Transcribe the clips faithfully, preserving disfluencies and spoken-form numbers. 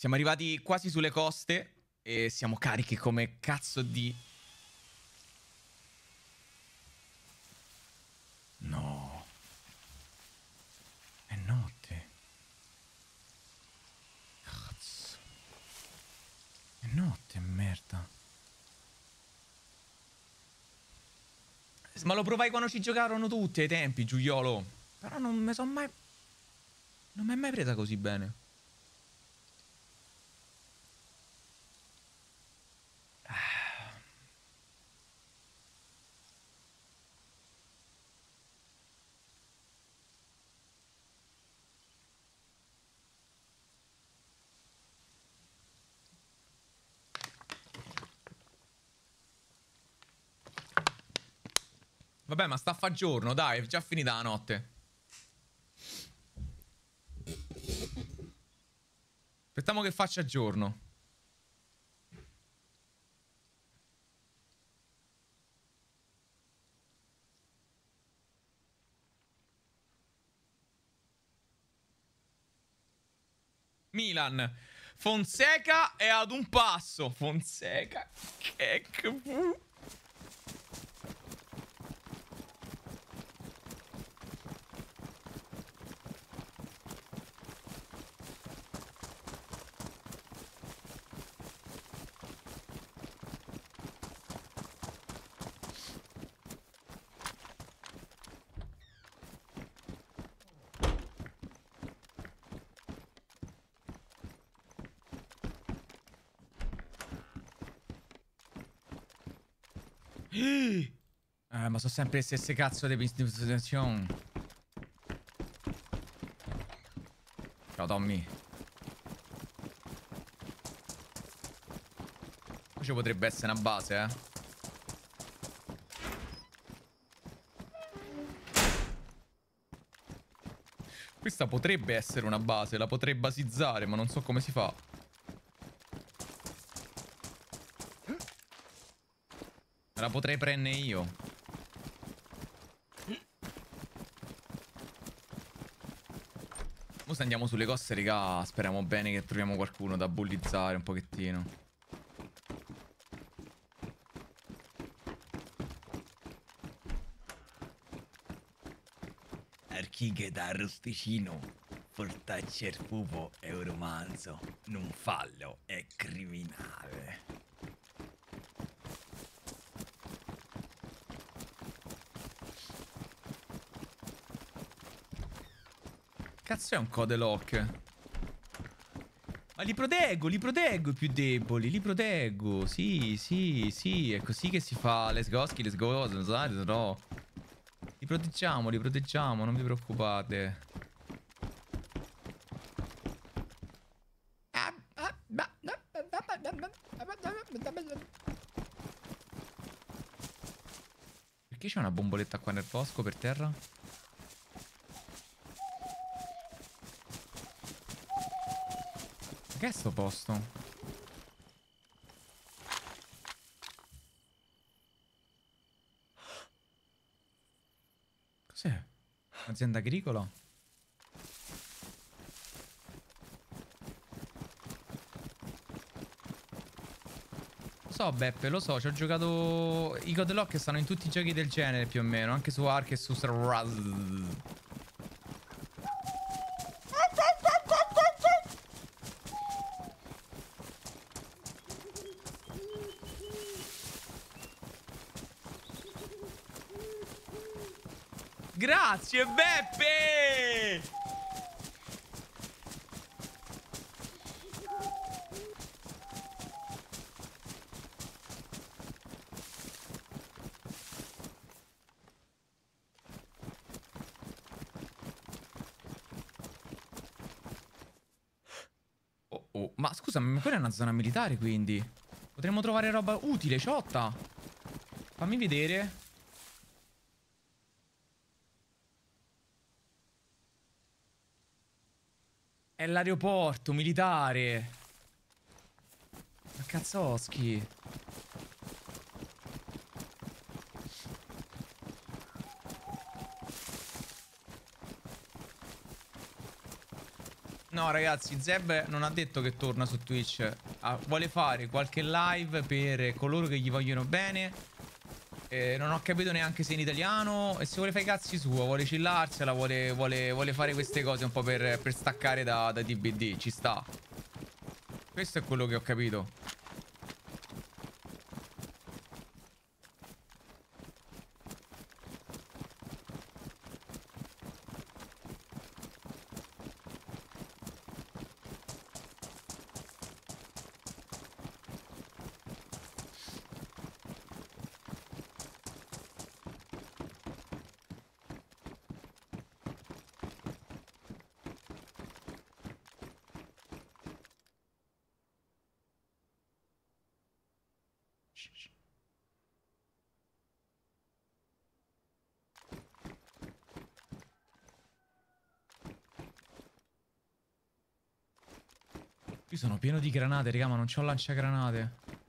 Siamo arrivati quasi sulle coste e siamo carichi come cazzo di... No. È notte. Cazzo. È notte, merda. Ma lo provai quando ci giocarono tutti ai tempi, Giuliolo. Però non mi sono mai... Non mi è mai presa così bene. Vabbè, ma sta a fa giorno, dai, è già finita la notte. Aspettiamo che faccia giorno. Milan. Fonseca è ad un passo. Fonseca. Che... Eh, ma sono sempre le stesse cazzo di presentazioni. Ciao Tommy. Qui ci potrebbe essere una base, eh. Questa potrebbe essere una base, la potrei basizzare, ma non so come si fa. La potrei prendere io. Ora andiamo sulle coste, raga. Speriamo bene che troviamo qualcuno da bullizzare un pochettino. Archighe da arrosticino. Fortaccia il fumo è un romanzo. Non fallo è criminale. Cazzo è un code lock? Ma li proteggo, li proteggo i più deboli, li proteggo. Sì, sì, sì, è così che si fa. Let's go, let's go, no. Li proteggiamo, li proteggiamo, non vi preoccupate. Perché c'è una bomboletta qua nel bosco per terra? Che è sto posto? Cos'è? Un'azienda agricola? Lo so, Beppe, lo so, ci ho giocato... I God Lock stanno in tutti i giochi del genere, più o meno, anche su Ark e su Star Wars. Grazie, Beppe! Oh, oh, ma scusami, ma quella è una zona militare, quindi potremmo trovare roba utile, ciotta. Fammi vedere. È l'aeroporto militare. Ma cazzoschi. No, ragazzi, Zeb non ha detto che torna su Twitch. Ah, vuole fare qualche live per coloro che gli vogliono bene. Eh, non ho capito neanche se in italiano. E se vuole fare i cazzi suo, vuole chillarsela, vuole, vuole, vuole fare queste cose un po' per, per staccare da, da D B D. Ci sta. Questo è quello che ho capito. Io sono pieno di granate, raga, ma non c'ho lanciagranate.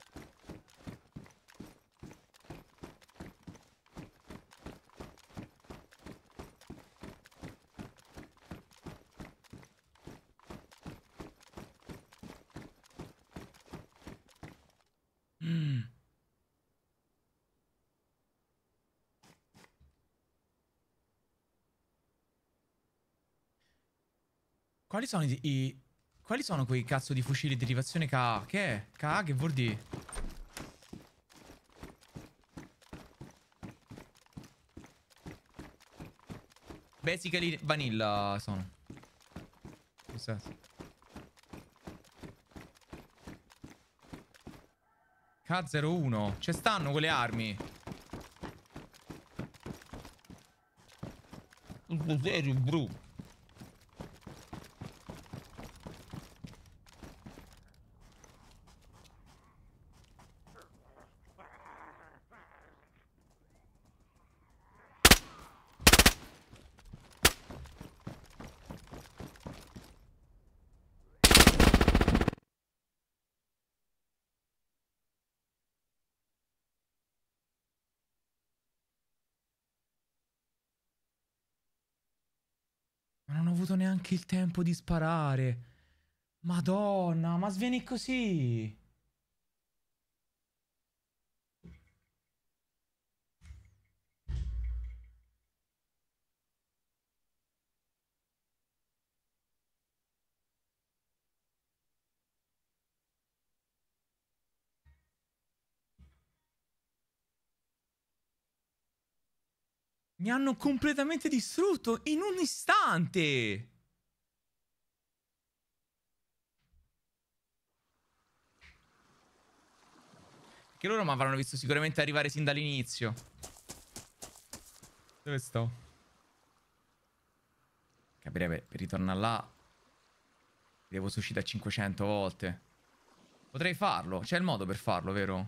Mm. Quali sono i, i... Quali sono quei cazzo di fucili di derivazione K A? Che è? K A che vuol dire? Basically vanilla sono. Cos'è? K zero uno. Ci stanno quelle armi. Serio, bro. Ma non ho avuto neanche il tempo di sparare. Madonna, ma svieni così. Mi hanno completamente distrutto in un istante. Che loro mi avranno visto sicuramente arrivare sin dall'inizio. Dove sto? Capire, per, per ritornare là devo suscitare cinquecento volte. Potrei farlo. C'è il modo per farlo, vero?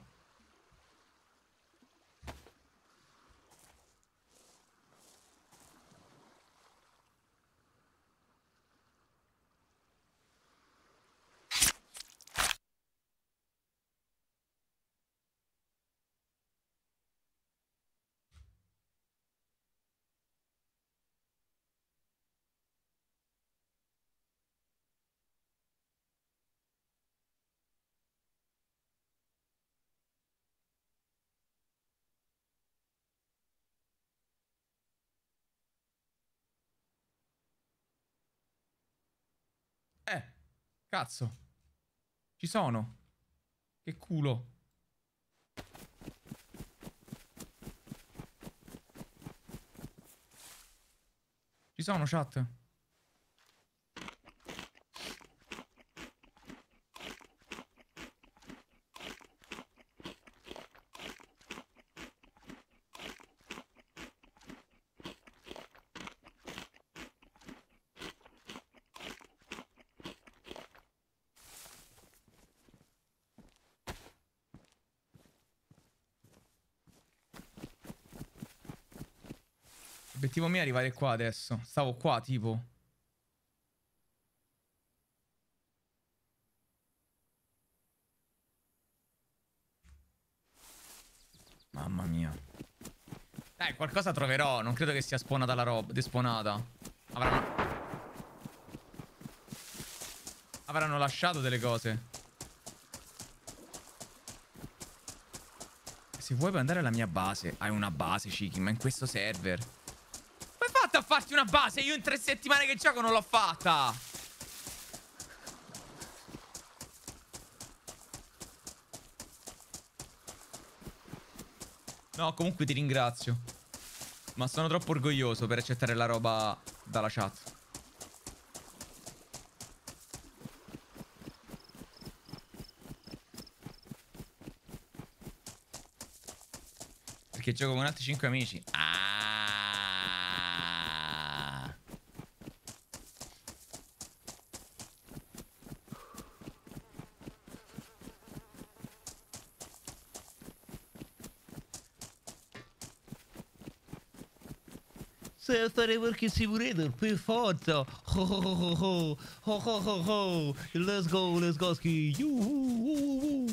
Eh, cazzo. Ci sono. Che culo. Ci sono, chat. L'obiettivo mio è arrivare qua adesso. Stavo qua, tipo. Mamma mia. Dai, qualcosa troverò. Non credo che sia spawnata la roba. Despawnata. Avranno... avranno lasciato delle cose. Se vuoi puoi andare alla mia base. Hai una base, Ciki, ma in questo server. Come hai fatto a farti una base? Io in tre settimane che gioco non l'ho fatta. No, comunque ti ringrazio. Ma sono troppo orgoglioso per accettare la roba dalla chat. Perché gioco con altri cinque amici. Ah. Se fare qualche simulator, per forza. Ho ho ho ho ho ho ho ho. Let's go, let's go ski. Yuhu.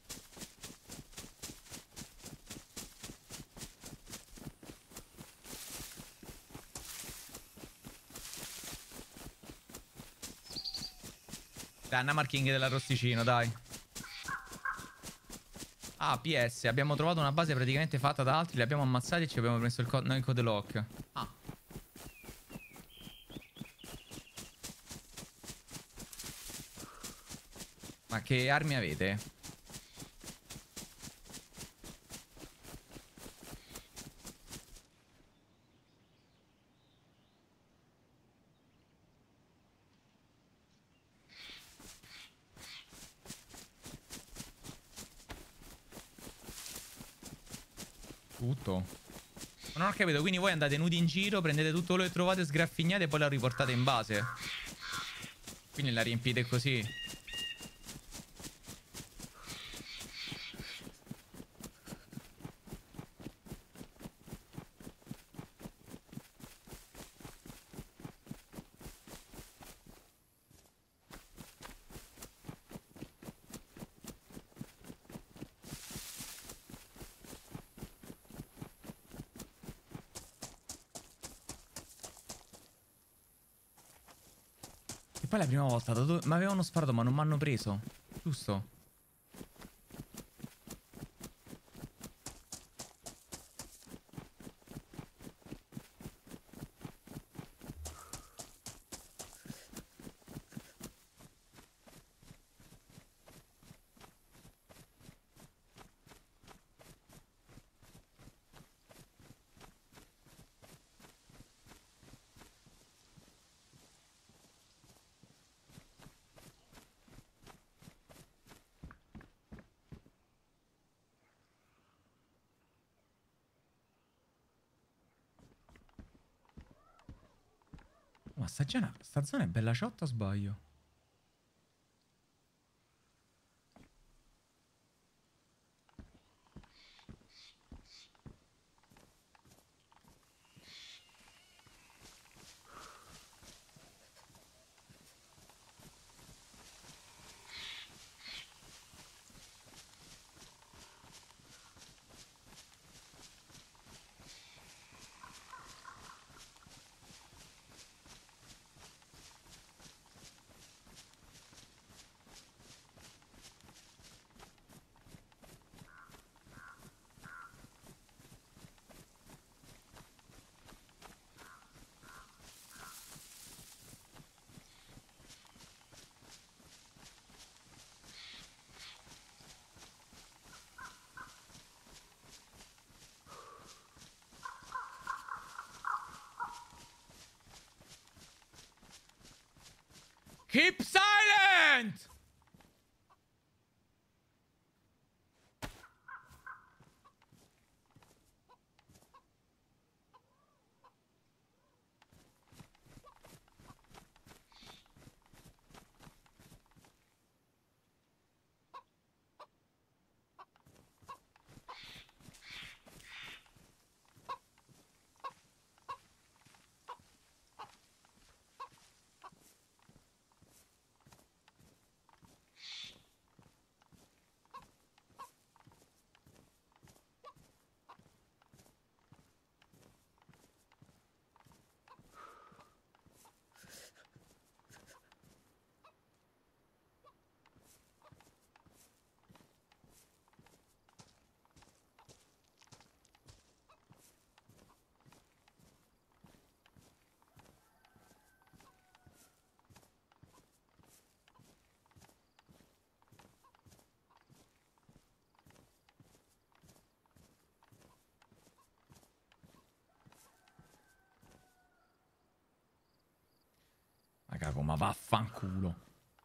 Dai, andiamo al king dell'arrosticino, dai. Ah, P S, abbiamo trovato una base praticamente fatta da altri, li abbiamo ammazzati e ci abbiamo messo il, co no, il code lock. Ah. Ma che armi avete? Tutto. Non ho capito, quindi voi andate nudi in giro, prendete tutto quello che trovate, sgraffignate e poi la riportate in base. Quindi la riempite così. E poi la prima volta mi avevano sparato ma non mi hanno preso. Giusto? Ma sta zona, sta zona è bella ciotta o sbaglio? Keep silent! Cago, ma vaffanculo.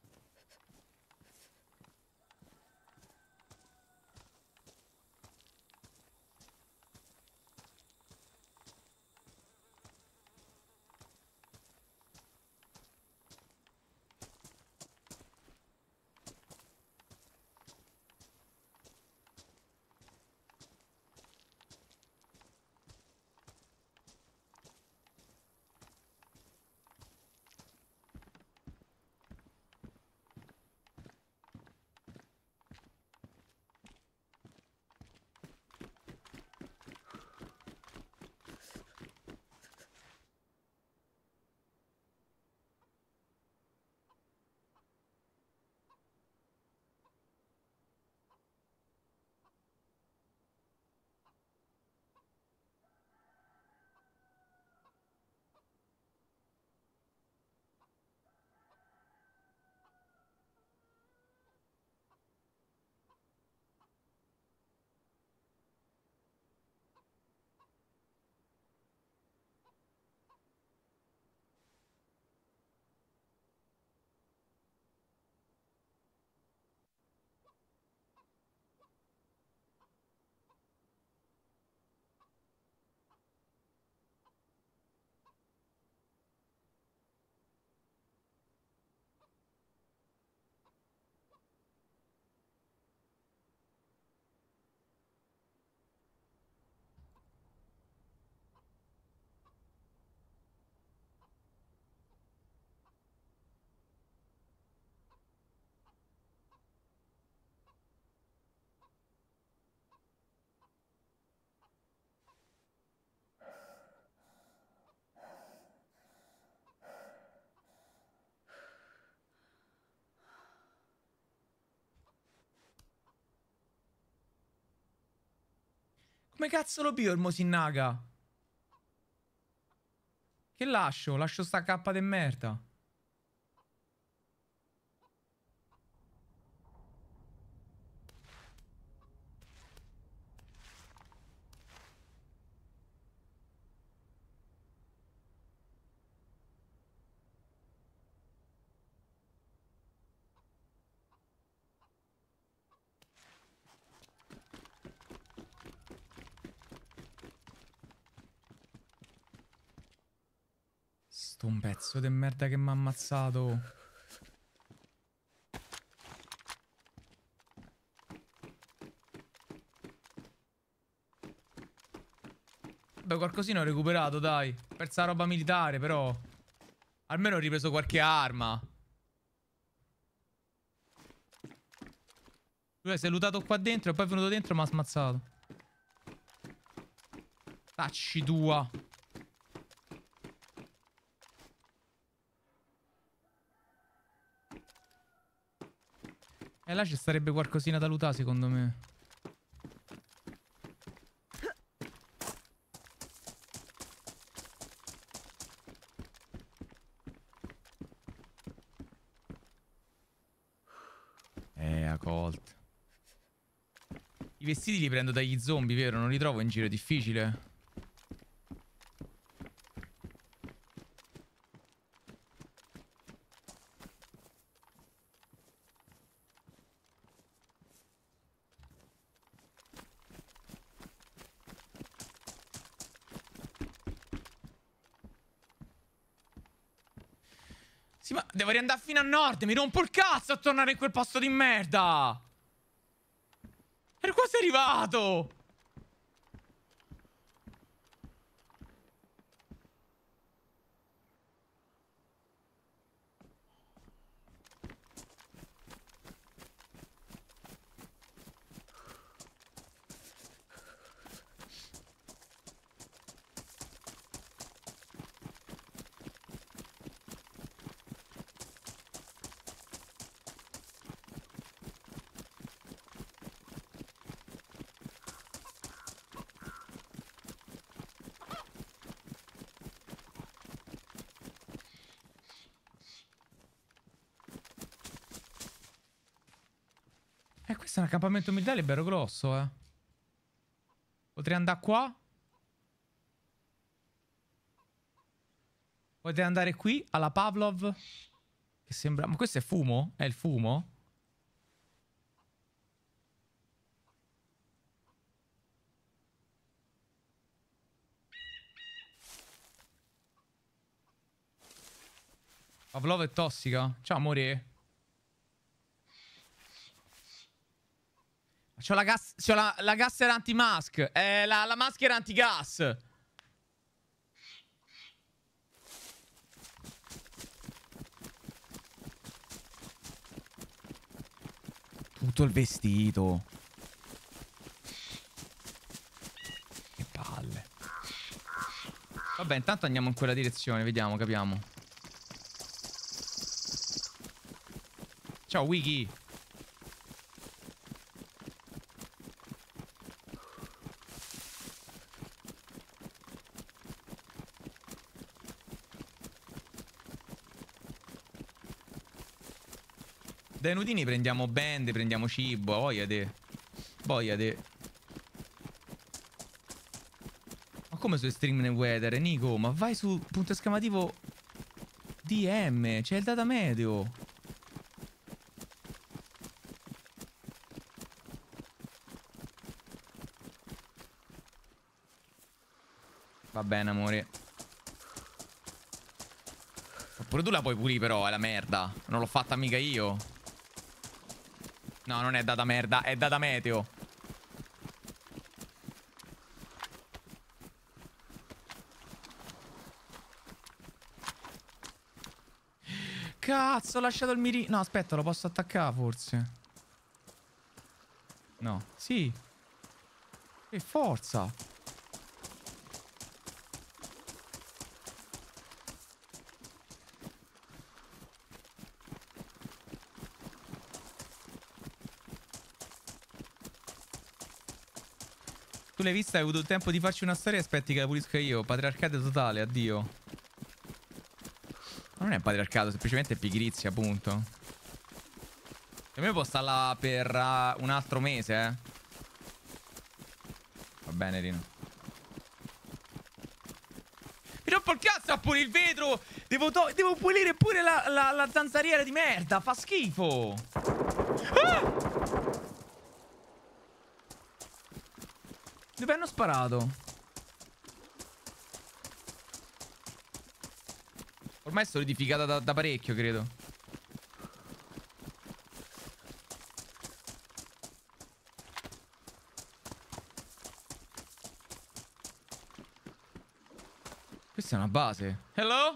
Come cazzo lo pio il Mosinnaga? Che lascio? Lascio sta cappa de merda. Sto un pezzo di merda che mi ha ammazzato. Beh, qualcosina ho recuperato, dai. Persa roba militare, però. Almeno ho ripreso qualche arma. Lui si è lootato qua dentro e poi è venuto dentro e mi ha smazzato. Tacci tua. E là ci sarebbe qualcosina da lootare, secondo me. Eh, a Colt. I vestiti li prendo dagli zombie, vero? Non li trovo in giro, è difficile. Sì, ma devo riandare fino a nord. Mi rompo il cazzo a tornare in quel posto di merda. Ero quasi arrivato. Eh, questo è un accampamento militare bello grosso, eh. Potrei andare qua. Potrei andare qui, alla Pavlov. Che sembra... Ma questo è fumo? È il fumo? Pavlova è tossica? Ciao, amore. C'ho la gas... C'ho la, la gassera anti-mask. Eh, la, la maschera anti-gas. Tutto il vestito. Che palle. Vabbè, intanto andiamo in quella direzione. Vediamo, capiamo. Ciao, Wiki. Dai nudini prendiamo bende, prendiamo cibo. Voglia te. Voglia te. Ma come su Extreme Weather, Nico? Ma vai su punto esclamativo D M. C'è il data meteo. Va bene, amore. Pure tu la puoi pulire, però, è la merda. Non l'ho fatta mica io. No, non è data merda, è data meteo. Cazzo, ho lasciato il mirino. No, aspetta, lo posso attaccare, forse. No, sì. Che forza. Tu l'hai vista? Hai avuto il tempo di farci una storia? Aspetti che la pulisca io. Patriarcato totale, addio. Ma non è patriarcato, semplicemente è pigrizia, appunto. E me può stare là per uh, un altro mese, eh. Va bene, Rino. Mi rompo il cazzo a pulire il vetro! Devo, devo pulire pure la, la, la zanzariera di merda! Fa schifo! Ah! Dove hanno sparato? Ormai è solidificata da, da parecchio, credo. Questa è una base. Hello?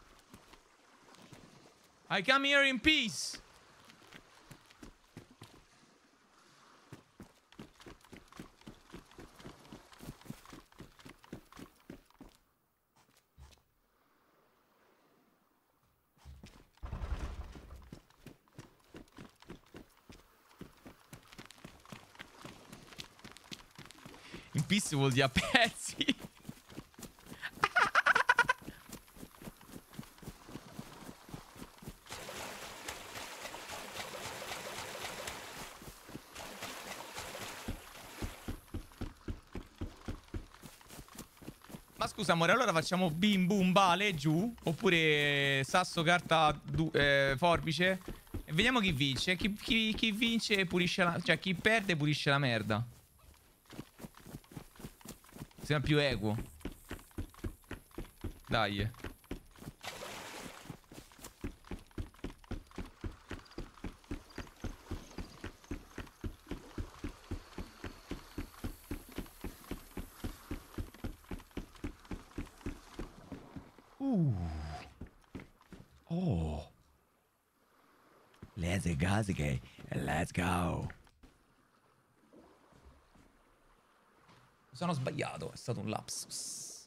I come here in peace. In peace vuol dire a pezzi. Ma scusa amore, allora facciamo bim bum bale giù. Oppure sasso, carta, eh, forbice. E vediamo chi vince. Chi, chi, chi vince pulisce la... Cioè chi perde pulisce la merda. Sembra più equo. Dai. Uh. Oh. Let's go, let's go. Sono sbagliato, è stato un lapsus.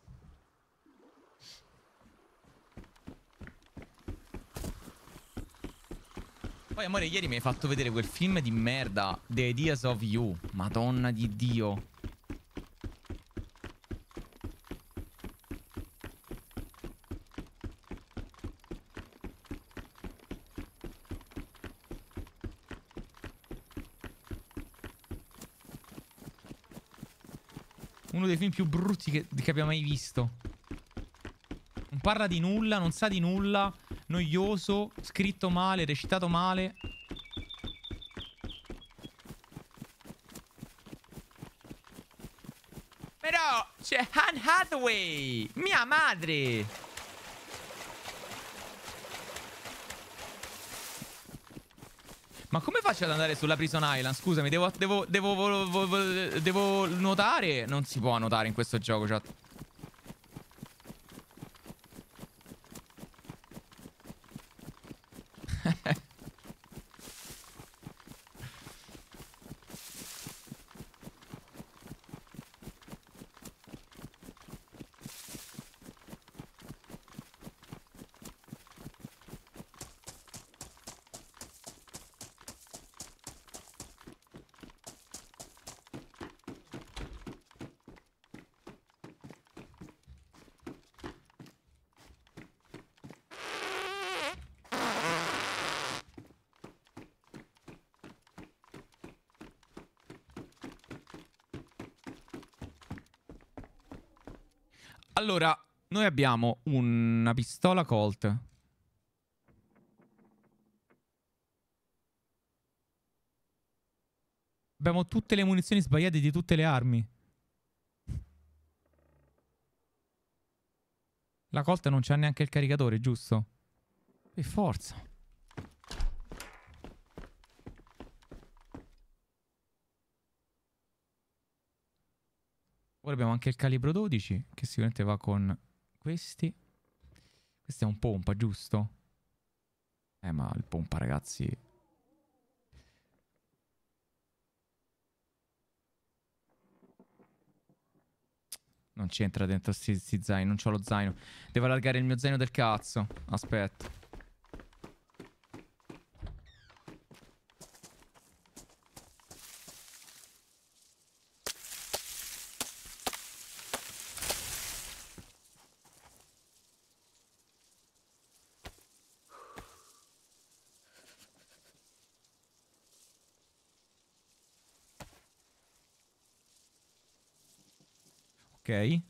Poi amore, ieri mi hai fatto vedere quel film di merda, The Ideas of You. Madonna di Dio. Uno dei film più brutti che, che abbiamo mai visto. Non parla di nulla, non sa di nulla. noioso, scritto male, recitato male. Però c'è Anne Hathaway, mia madre. Ma come faccio ad andare sulla Prison Island? Scusami, devo, devo, devo, vo- vo- vo- devo nuotare? Non si può nuotare in questo gioco, chat. Allora, noi abbiamo una pistola Colt. Abbiamo tutte le munizioni sbagliate di tutte le armi. La Colt non c'ha neanche il caricatore, giusto? Per forza. Ora abbiamo anche il calibro dodici, che sicuramente va con questi. Questo è un pompa, giusto? Eh, ma il pompa, ragazzi... Non c'entra dentro sti, sti zaini, non c'ho lo zaino. Devo allargare il mio zaino del cazzo. Aspetta. Ok.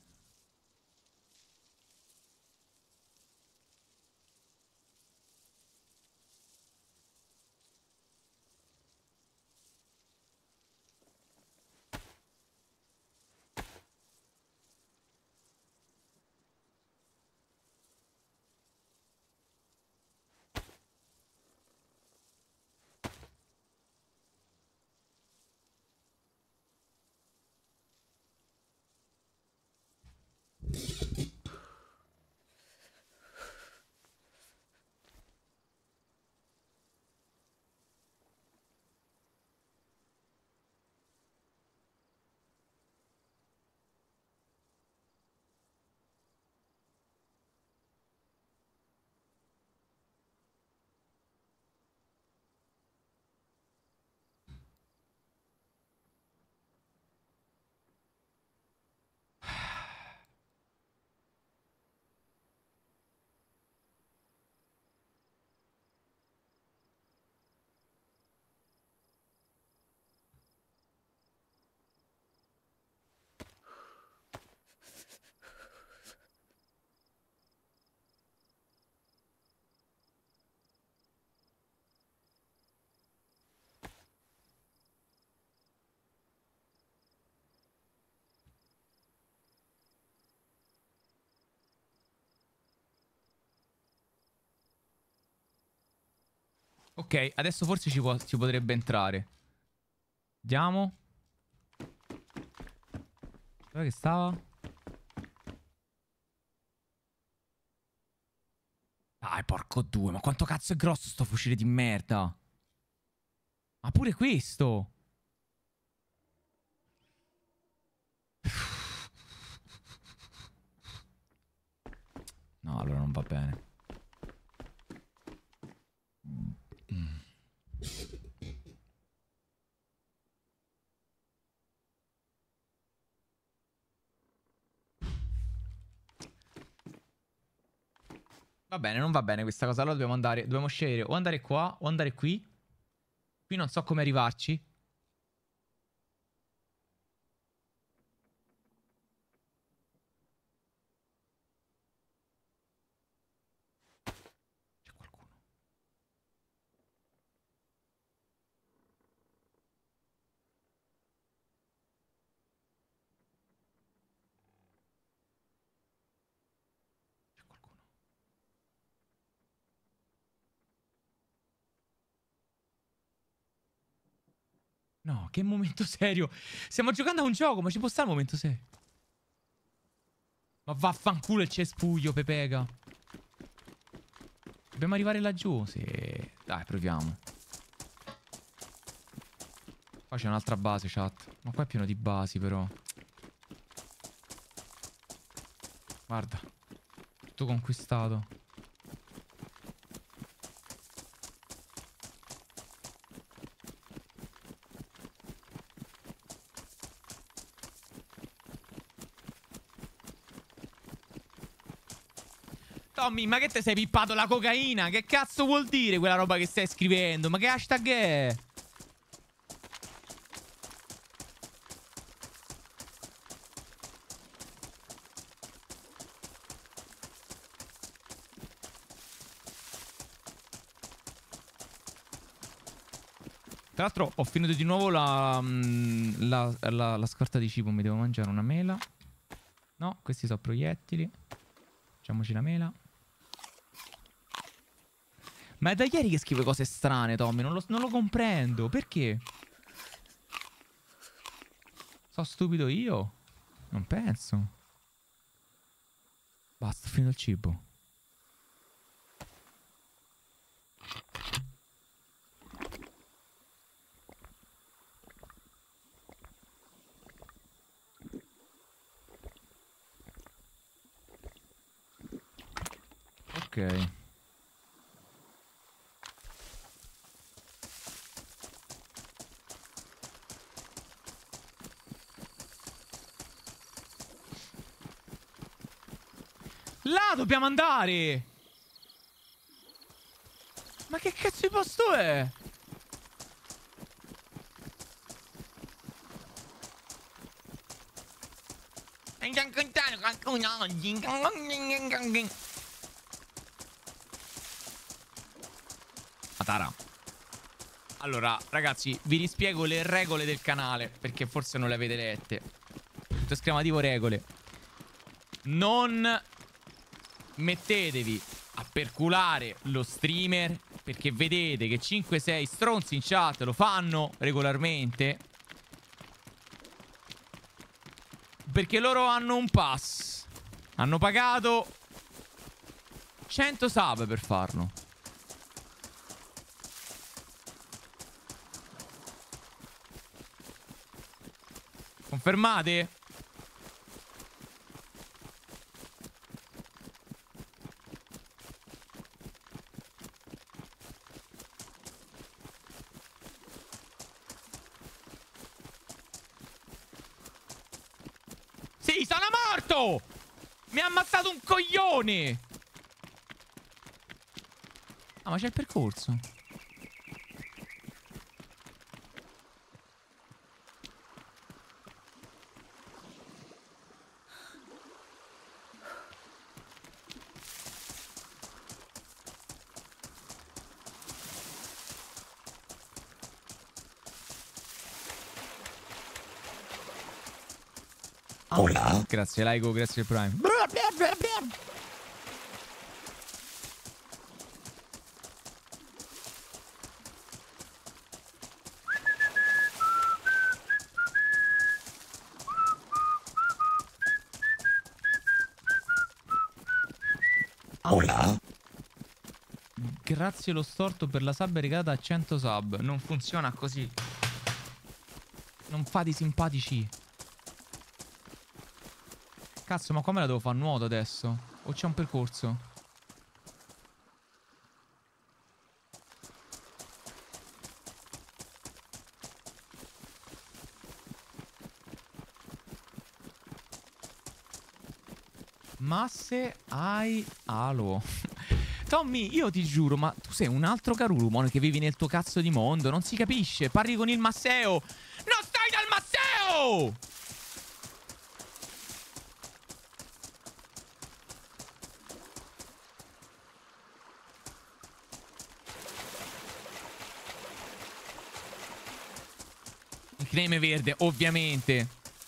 Ok, adesso forse ci, può, ci potrebbe entrare. Vediamo. Dove che stava? Dai, porco due, ma quanto cazzo è grosso sto fucile di merda? Ma pure questo! No, allora non va bene. Va bene, non va bene questa cosa. Allora dobbiamo andare, dobbiamo scegliere o andare qua o andare qui. Qui non so come arrivarci. No, che momento serio. Stiamo giocando a un gioco, ma ci può stare un momento serio? Ma vaffanculo il cespuglio, Pepega. Dobbiamo arrivare laggiù. Sì. Dai, proviamo. Qua c'è un'altra base, chat. Ma qua è pieno di basi, però. Guarda. Tutto conquistato. Tommy, ma che te sei pippato la cocaina? Che cazzo vuol dire quella roba che stai scrivendo? Ma che hashtag è? Tra l'altro ho finito di nuovo la, mm, la, la, la scorta di cibo. Mi devo mangiare una mela. No, questi sono proiettili. Facciamoci la mela. Ma è da ieri che scrive cose strane, Tommy. Non lo, non lo comprendo. Perché? Sono stupido io? Non penso. Basta, ho finito il cibo. Ok. Là dobbiamo andare! Ma che cazzo di posto è? Matara. Allora, ragazzi, vi rispiego le regole del canale, perché forse non le avete lette. Tutto esclamativo regole. Non mettetevi a perculare lo streamer, perché vedete che cinque sei stronzi in chat lo fanno regolarmente, perché loro hanno un pass. Hanno pagato cento sub per farlo. Confermate? Sì, sono morto! Mi ha ammazzato un coglione! Ah, ma c'è il percorso. Hola. Grazie, Laigo, grazie Prime. Hola. Grazie lo storto per la sub regata a cento sub. Non funziona così. Non fate i simpatici. Cazzo, ma come la devo fare a nuoto adesso? O c'è un percorso? Masse ai alo. Tommy, io ti giuro, ma tu sei un altro Garurumon che vivi nel tuo cazzo di mondo. Non si capisce. Parli con il Masseo. Non stai dal Masseo! Il creme verde, ovviamente.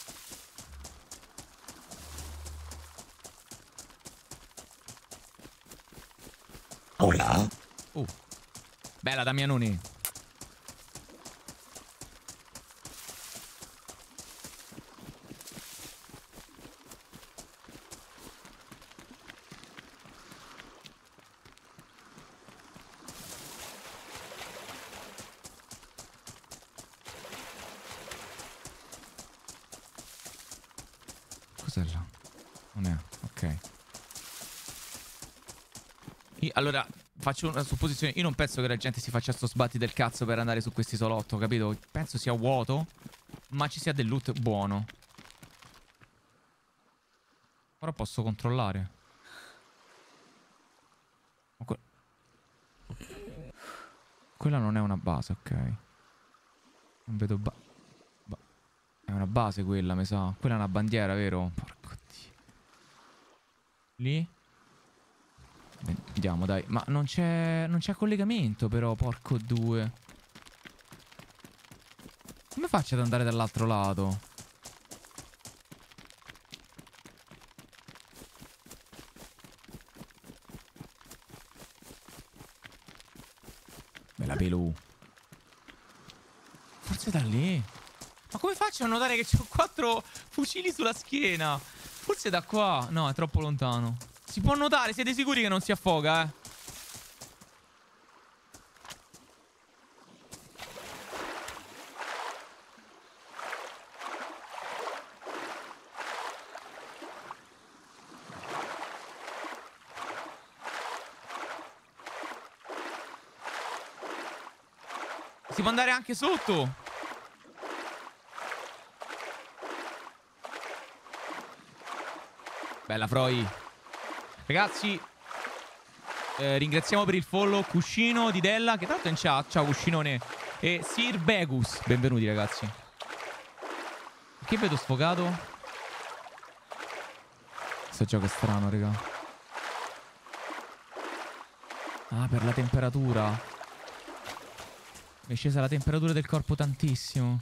Hola. Uh, bella Damianoni. Cos'è là? Non è. Ok. Io, allora, faccio una supposizione. Io non penso che la gente si faccia sto sbatti del cazzo per andare su questi isolotto, capito? Penso sia vuoto, ma ci sia del loot buono. Ora posso controllare. Que Quella non è una base, ok. Non vedo ba ba È una base quella, mi sa. Quella è una bandiera, vero? Porco Dio. Lì? Andiamo, dai. Ma non c'è... non c'è collegamento, però, porco due. Come faccio ad andare dall'altro lato? Bella pelù. Forse da lì. Ma come faccio a notare che ho quattro fucili sulla schiena? Forse da qua. No, è troppo lontano. Si può notare, siete sicuri che non si affoga, eh? Si può andare anche sotto. Bella Froi. Ragazzi, eh, ringraziamo per il follow Cuscino di Della, che tra l'altro è in chat. Ciao Cuscinone. E Sir Begus. Benvenuti ragazzi. Che vedo sfogato? Questo gioco è strano, raga. Ah, per la temperatura. Mi è scesa la temperatura del corpo tantissimo.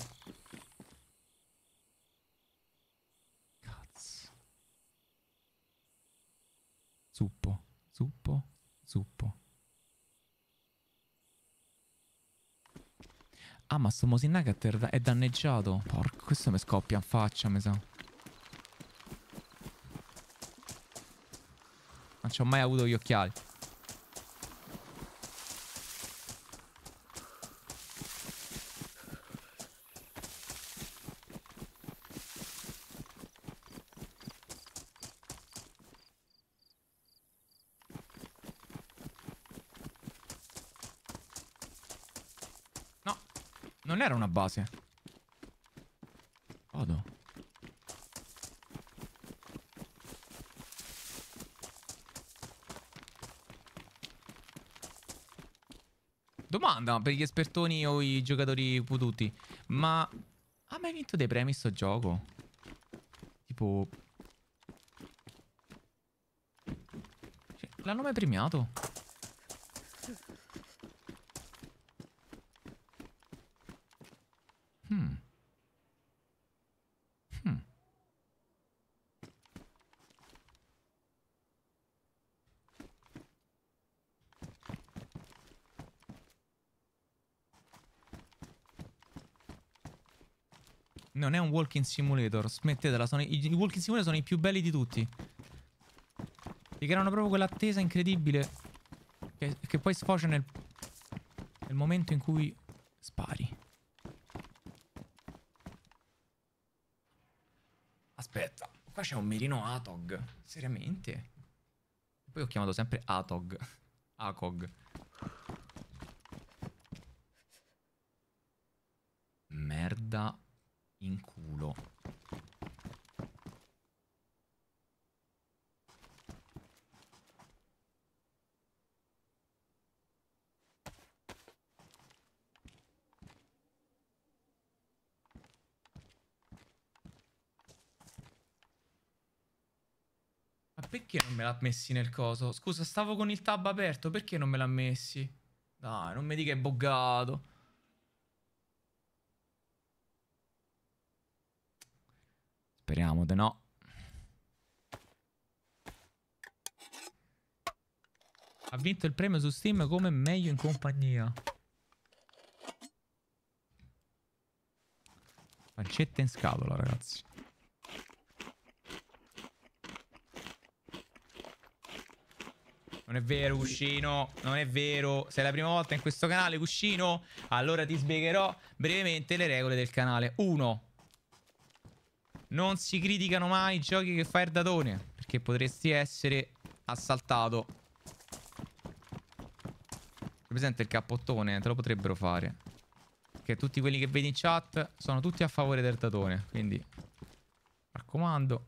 Cazzo. Zuppo, zuppo, zuppo. Ah, ma sto Mosin Nugget è danneggiato. Porco, questo mi scoppia in faccia, mi sa. Non ci ho mai avuto gli occhiali. Non era una base. Vado. Domanda per gli espertoni o i giocatori pututi. Ma ha mai vinto dei premi sto gioco? Tipo... cioè, l'hanno mai premiato? Hmm. Hmm. Non è un walking simulator. Smettetela. Sono i, i walking simulator sono i più belli di tutti. Ti creano proprio quell'attesa incredibile che, che poi sfocia nel, nel momento in cui spari. Aspetta, qua c'è un mirino Atog. Seriamente? Poi ho chiamato sempre Atog. Acog. Merda in culo. Ma perché non me l'ha messi nel coso? Scusa, stavo con il tab aperto, perché non me l'ha messi? Dai, non mi dica che è buggato. Speriamo di no. Ha vinto il premio su Steam come meglio in compagnia. Pancetta in scatola, ragazzi. Non è vero, Cuscino. Non è vero. Sei la prima volta in questo canale, Cuscino. Allora ti spiegherò brevemente le regole del canale. uno. Non si criticano mai i giochi che fa Erdatone, perché potresti essere assaltato. Hai presente il cappottone? Te lo potrebbero fare. Perché tutti quelli che vedi in chat sono tutti a favore del Erdatone. Quindi, raccomando.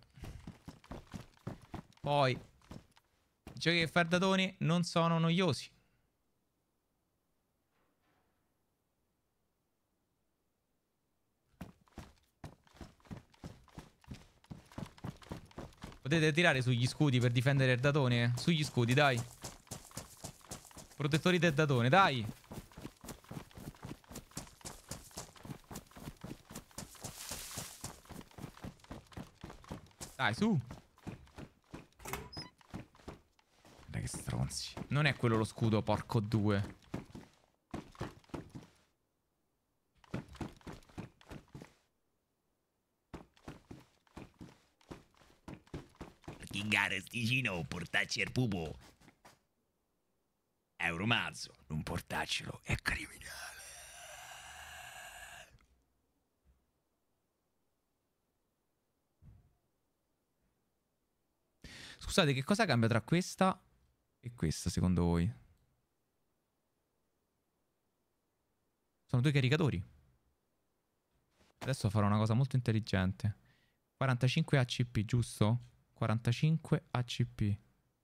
Poi, i giochi che fa Erdatone non sono noiosi. Potete tirare sugli scudi per difendere il datone? Sugli scudi, dai. Protettori del datone, dai. Dai, su. Dai, che stronzi. Non è quello lo scudo, porco due. Chingare sticino, portacci il pupo. Euro mazzo, non portaccelo, è criminale. Scusate, che cosa cambia tra questa e questa, secondo voi? Sono due caricatori. Adesso farò una cosa molto intelligente. quarantacinque A C P, giusto? quarantacinque A C P.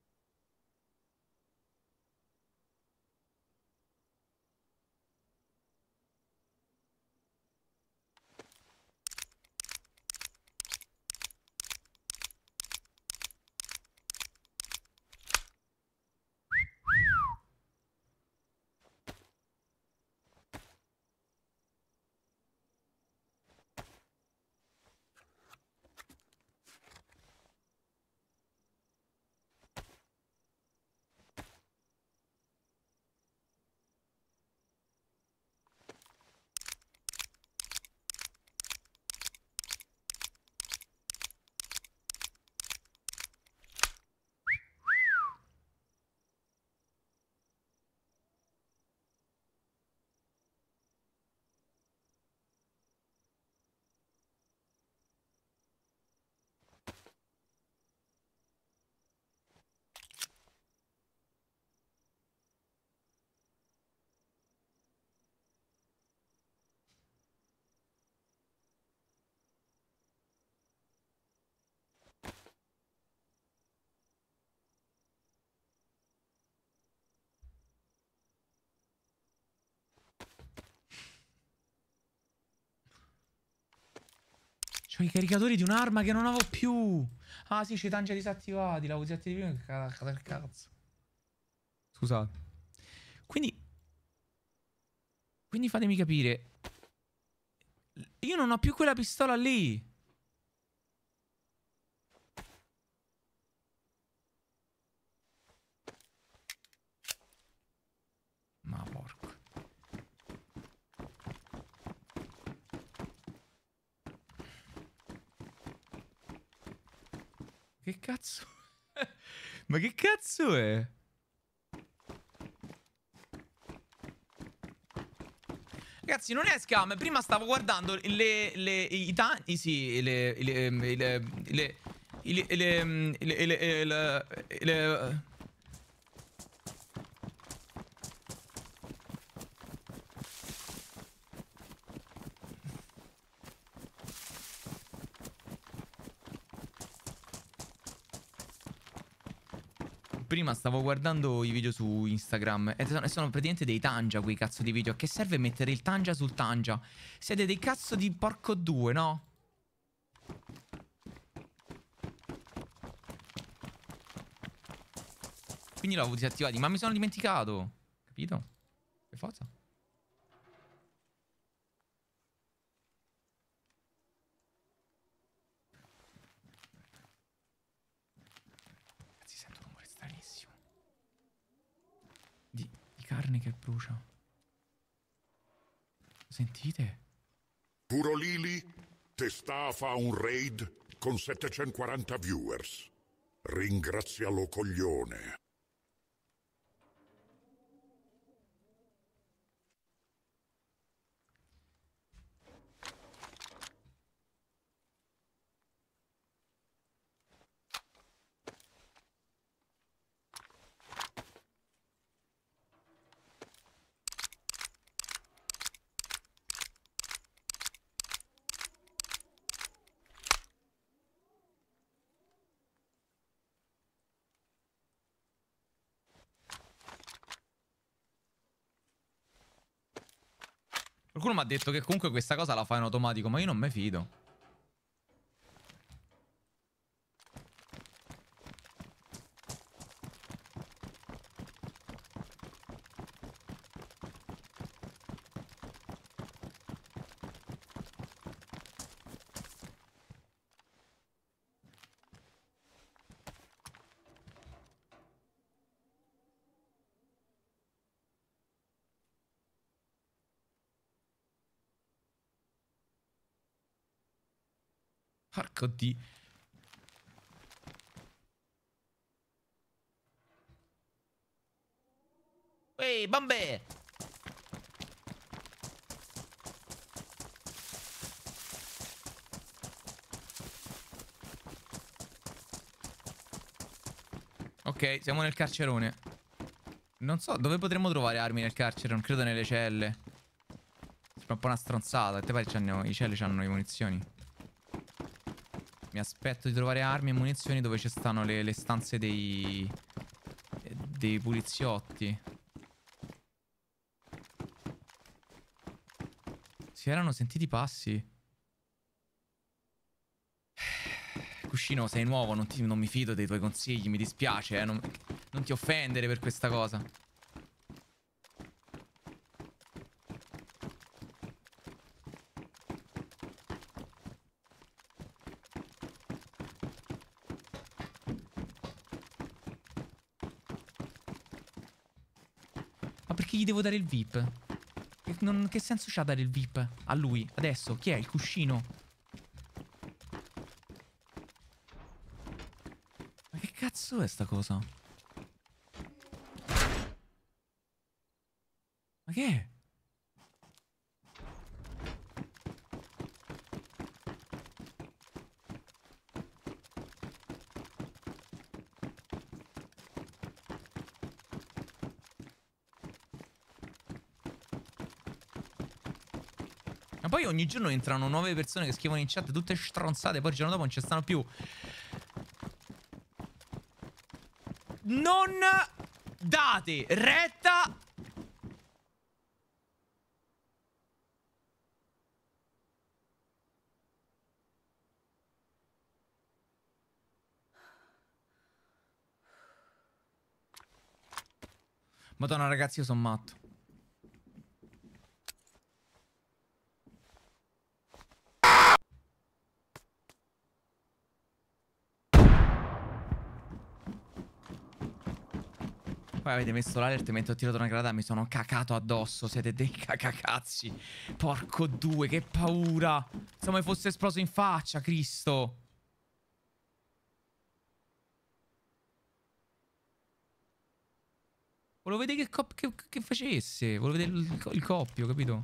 C'ho i caricatori di un'arma che non avevo più. Ah sì, c'è i tangia disattivati. L'avevo disattivato prima. Che del cazzo. Scusate. Quindi... Quindi fatemi capire. Io non ho più quella pistola lì. Ma porco. Che cazzo? Ma che cazzo è? Ragazzi, non è scam. Prima stavo guardando le. le I tanti. Sì, le. Le. Le. Le. Le. Le. Le. Le. Le. Le. Prima stavo guardando i video su Instagram e sono, sono praticamente dei tangia quei cazzo di video. A che serve mettere il tangia sul tangia? Siete dei cazzo di porco due, no? Quindi l'avevo disattivati, ma mi sono dimenticato. Capito? Per forza. Ragazzi, sento un rumore stranissimo. Di, di carne che brucia. Sentite? Puro Lili, Testà fa un raid con settecentoquaranta viewers. Ringrazialo, coglione. Qualcuno mi ha detto che comunque questa cosa la fa in automatico, ma io non me fido. Porco di... Ehi, bambè! Ok, siamo nel carcerone. Non so, dove potremmo trovare armi nel carcere? Non credo nelle celle. Sembra un po' una stronzata. Te pare c'hanno, i celle c'hanno le munizioni. Mi aspetto di trovare armi e munizioni dove ci stanno le, le stanze dei... dei poliziotti. Si erano sentiti passi. Cuscino, sei nuovo, non, ti, non mi fido dei tuoi consigli, mi dispiace, eh, non, non ti offendere per questa cosa. Ma perché gli devo dare il V I P? Che, non, che senso c'ha dare il V I P a lui? Adesso, chi è? Il cuscino? Ma che cazzo è sta cosa? Ma che è? Ma poi ogni giorno entrano nuove persone che scrivono in chat tutte stronzate, poi il giorno dopo non ci stanno più. Non date retta. Madonna ragazzi, io sono matto. Poi avete messo l'alert mentre ho tirato una granata, mi sono cacato addosso. Siete dei cacacazzi. Porco due, che paura. Se mi fosse esploso in faccia, Cristo. Volevo vedere che, cop che, che facesse. Volevo vedere il, il coppio, capito?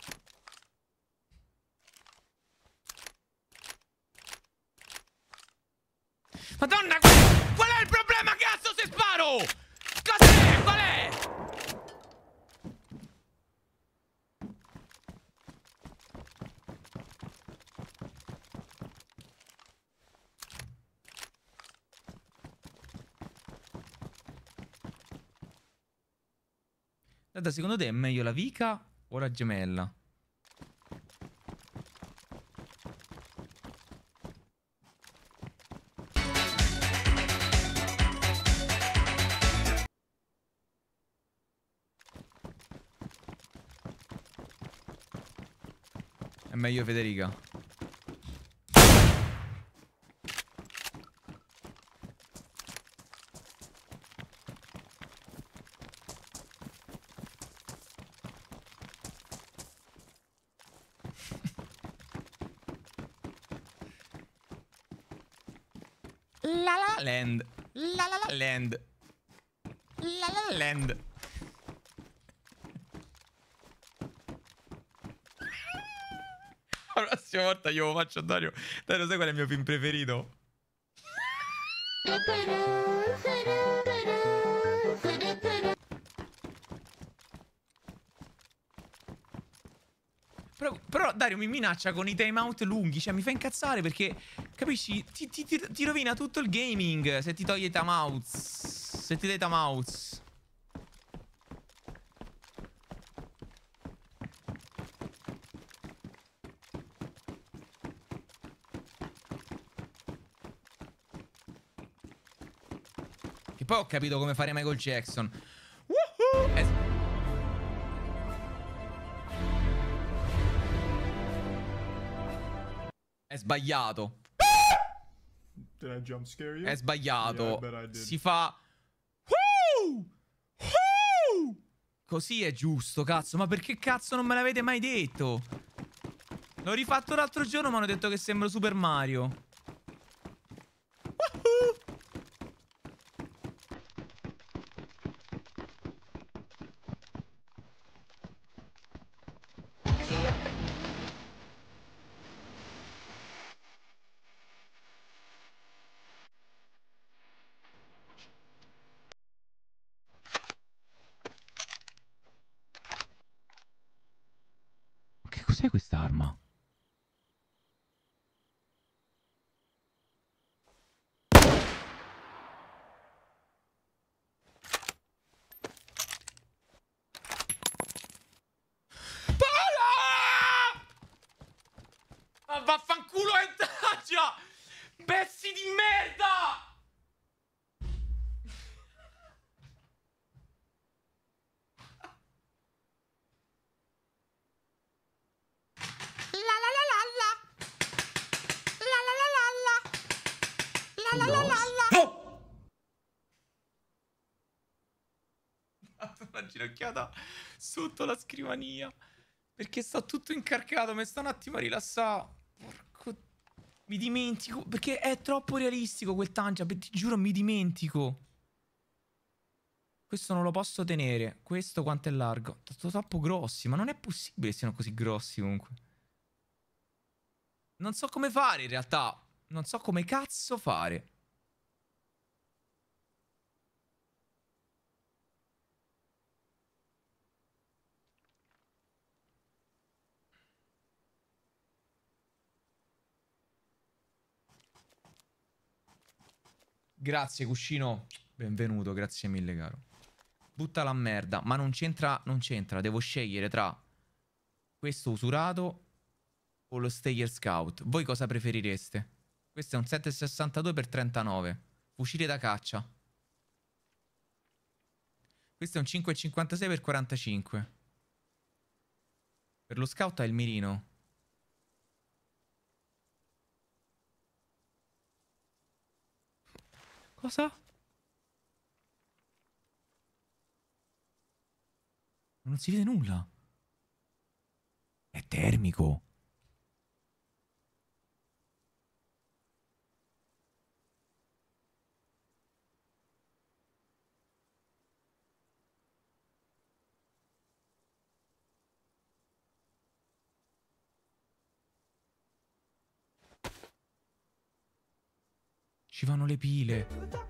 Madonna, qual è il problema, cazzo, se sparo? Cos'è? Qual è? Guarda, secondo te è meglio la Vika o la gemella? È meglio Federica. La La Land. La La La Land. La La Land. La prossima volta io lo faccio a Dario. Dario, sai qual è il mio film preferito? Però, però Dario mi minaccia con i timeout lunghi. Cioè mi fa incazzare perché, capisci, ti, ti, ti, ti rovina tutto il gaming se ti toglie i timeouts. Se ti dai i timeouts. poi ho capito come fare Michael Jackson. Woohoo! È... È sbagliato. Did I jump scare you? È sbagliato. Yeah, I bet I did. Si fa... Woo! Woo! Così è giusto, cazzo. Ma perché cazzo non me l'avete mai detto? L'ho rifatto l'altro giorno, mi hanno detto che sembra Super Mario. Woohoo! Che cos'è quest'arma? Ma vaffanculo e taggia! Pezzi di merda! La la la la la. La la la la la. La la la la la. Ho fatto una ginocchiata sotto la scrivania. Perché sta tutto incarcato, mi sta un attimo a rilassare. Porco... Mi dimentico, perché è troppo realistico quel Tangia, ti giuro mi dimentico. Questo non lo posso tenere. Questo quanto è largo? Sono troppo grossi, ma non è possibile siano così grossi comunque. Non so come fare in realtà. Non so come cazzo fare. Grazie cuscino. Benvenuto, grazie mille caro. Butta la merda. Ma non c'entra, non c'entra. Devo scegliere tra questo usurato o lo Stayer Scout. Voi cosa preferireste? Questo è un sette virgola sessantadue per trentanove. Fucile da caccia. Questo è un cinque virgola cinquantasei per quarantacinque. Per lo Scout ha il mirino. Cosa? Non si vede nulla. È termico. Ci vanno le pile.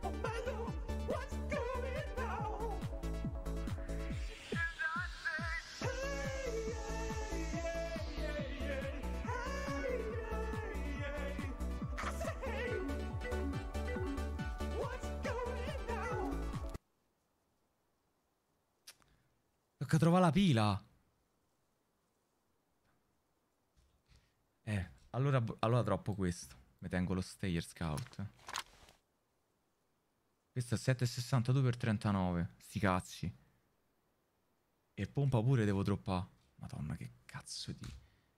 Tocca trovare la pila. Eh, allora, allora troppo questo. Mi tengo lo Stayer Scout. Questo è sette virgola sessantadue per trentanove. Sti cazzi. E pompa pure devo droppare. Madonna che cazzo di...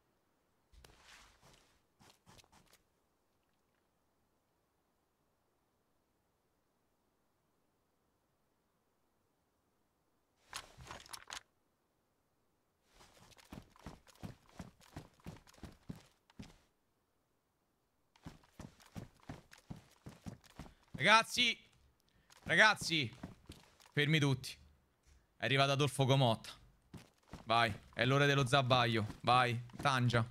Ragazzi, ragazzi, fermi tutti. È arrivato Adolfo Comotta. Vai, è l'ora dello zabbaio. Vai, Tangia.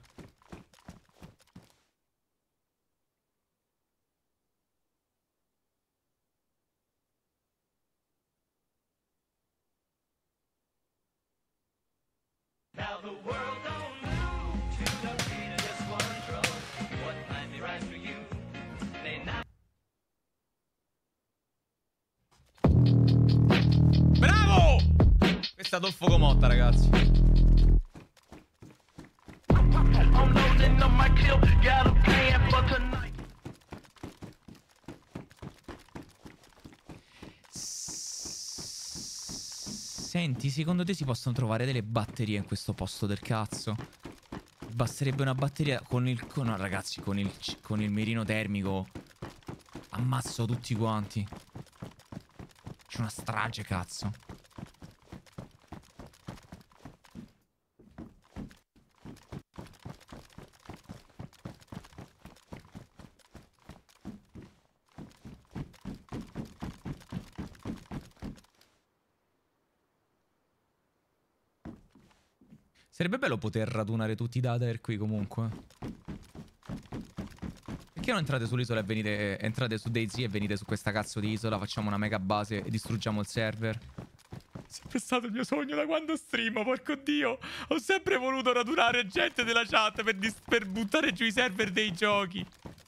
Bravo! Questo è Adolfo Comotta, ragazzi. Senti, secondo te si possono trovare delle batterie in questo posto del cazzo? Basterebbe una batteria con il... Con, no, ragazzi, con il, con il mirino termico ammazzo tutti quanti. C'è una strage, cazzo. Sarebbe bello poter radunare tutti i data qui comunque. Perché non entrate sull'isola e venite... Entrate su DayZ e venite su questa cazzo di isola, facciamo una mega base e distruggiamo il server? Sempre stato il mio sogno da quando streamo, porco dio. Ho sempre voluto radunare gente della chat per, per buttare giù i server dei giochi.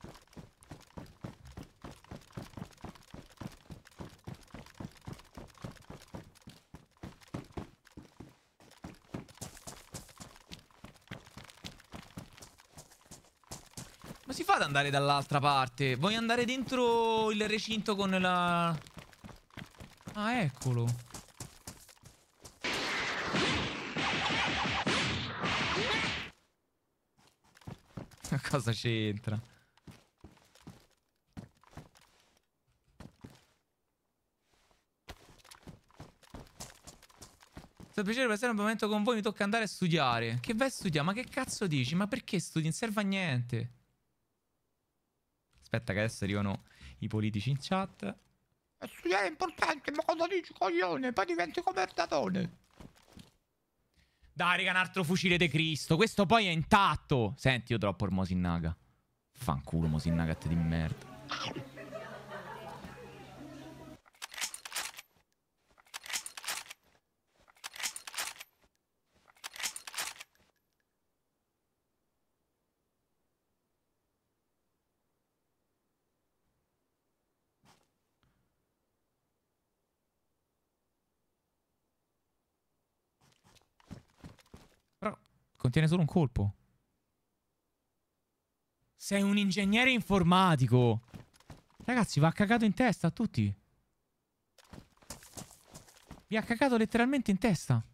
Ma si fa ad andare dall'altra parte? Vuoi andare dentro il recinto con la... Ah, eccolo. Cosa c'entra? Se è piacere passare un momento con voi, mi tocca andare a studiare. Che vai a studiare? Ma che cazzo dici? Ma perché studi? Non serve a niente. Aspetta che adesso arrivano i politici in chat. Studiare è importante, ma cosa dici, coglione? Poi diventi come Erdatone. Dai, raga, un altro fucile de Cristo. Questo poi è intatto. Senti, io troppo il Mosinnaga. Fanculo, Mosinnaga, te di merda. Però contiene solo un colpo. Sei un ingegnere informatico. Ragazzi, va cagato in testa a tutti. Vi ha cagato letteralmente in testa.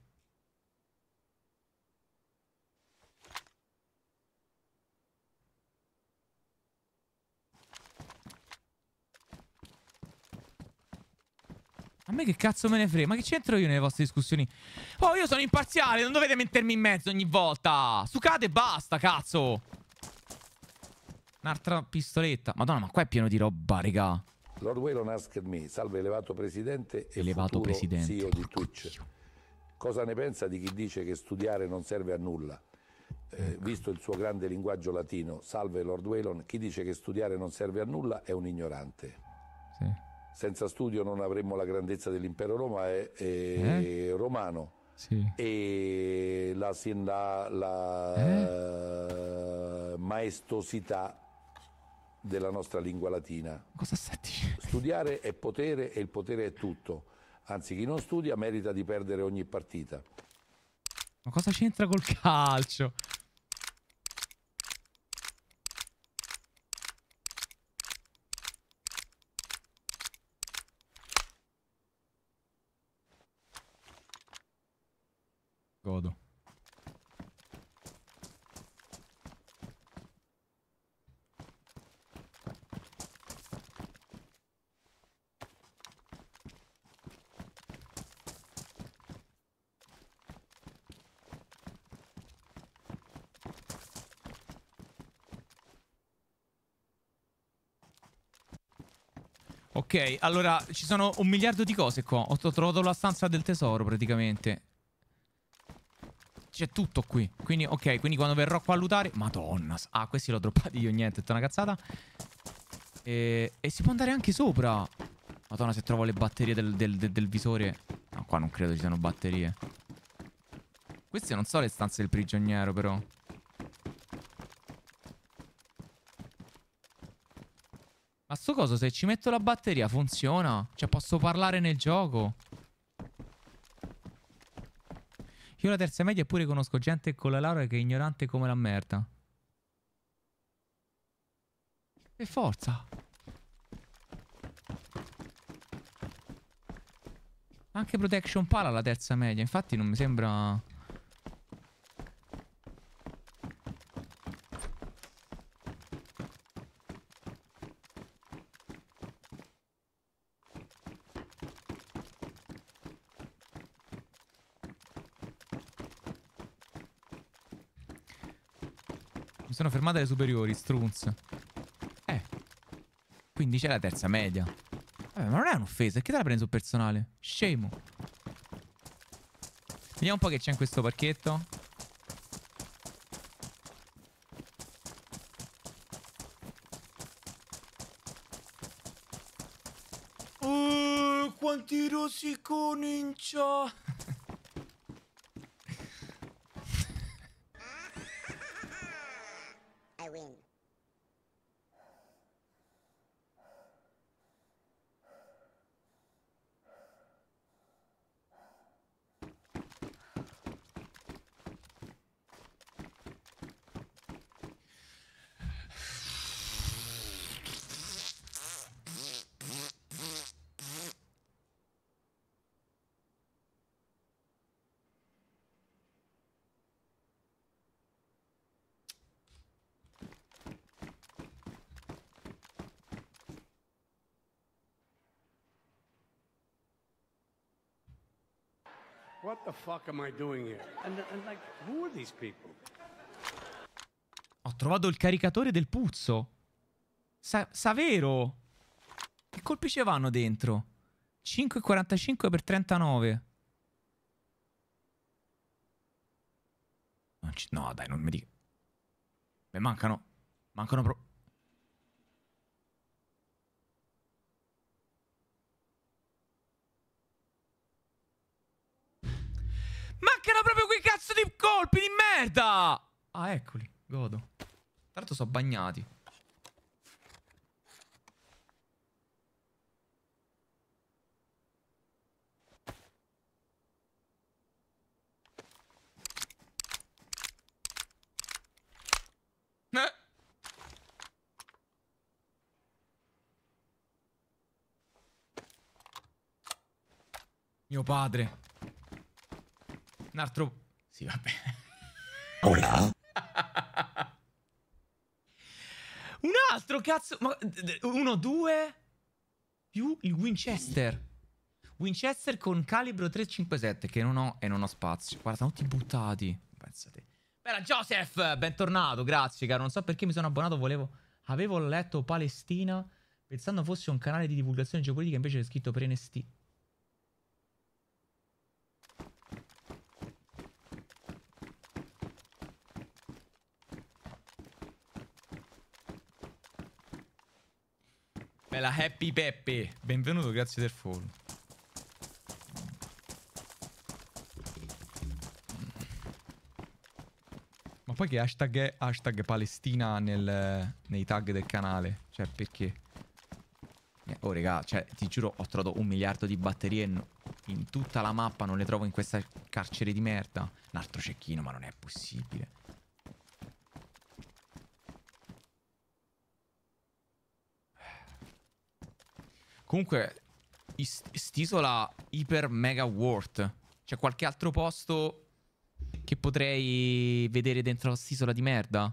A me che cazzo me ne frega? Ma che c'entro io nelle vostre discussioni? Oh, io sono imparziale, non dovete mettermi in mezzo ogni volta. Sucate e basta, cazzo. Un'altra pistoletta. Madonna, ma qua è pieno di roba, raga. Lord Whalen asked me, salve elevato presidente e Elevato futuro presidente. C E O di Twitch. Cosa ne pensa di chi dice che studiare non serve a nulla? Eh, visto il suo grande linguaggio latino, salve Lord Whalen, chi dice che studiare non serve a nulla è un ignorante. Sì. Senza studio non avremmo la grandezza dell'impero Roma è, è eh? romano. Sì. E la, la, la eh? maestosità della nostra lingua latina. Cosa stai dicendo? Studiare è potere e il potere è tutto. Anzi, chi non studia merita di perdere ogni partita. Ma cosa c'entra col calcio? Godo. Ok, allora ci sono un miliardo di cose qua. Ho trovato la stanza del tesoro praticamente. C'è tutto qui. Quindi, ok, quindi quando verrò qua a lutare... Madonna. Ah, questi l'ho droppati io, niente, è una cazzata. E, e si può andare anche sopra. Madonna, se trovo le batterie del, del, del, del visore... No, qua non credo ci siano batterie. Queste non so le stanze del prigioniero, però. Ma sto coso, se ci metto la batteria, funziona? Cioè, posso parlare nel gioco? Io la terza media eppure conosco gente con la laurea che è ignorante come la merda. Per forza. Anche Protection Pala alla terza media. Infatti non mi sembra... Mi sono fermato alle superiori, strunz. Eh. Quindi c'è la terza media. Vabbè, ma non è un'offesa. Perché te la prendi sul personale? Scemo. Vediamo un po' che c'è in questo parchetto. Oh, quanti rosiconi in ciò. I win. What the fuck am I doing here? And, and like, who are these people? Ho trovato il caricatore del puzzo. Sa Savero. Che colpi ci vanno dentro? cinque e quarantacinque per trentanove. Non ci... No, dai, non mi dica. Beh, mancano. Mancano pro... Mancano proprio quei cazzo di colpi di merda! Ah, eccoli, godo. Tra l'altro sono bagnati. Eh. Mio padre. Un altro... Sì, vabbè. Hola. Un altro, cazzo... Ma... Uno, due... Più il Winchester. Winchester con calibro tre cinquantasette, che non ho e non ho spazio. Guarda, sono tutti buttati. Pensate. Bella, Joseph, bentornato, grazie, caro. Non so perché mi sono abbonato, volevo... Avevo letto Palestina pensando fosse un canale di divulgazione geopolitica, invece c'è scritto Prenesti. Bella Happy Peppe, benvenuto, grazie del follow. Ma poi che hashtag è hashtag Palestina nel, nei tag del canale? Cioè, perché? Eh, oh, raga, cioè, ti giuro, ho trovato un miliardo di batterie in, in tutta la mappa, non le trovo in questa carcere di merda. Un altro cecchino, ma non è possibile. Comunque, st'isola iper mega worth. C'è qualche altro posto che potrei vedere dentro quest'isola di merda?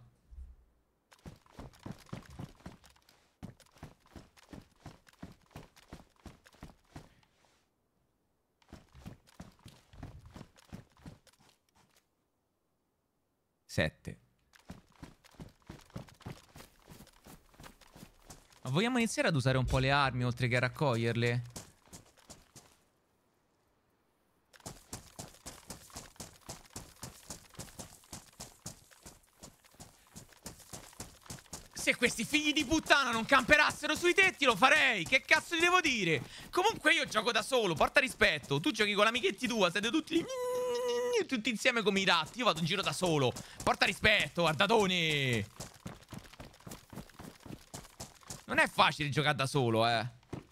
Sette. Ma vogliamo iniziare ad usare un po' le armi oltre che a raccoglierle? Se questi figli di puttana non camperassero sui tetti lo farei. Che cazzo ti devo dire? Comunque io gioco da solo, porta rispetto. Tu giochi con l'amichetti tua, siete tutti tutti insieme come i ratti. Io vado in giro da solo. Porta rispetto, guardatoni. Non è facile giocare da solo, eh.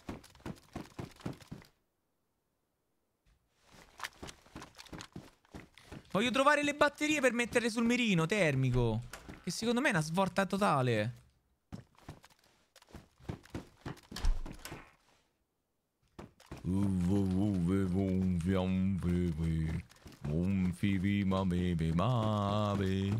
Voglio trovare le batterie per metterle sul mirino termico, che secondo me è una svolta totale. Uh, uh, uh, uh, uh. un bebe, un fivi ma bebe ma be.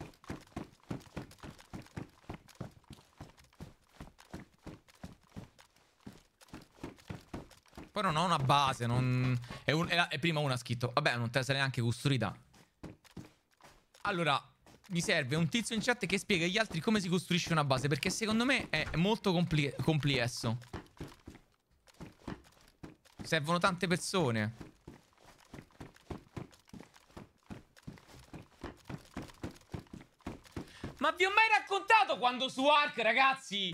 Poi non ho una base, non... È, un... è prima uno ha scritto, vabbè, non te la sei neanche costruita. Allora, mi serve un tizio in chat che spiega agli altri come si costruisce una base, perché secondo me è molto compli complesso. Servono tante persone. Ma vi ho mai raccontato quando su Ark, ragazzi?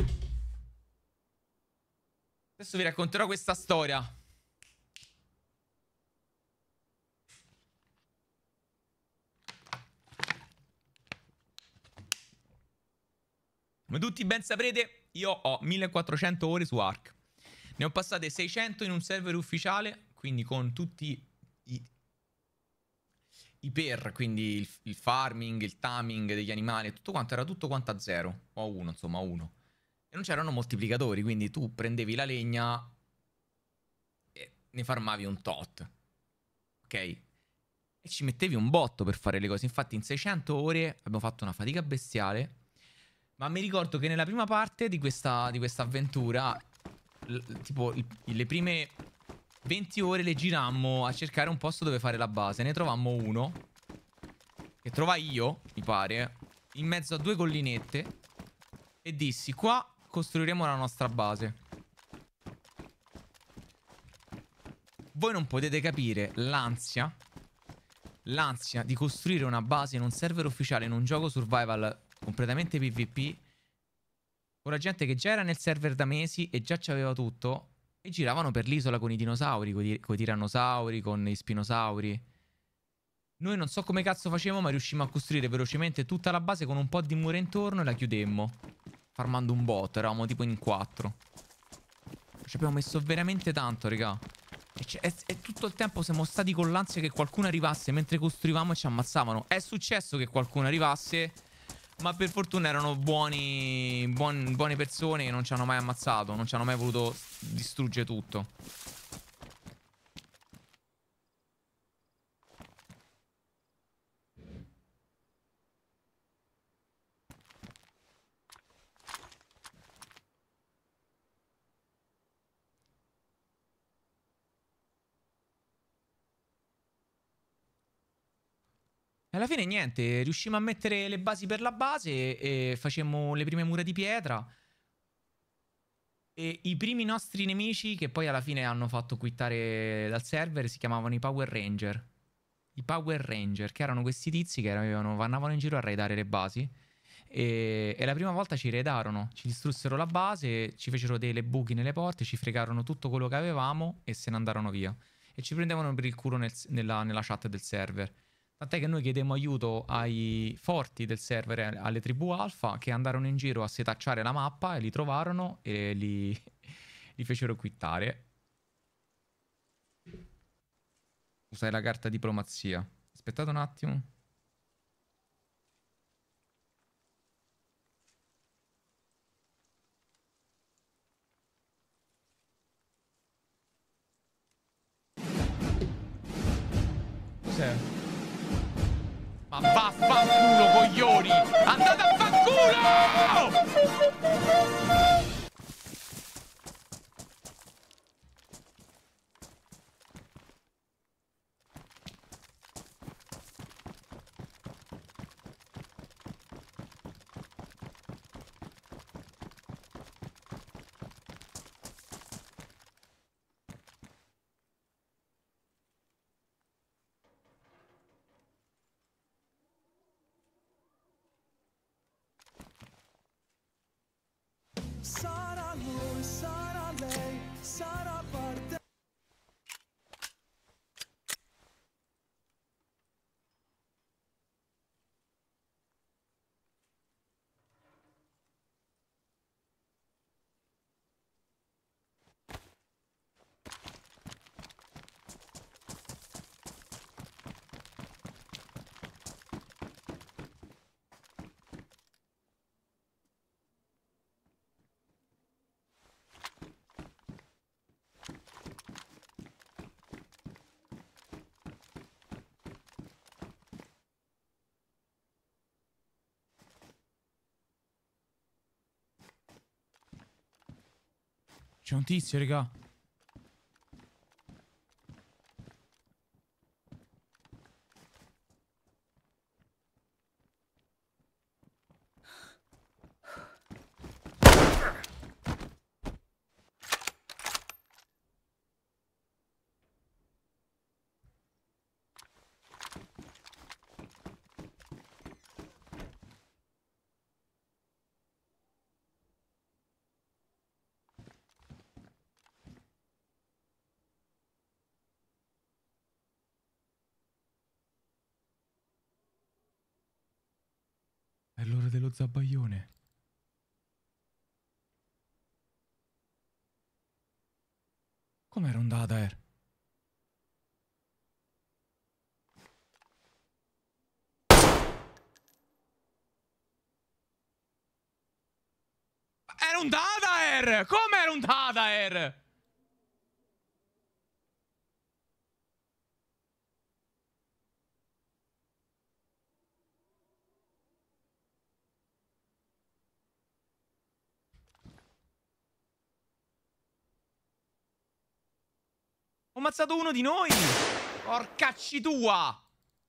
Adesso vi racconterò questa storia. Come tutti ben saprete, io ho millequattrocento ore su Ark. Ne ho passate seicento in un server ufficiale, quindi con tutti i, i per, quindi il, il farming, il taming degli animali, tutto quanto, era tutto quanto a zero, o a uno, insomma, a uno. E non c'erano moltiplicatori, quindi tu prendevi la legna e ne farmavi un tot. Ok? E ci mettevi un botto per fare le cose. Infatti in seicento ore abbiamo fatto una fatica bestiale. Ma mi ricordo che nella prima parte di questa, di questa avventura, tipo il, le prime venti ore le girammo a cercare un posto dove fare la base. Ne trovammo uno, che trovai io, mi pare, in mezzo a due collinette. E dissi, qua costruiremo la nostra base. Voi non potete capire l'ansia, l'ansia di costruire una base in un server ufficiale, in un gioco survival completamente PvP, con la gente che già era nel server da mesi e già c'aveva tutto, e giravano per l'isola con i dinosauri, con i, con i tirannosauri, con gli spinosauri. Noi non so come cazzo facevamo, ma riuscimmo a costruire velocemente tutta la base con un po' di mura intorno e la chiudemmo, farmando un bot. Eravamo tipo in quattro. Ci abbiamo messo veramente tanto, raga. E, e, e tutto il tempo siamo stati con l'ansia che qualcuno arrivasse mentre costruivamo e ci ammazzavano. È successo che qualcuno arrivasse, ma per fortuna erano buoni, buon, buone persone che non ci hanno mai ammazzato, non ci hanno mai voluto distruggere tutto. Alla fine niente, riuscimmo a mettere le basi per la base e facemmo le prime mura di pietra. E i primi nostri nemici, che poi alla fine hanno fatto quittare dal server, si chiamavano i Power Ranger. I Power Ranger, che erano questi tizi che avevano, andavano in giro a raidare le basi. E, e la prima volta ci raidarono, ci distrussero la base, ci fecero delle buchi nelle porte, ci fregarono tutto quello che avevamo e se ne andarono via. E ci prendevano per il culo nel, nella, nella chat del server. Tant'è che noi chiedemmo aiuto ai forti del server, alle tribù alfa, che andarono in giro a setacciare la mappa e li trovarono e li, li fecero quittare. Usai la carta diplomazia. Aspettate un attimo. Cos'è? Ma vaffanculo, coglioni! Andate a fanculo! Sarà lui, sarà lei, sarà parte. C'è un tizio, raga. È l'ora dello zabaione. Com'era un Dadaer? Era un Dadaer! Com'era un Dadaer? Ho ammazzato uno di noi! Porcacci tua!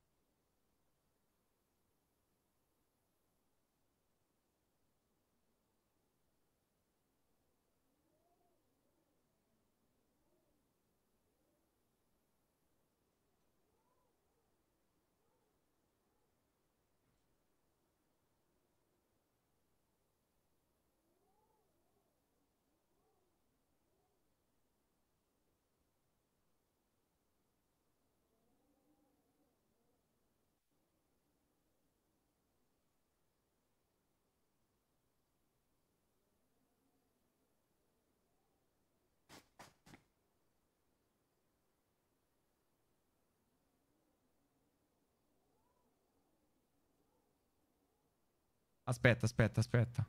Aspetta, aspetta, aspetta.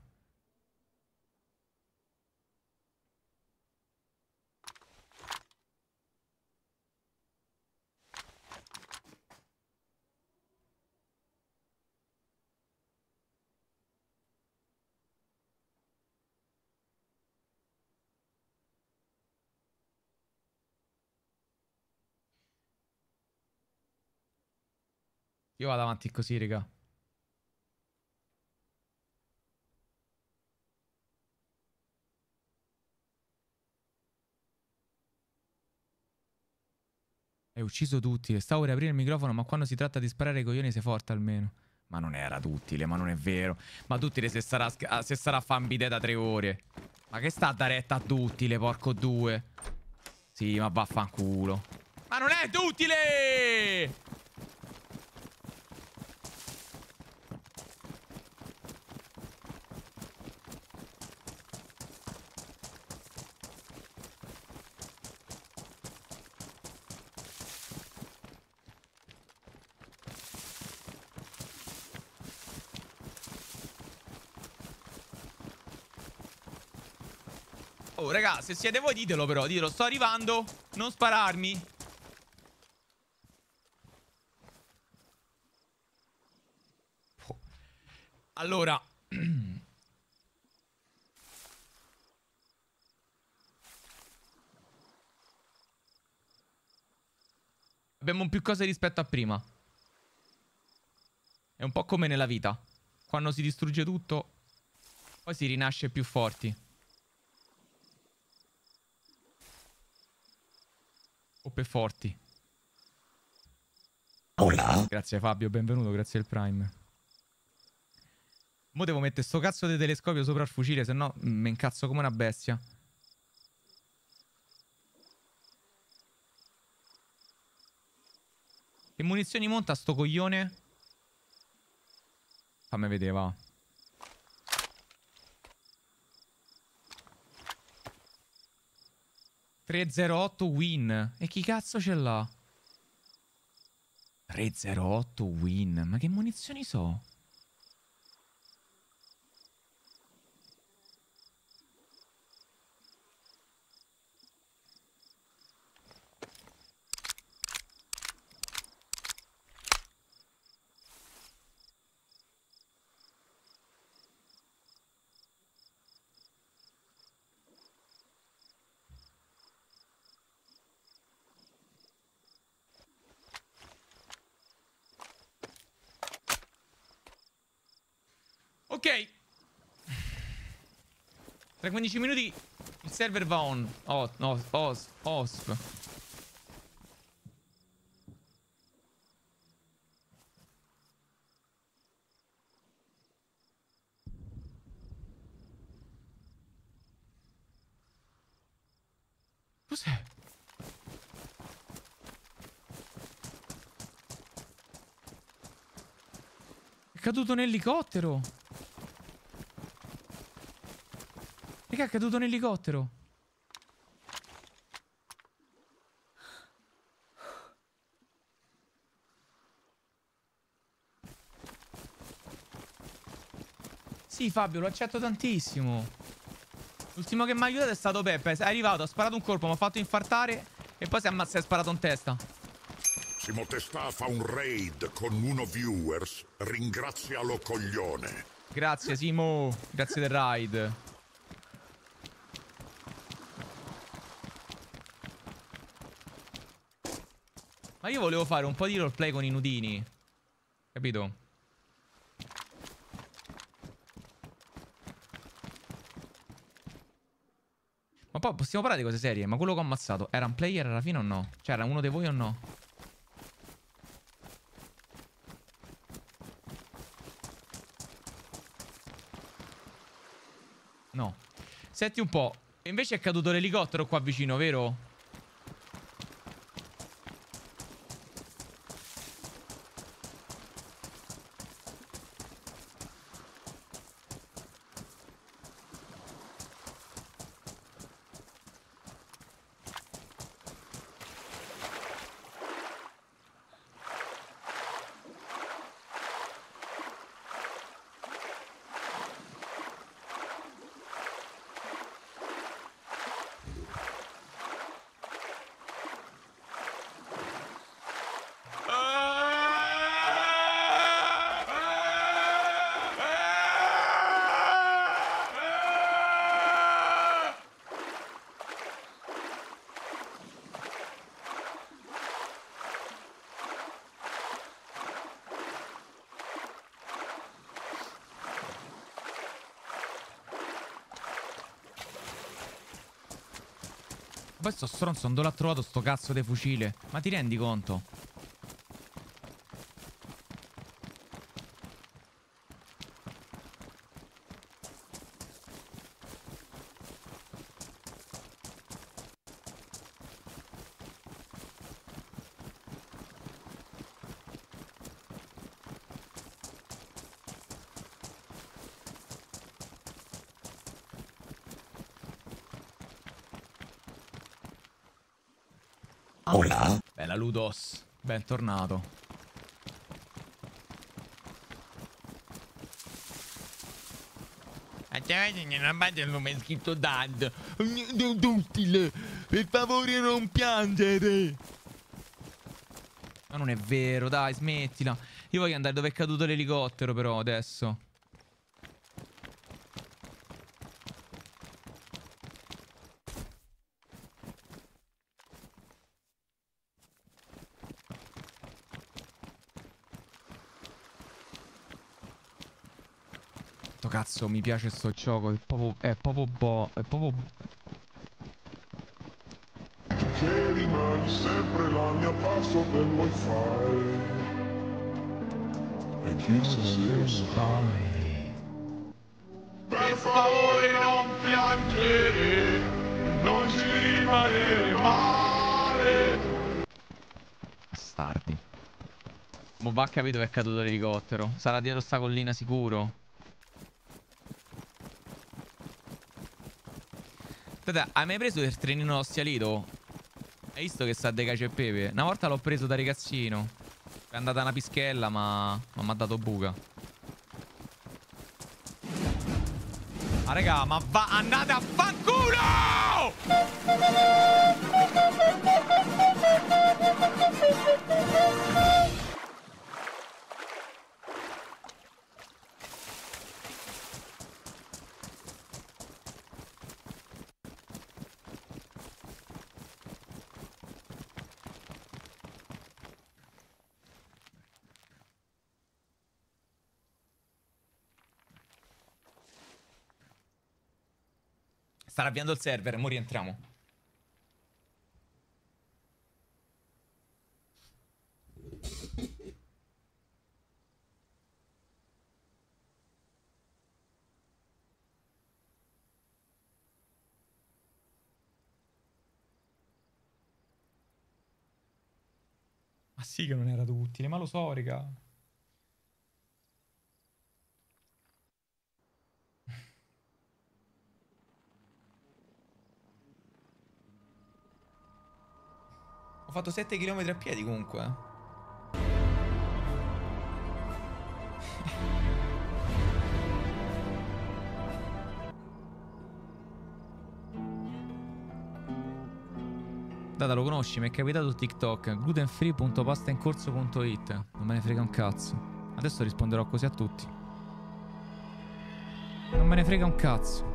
Io vado avanti così, raga. Hai ucciso tutti. Stavo per aprire il microfono, ma quando si tratta di sparare ai coglioni sei forte almeno. Ma non era Tuttile, ma non è vero. Ma Tuttile se sarà, se sarà a fambide da tre ore. Ma che sta a dare retta a Tuttile, porco due. Sì, ma vaffanculo. Ma non è Tuttile! Oh, raga, se siete voi ditelo però, ditelo, sto arrivando, non spararmi. Oh. Allora. Abbiamo più cose rispetto a prima. È un po' come nella vita. Quando si distrugge tutto, poi si rinasce più forti. Oppe forti. Hola. Grazie Fabio, benvenuto, grazie al Prime. Mo devo mettere sto cazzo di telescopio sopra il fucile, se no mi incazzo come una bestia. Che munizioni monta sto coglione? Fammi vedere, va. tre zero otto win. E chi cazzo ce l'ha? tre zero otto win. Ma che munizioni so? Ok. Tra quindici minuti il server va on. Oh, no, os, osp. Cos'è? È caduto un elicottero. Raga, è caduto un elicottero. Sì, Fabio, lo accetto tantissimo. L'ultimo che mi ha aiutato è stato Peppe. È arrivato, ha sparato un colpo, mi ha fatto infartare e poi si è, ammazzato, si è sparato in testa. Simo Testà fa un raid con uno viewers. Ringrazialo, coglione. Grazie, Simo. Grazie del raid. Ma io volevo fare un po' di roleplay con i nudini. Capito? Ma poi possiamo parlare di cose serie. Ma quello che ho ammazzato era un player alla fine o no? Cioè era uno di voi o no? No. Senti un po'. E invece è caduto l'elicottero qua vicino, vero? Poi sto stronzo non l'ha trovato sto cazzo di fucile. Ma ti rendi conto? Hola. Bella Ludos. Bentornato. Non mette il nome scritto Dad. Utile. Per favore non piangere. Ma non è vero, dai, smettila. Io voglio andare dove è caduto l'elicottero però adesso. Cazzo, mi piace sto gioco, è proprio, è proprio bo, è proprio... Che rimani sempre la mia password del wifi. E chissà se lo sai. Per favore non piangere, non ci rimanere male. Bastardi. Mo va a capire dove è caduto l'elicottero. Sarà dietro sta collina sicuro. Hai mai preso il trenino Ostialito? Hai visto che sa dei cacio e pepe? Una volta l'ho preso da ragazzino. È andata una pischella ma mi ha dato buca. Ah raga, ma va, andate a fanculo! Sta avviando il server, mo rientriamo. Ma sì che non era utile, ma lo so, raga. Ho fatto sette chilometri a piedi comunque. eh. Data, lo conosci? Mi è capitato su TikTok. glutenfree punto pastaincorso punto it. Non me ne frega un cazzo. Adesso risponderò così a tutti. Non me ne frega un cazzo.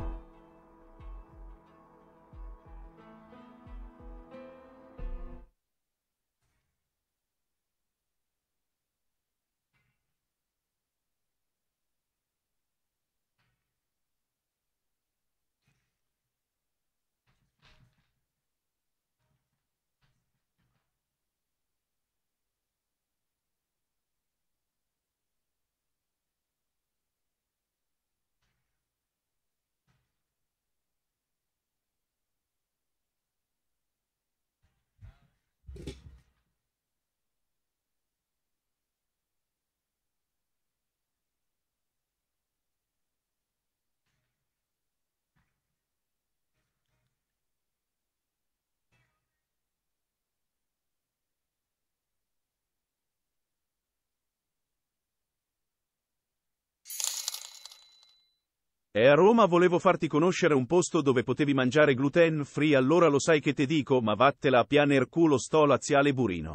E a Roma volevo farti conoscere un posto dove potevi mangiare gluten free, allora lo sai che te dico, ma vattela a pianer culo sto laziale burino.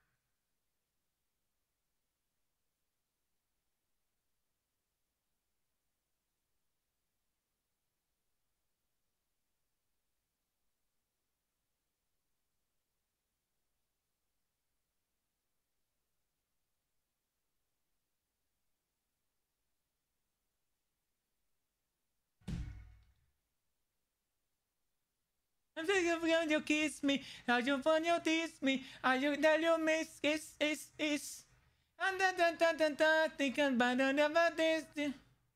I'm thinking you kiss me, how you want you tease me, how you tell you miss, is, is, is. And then, then, then, then, then, thinking about never this.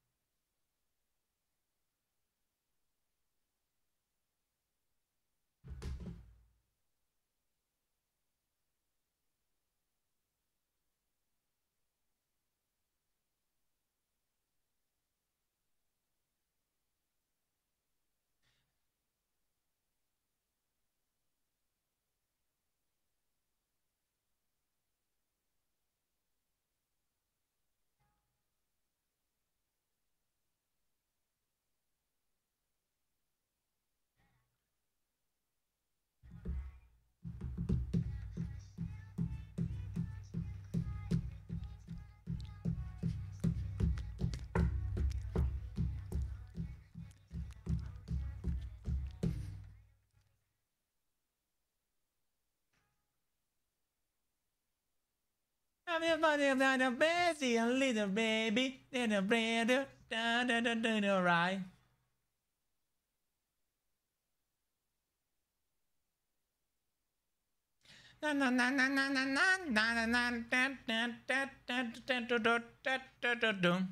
I'm your body, I'm a baby, a little baby, little brother, da da da da da, right? Na na na na na na na na na na da da da da da da da da da da.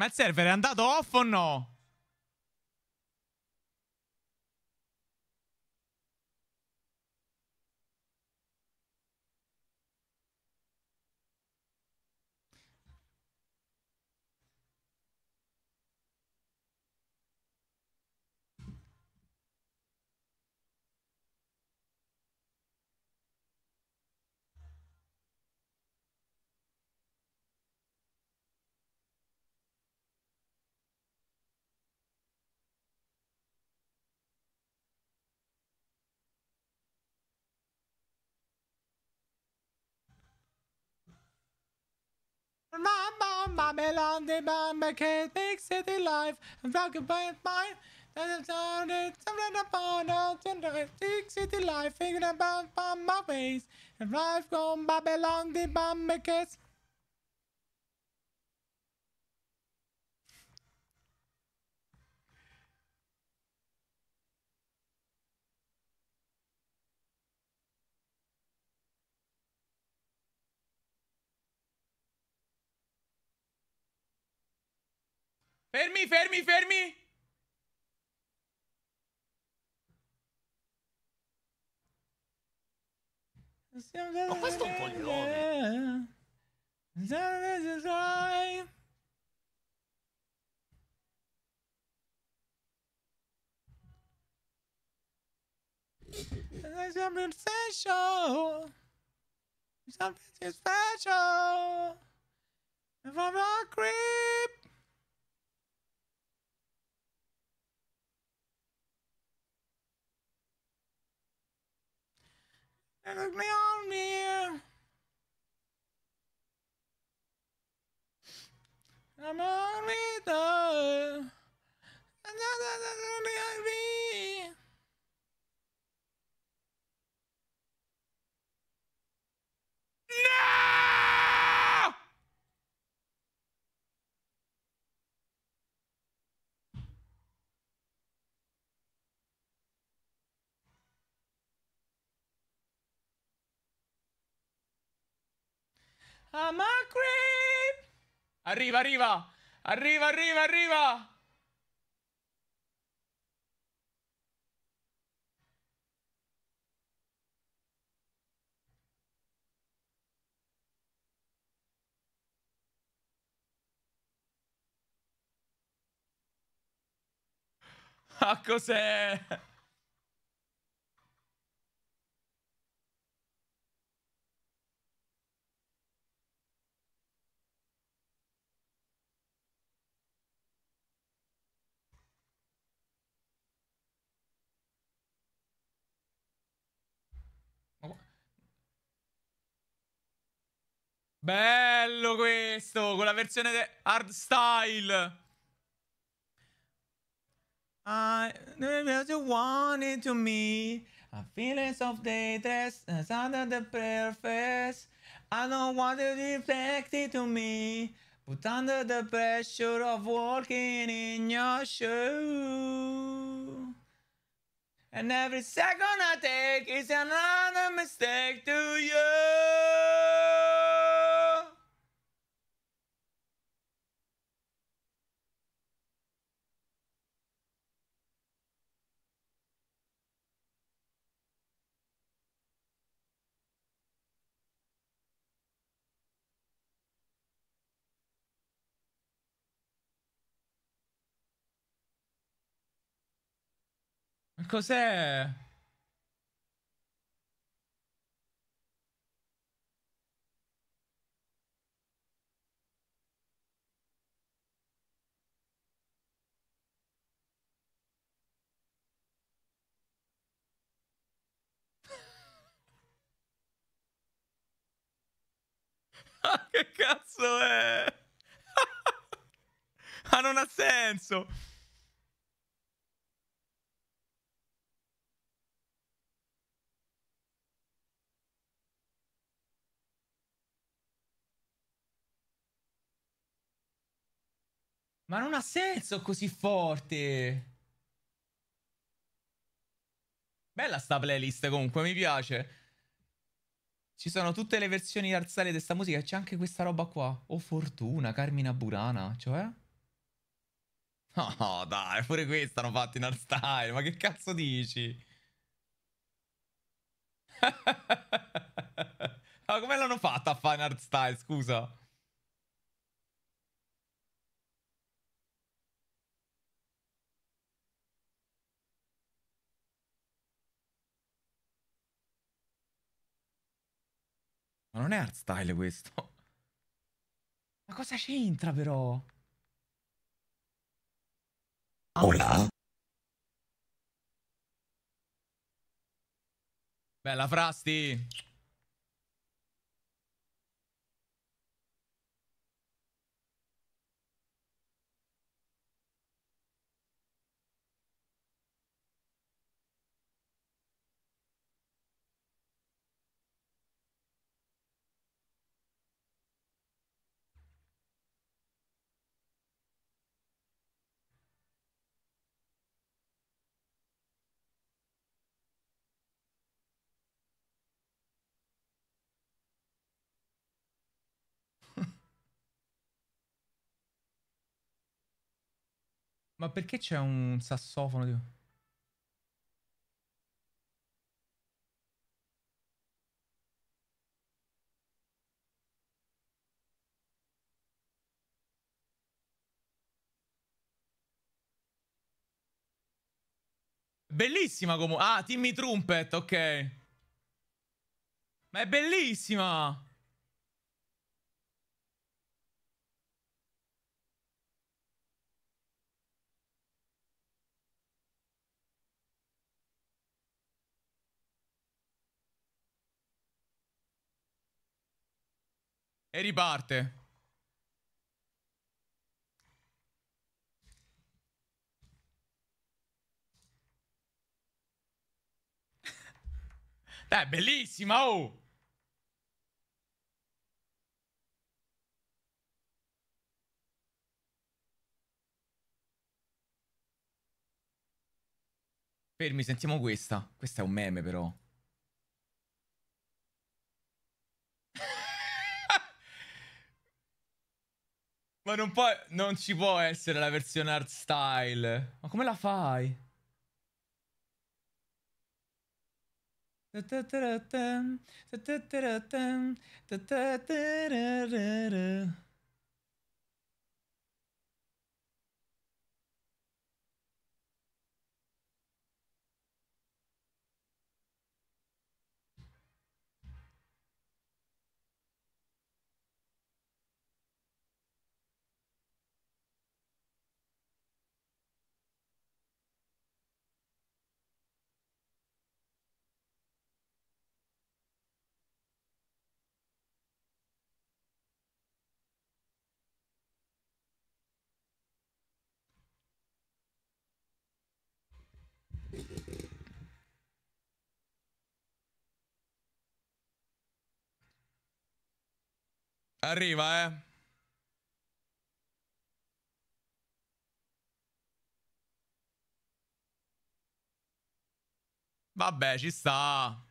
Ma il server è andato off o no? Babylon, the Bamba Cat, big city life, and rock about mine. Big city life, thinking about my ways, and life gone Babylon, the Bamba Cat. Fermi, fermi, fermi! Ma questo è un coglione. Something special. Something special. If I'm a creep. Look me on me. I'm on me though. No! I'm a creep. Arriva, arriva. Arriva, arriva, arriva. Ah, cos'è? Bello questo, con la versione hardstyle. I never wanted to me. A feelings of the dress, under the perfect. I don't want to reflect it to me. Put under the pressure of walking in your shoe. And every second I take is another mistake to you. Cos'è? Ah, che cazzo è? Ah, non ha senso. Ma non ha senso così forte. Bella sta playlist comunque, mi piace. Ci sono tutte le versioni arzali di sta musica e c'è anche questa roba qua. Oh fortuna, Carmina Burana, cioè... No, dai, pure questa hanno fatto in art style. Ma che cazzo dici? Ma come l'hanno fatta a fare in art style, scusa? Ma non è art style questo. Ma cosa c'entra però? Hola. Bella Frasti. Ma perché c'è un sassofono? Tipo? Bellissima comunque. Ah, Timmy Trumpet, ok. Ma è bellissima. E riparte. Dai, è bellissima, oh. Fermi, sentiamo questa. Questa è un meme, però. Ma non può... Non ci può essere la versione art style. Ma come la fai? Arriva, eh. Vabbè, ci sta.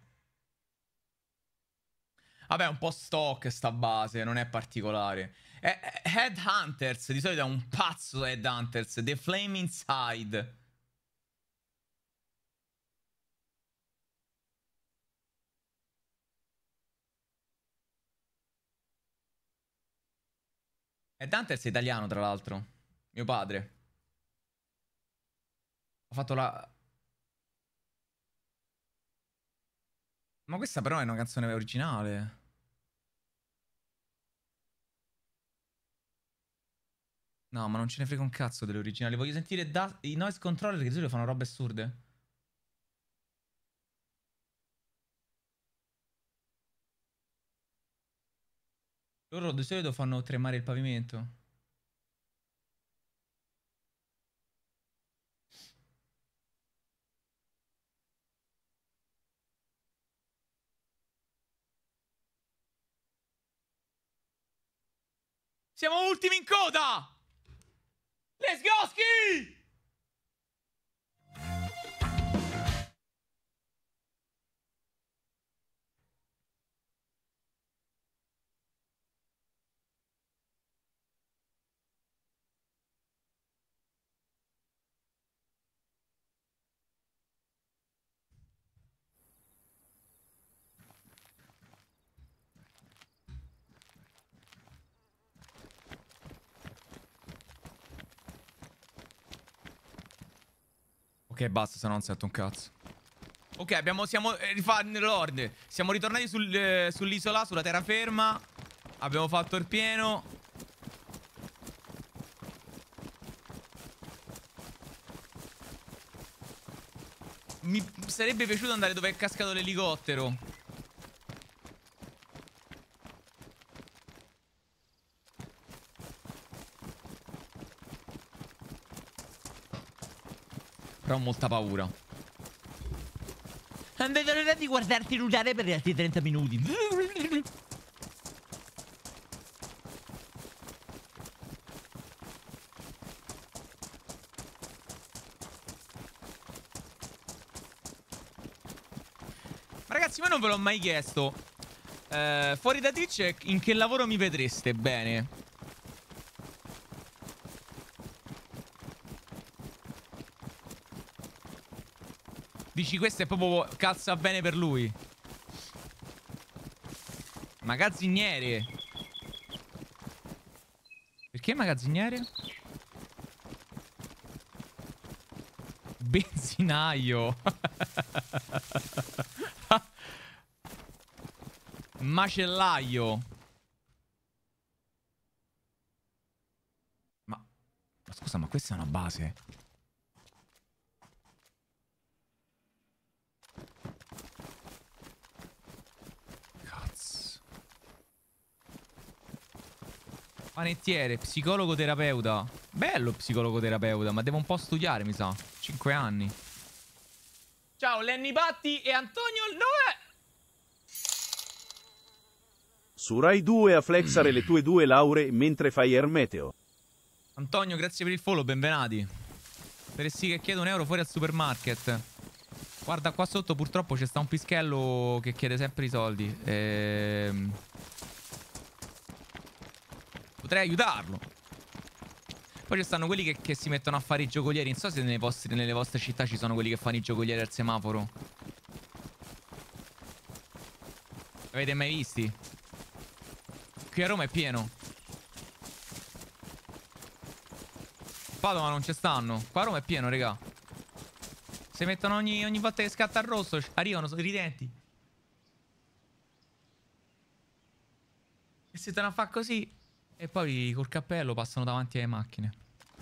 Vabbè, è un po' stock sta base, non è particolare. È, è- Headhunters, di solito è un pazzo Headhunters. The Flame Inside. Headhunters è italiano, tra l'altro. Mio padre. Ha fatto la... Ma questa però è una canzone originale. No, ma non ce ne frega un cazzo delle originali. Voglio sentire da- i noise controller che di solito fanno robe assurde. Loro di solito fanno tremare il pavimento. Siamo ultimi in coda! Let's go, Ski! Ok, basta, se no non sento un cazzo. Ok, abbiamo, siamo eh, rifanno l'ordine. Siamo ritornati sul, eh, sull'isola, sulla terraferma. Abbiamo fatto il pieno. Mi sarebbe piaciuto andare dove è cascato l'elicottero. Però ho molta paura. Non vedo l'ora di guardarti nuotare per altri trenta minuti. Ragazzi, ma non ve l'ho mai chiesto. Eh, fuori da Twitch, in che lavoro mi vedreste bene? Dici, questo è proprio calza bene per lui. Magazziniere. Perché magazziniere? Benzinaio. Macellaio. Ma, ma scusa, ma questa è una base? Cazzo. Panettiere, psicologo terapeuta. Bello psicologo terapeuta, ma devo un po' studiare, mi sa. Cinque anni. Ciao Lenny Patti e Antonio Noè. Su Rai due a flexare le tue due lauree mentre fai Ermeteo. Antonio, grazie per il follow, benvenati. Per sì che chiedo un euro fuori al supermarket. Guarda, qua sotto purtroppo c'è sta un pischello che chiede sempre i soldi. Ehm... Potrei aiutarlo. Poi ci stanno quelli che, che si mettono a fare i giocolieri. Non so se nelle vostre, nelle vostre città ci sono quelli che fanno i giocolieri al semaforo. Avete mai visti? Qui a Roma è pieno. Padova non ci stanno. Qua a Roma è pieno, raga. Si mettono ogni, ogni volta che scatta il rosso. Arrivano, sono ridenti. E si torna a fare così. E poi col cappello passano davanti alle macchine.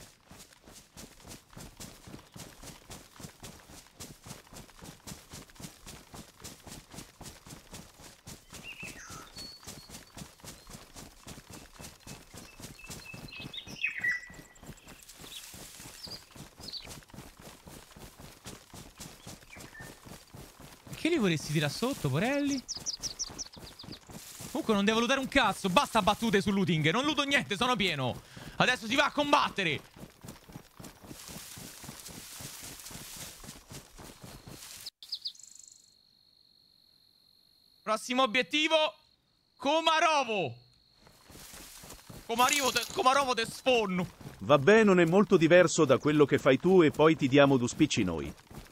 Che li vorresti tirare sotto, porelli? Comunque non devo lootare un cazzo. Basta battute sul looting. Non looto niente, sono pieno. Adesso si va a combattere. Prossimo obiettivo, Komarovo. Komarovo te, Komarovo te sfonno. Vabbè, non è molto diverso da quello che fai tu e poi ti diamo due spicci noi.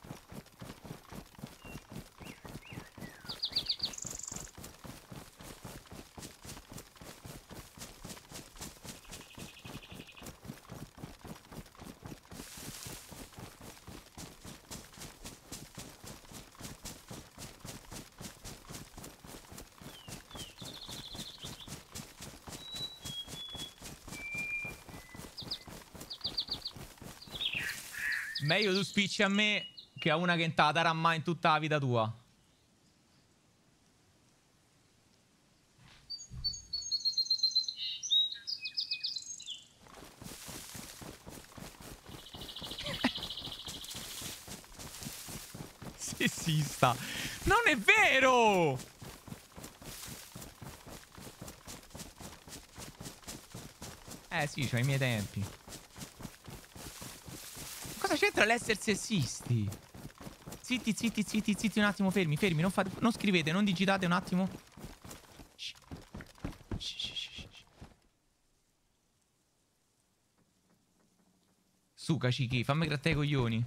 Meglio tu spicci a me che a una che non te la darà mai in tutta la vita tua. Sessista. Non è vero! Eh sì, c'ho i miei tempi. Cosa c'entra l'essere sessisti? Zitti, zitti, zitti, zitti un attimo, fermi, fermi, non, fate, non scrivete, non digitate un attimo. Shh. Shh, shh, shh, shh. Su, cacichi, fammi grattare i coglioni.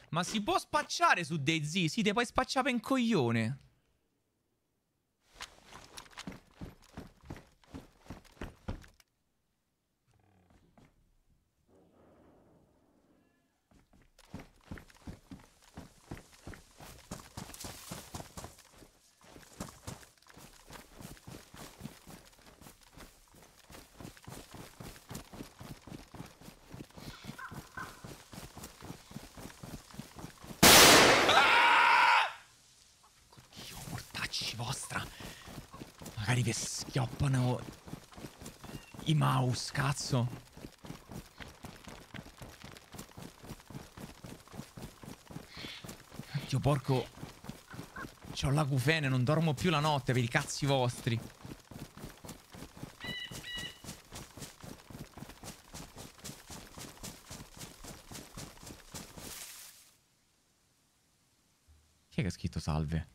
Ma si può spacciare su DayZ? Sì, te puoi spacciare per un coglione. Vostra. Magari vi schioppano i mouse, cazzo. Dio porco. C'ho l'acufene, non dormo più la notte per i cazzi vostri. Chi è che ha scritto salve?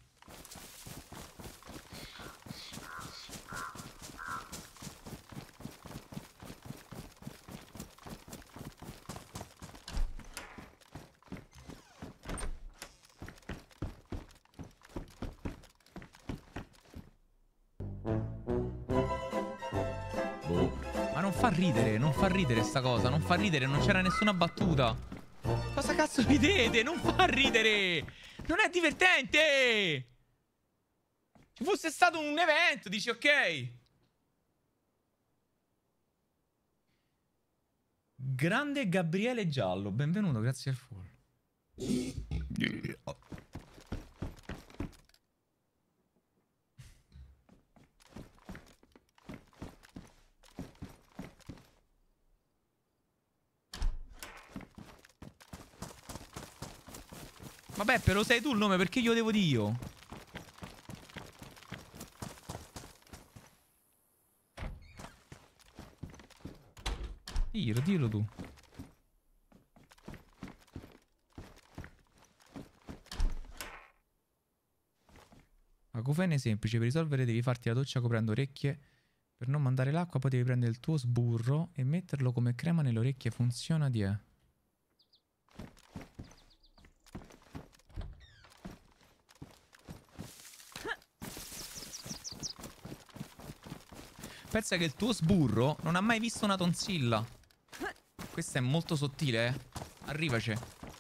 Fa ridere, non fa ridere sta cosa, non fa ridere, non c'era nessuna battuta. Cosa cazzo ridete? Non fa ridere! Non è divertente! Ci fosse stato un evento, dici ok. Grande Gabriele Giallo, benvenuto, grazie al follow. Vabbè, però sei tu il nome, perché io devo dire io? Dillo, dillo tu. Acufene semplice, per risolvere devi farti la doccia coprendo orecchie. Per non mandare l'acqua poi devi prendere il tuo sburro e metterlo come crema nelle orecchie. Funziona di è. Pensa che il tuo sburro non ha mai visto una tonsilla. Questa è molto sottile, eh. Arrivaci.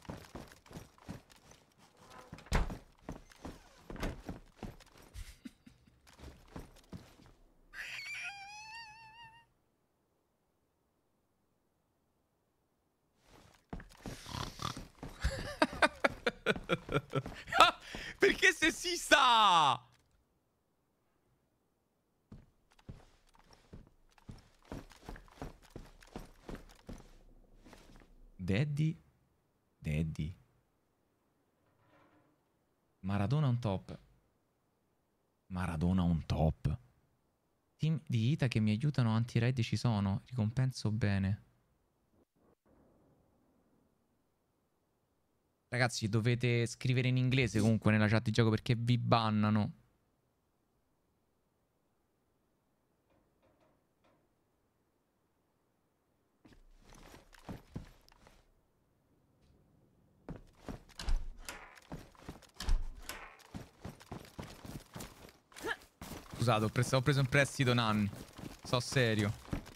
Perché sessista? Daddy, Daddy. Maradona on top. Maradona on top. Team di Ita che mi aiutano anti-raid ci sono. Ricompenso bene. Ragazzi, dovete scrivere in inglese comunque nella chat di gioco perché vi bannano. Scusate, ho preso, ho preso in prestito Nanni. So serio.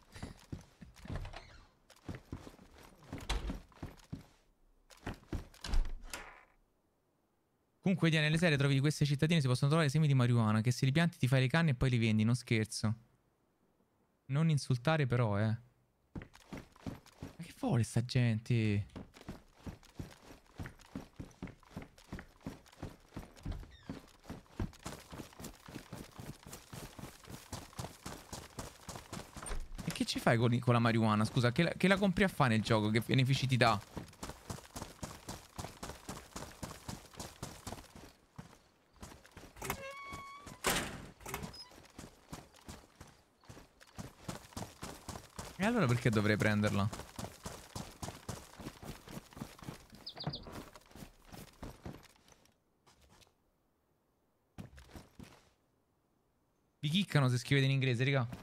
Comunque, nelle serie trovi di queste cittadine si possono trovare semi di marijuana. Che se li pianti ti fai le canne e poi li vendi, non scherzo. Non insultare però, eh. Ma che vuole sta gente? Che ci fai con, con la marijuana? Scusa, che la, che la compri a fare nel gioco? Che benefici ti dà? E allora perché dovrei prenderla? Vi chiccano se scrivete in inglese, raga.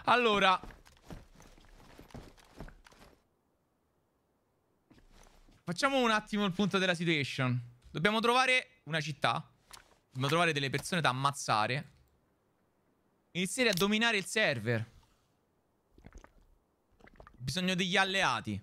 Allora, facciamo un attimo il punto della situation. Dobbiamo trovare una città. Dobbiamo trovare delle persone da ammazzare. Iniziare a dominare il server. Ho bisogno degli alleati.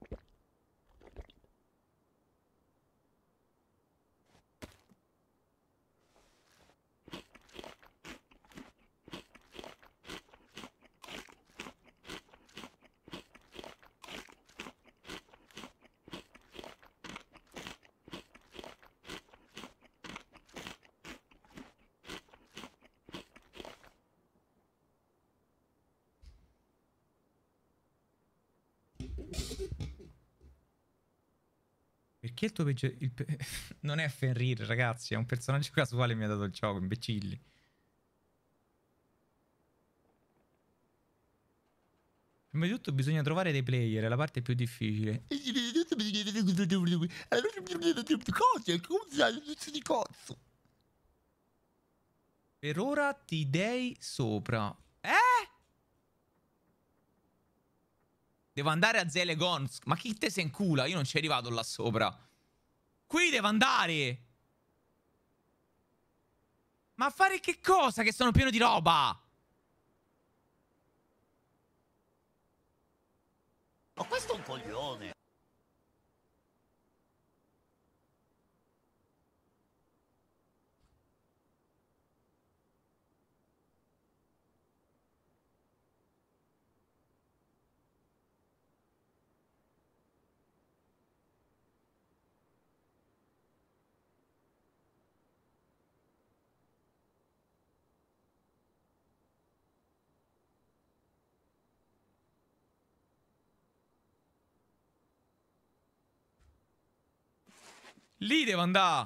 Perché il tuo peggiore... il pe- non è Fenrir, ragazzi. È un personaggio casuale che mi ha dato il gioco, imbecilli. Prima di tutto bisogna trovare dei player, è la parte più difficile. Per ora ti dei sopra. Eh? Devo andare a Zelegonsk. Ma chi te se incula? Io non ci arrivato là sopra. Qui devo andare. Ma a fare che cosa? Che sono pieno di roba. Ma questo è un coglione. Lì devo andare.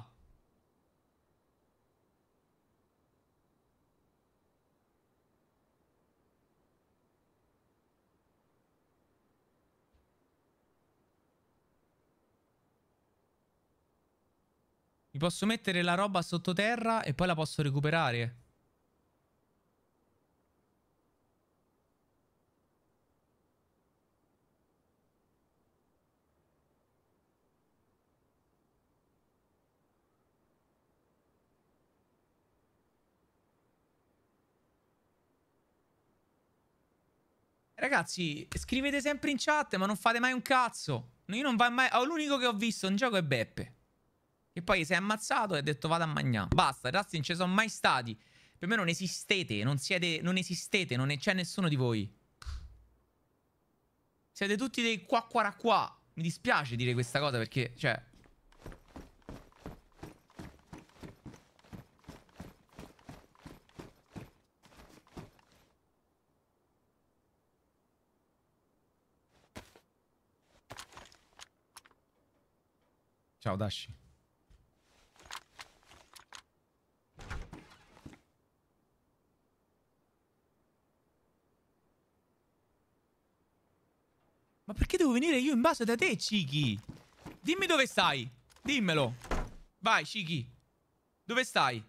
Mi posso mettere la roba sottoterra e poi la posso recuperare. Ragazzi, scrivete sempre in chat, ma non fate mai un cazzo. Io non vai mai... Oh, l'unico che ho visto in gioco è Beppe. Che poi si è ammazzato e ha detto vado a mangiare. Basta, ragazzi, non ci sono mai stati. Per me non esistete, non siete... Non esistete, non c'è nessuno di voi. Siete tutti dei qua qua qua. Mi dispiace dire questa cosa perché, cioè... Ciao, Dashi. Ma perché devo venire io in base da te, Chiki? Dimmi dove stai. Dimmelo. Vai, Chiki. Dove stai?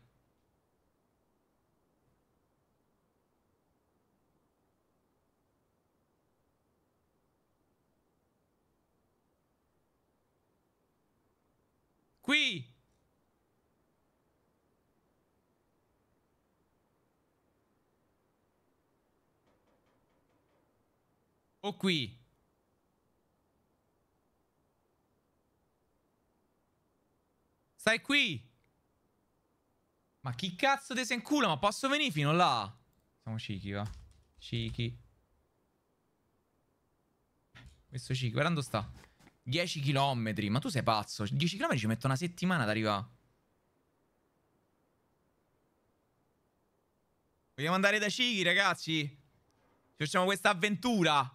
Qui. O qui. Stai qui. Ma chi cazzo te se incula? Ma posso venire fino là? Siamo Chiki, va. Chiki. Questo Chiki, guarda dove sta. dieci chilometri. Ma tu sei pazzo. dieci chilometri ci metto una settimana ad arrivare. Vogliamo andare da Chiki, ragazzi? Ci facciamo questa avventura.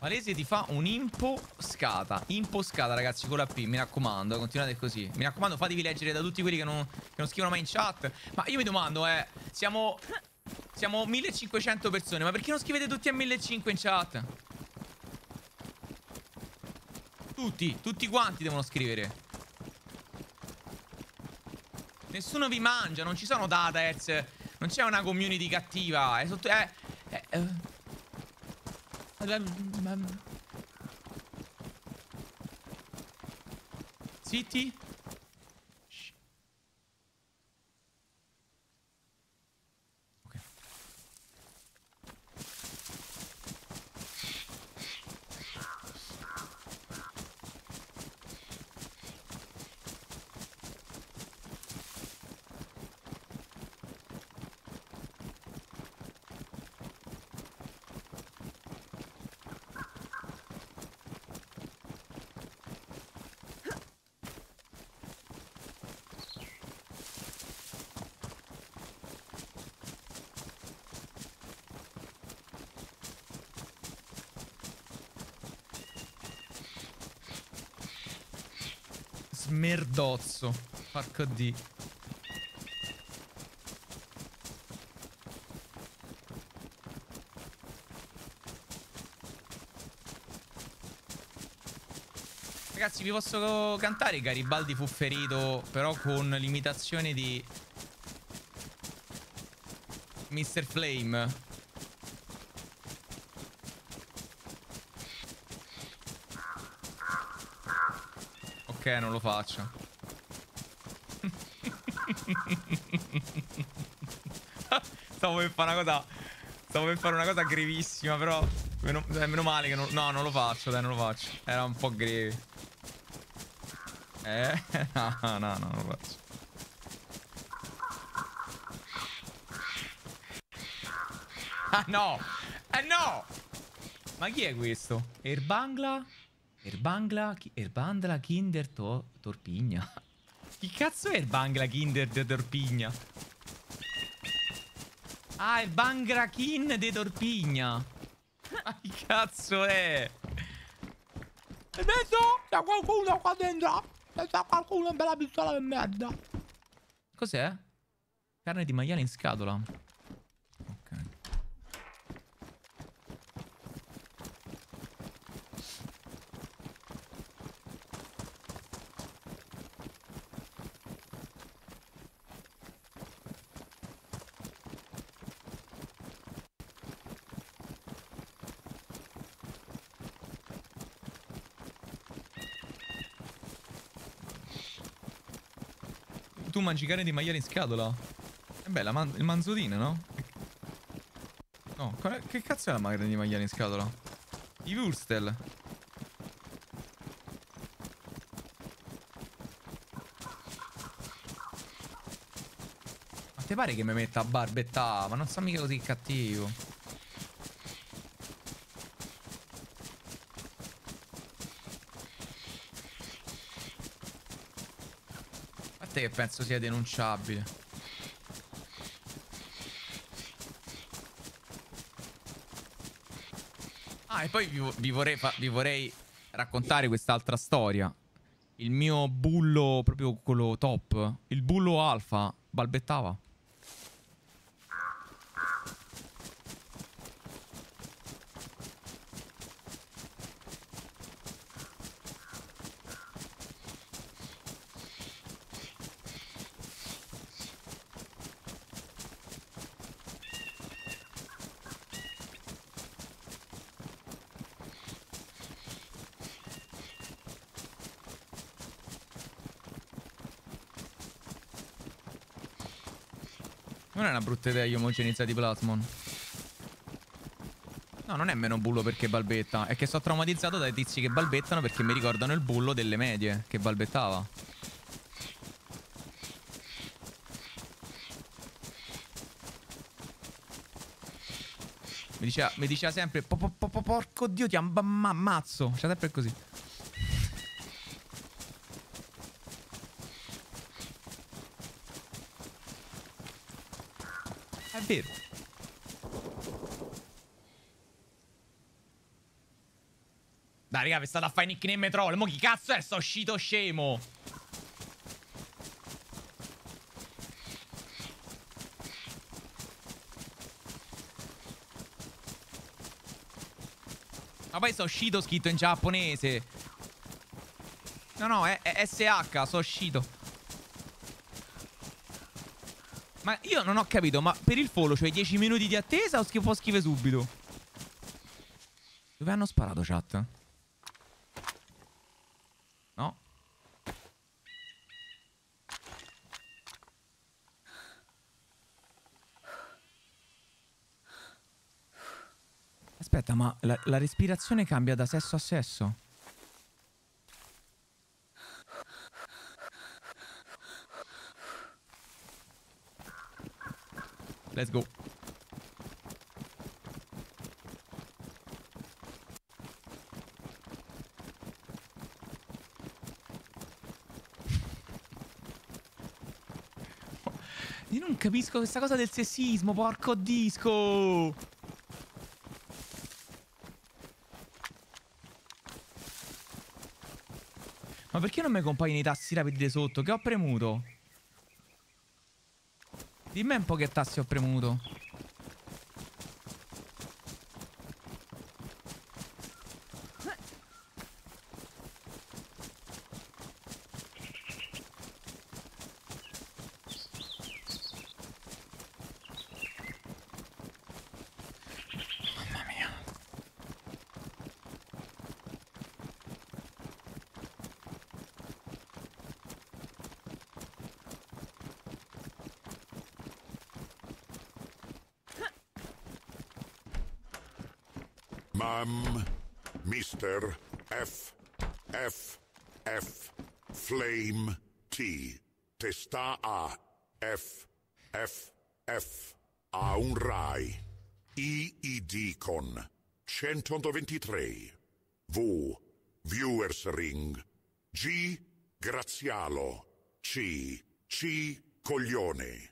Palese ti fa un'imposcata. Imposcata, ragazzi, con la P. Mi raccomando, continuate così. Mi raccomando, fatevi leggere da tutti quelli che non, che non scrivono mai in chat. Ma io mi domando, eh, siamo... Siamo millecinquecento persone, ma perché non scrivete tutti a millecinquecento in chat? Tutti, tutti quanti devono scrivere. Nessuno vi mangia, non ci sono daters. Non c'è una community cattiva. È sotto... È... è, è... Zitti. Ok. Smerdozzo. Porco di. Ragazzi, vi posso cantare Garibaldi fu ferito, però con l'imitazione di mister Flame. Ok, non lo faccio. Stavo per fare una cosa. Stavo per fare una cosa grevissima, però. Meno, eh, meno male che non. No, non lo faccio, dai, non lo faccio. Era un po' greve. Eh? No, no, no, non lo faccio. Ah, no! Eh, no! Ma chi è questo? Erbangla? Erbangla? Chi- Erbangla Kinder to Torpigna? Chi cazzo è Erbangla Kinder de Torpigna? Ah, il Bangrakin de Torpigna. Ma chi cazzo è? E adesso c'è qualcuno qua dentro. E c'è qualcuno bella pistola di merda. Cos'è? Carne di maiale in scatola. Ok. Tu mangi carne di maiale in scatola? E beh, la man il manzolino, no? No, è, che cazzo è la carne di maiale in scatola? I wurstel. Ma te pare che mi metta a barbettare? Ma non sono mica così cattivo. Che penso sia denunciabile. Ah, e poi vi, vi, vorrei, vi vorrei raccontare quest'altra storia. Il mio bullo, proprio quello top, il bullo alfa, balbettava. Non è una brutta idea gli omogenizzati Plasmon. No, non è meno bullo perché balbetta. È che sono traumatizzato dai tizi che balbettano perché mi ricordano il bullo delle medie che balbettava. Mi diceva, mi diceva sempre po, po, po, po, porco dio ti ammazzo. C'è sempre così. È vero. Dai, raga, vi state a fare nickname troll. Mo chi cazzo è sto uscito scemo? Ma poi sto uscito scritto in giapponese. No, no, è, è S H, sto uscito. Ma io non ho capito, ma per il follow c'hai dieci minuti di attesa o schif può scrivere subito? Dove hanno sparato, chat? No. Aspetta, ma la, la respirazione cambia da sesso a sesso? Let's go. Io non capisco questa cosa del sessismo, porco disco. Ma perché non mi compaiono i tassi rapidi di sotto? Che ho premuto? Dimmi un po' che tassi ho premuto. Mamma mia. Mam, mister F, F, F, Flame T, testa A, F, F, F, a un Rai, I I D con centoventitré, V, Viewers Ring, G, Grazialo, C, C, Coglione.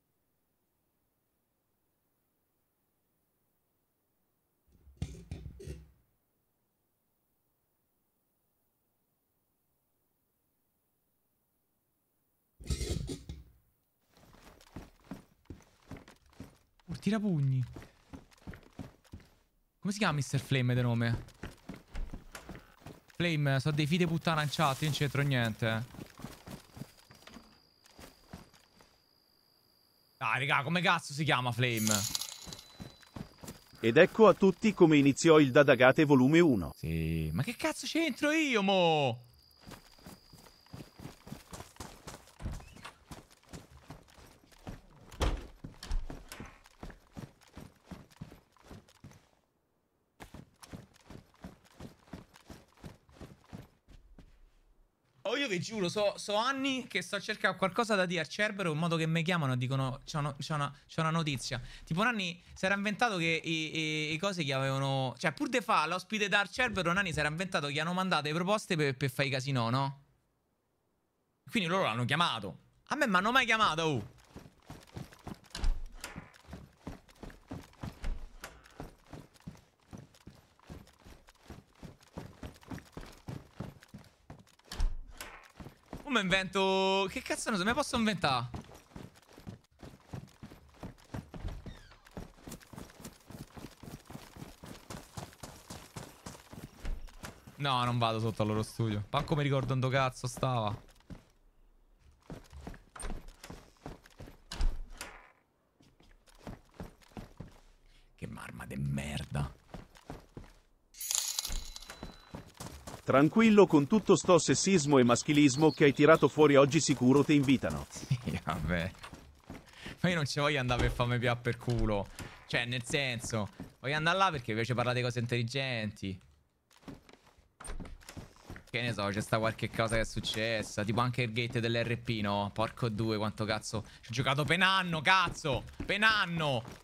Tirapugni. Come si chiama mister Flame di nome? Flame, so dei fide puttana in chat, io non c'entro niente. Ah, raga, come cazzo si chiama Flame? Ed ecco a tutti come iniziò il Dadagate volume uno. Sì, ma che cazzo c'entro io, mo? Oh, io vi giuro, so, so anni che sto cercando qualcosa da dire a Cerbero in modo che mi chiamano e dicono c'è una, una, una notizia. Tipo Nanni si era inventato che i, i, i cose che avevano... Cioè pur de fa l'ospite da Cerbero, Nanni si era inventato che gli hanno mandato le proposte per, per fare i casino, no? Quindi loro l'hanno chiamato. A me mi hanno mai chiamato, oh. Come invento... Che cazzo ne so, me posso inventare? No, non vado sotto al loro studio. Manco mi ricordo dove cazzo stava. Che marma de merda. Tranquillo, con tutto sto sessismo e maschilismo che hai tirato fuori oggi sicuro ti invitano. Sì, vabbè. Ma io non ci voglio andare per farmi pià per culo. Cioè, nel senso, voglio andare là perché invece parlare di cose intelligenti. Che ne so, c'è sta qualche cosa che è successa. Tipo anche il gate dell'R P, no? Porco due, quanto cazzo. Ci ho giocato penanno, cazzo. Penanno.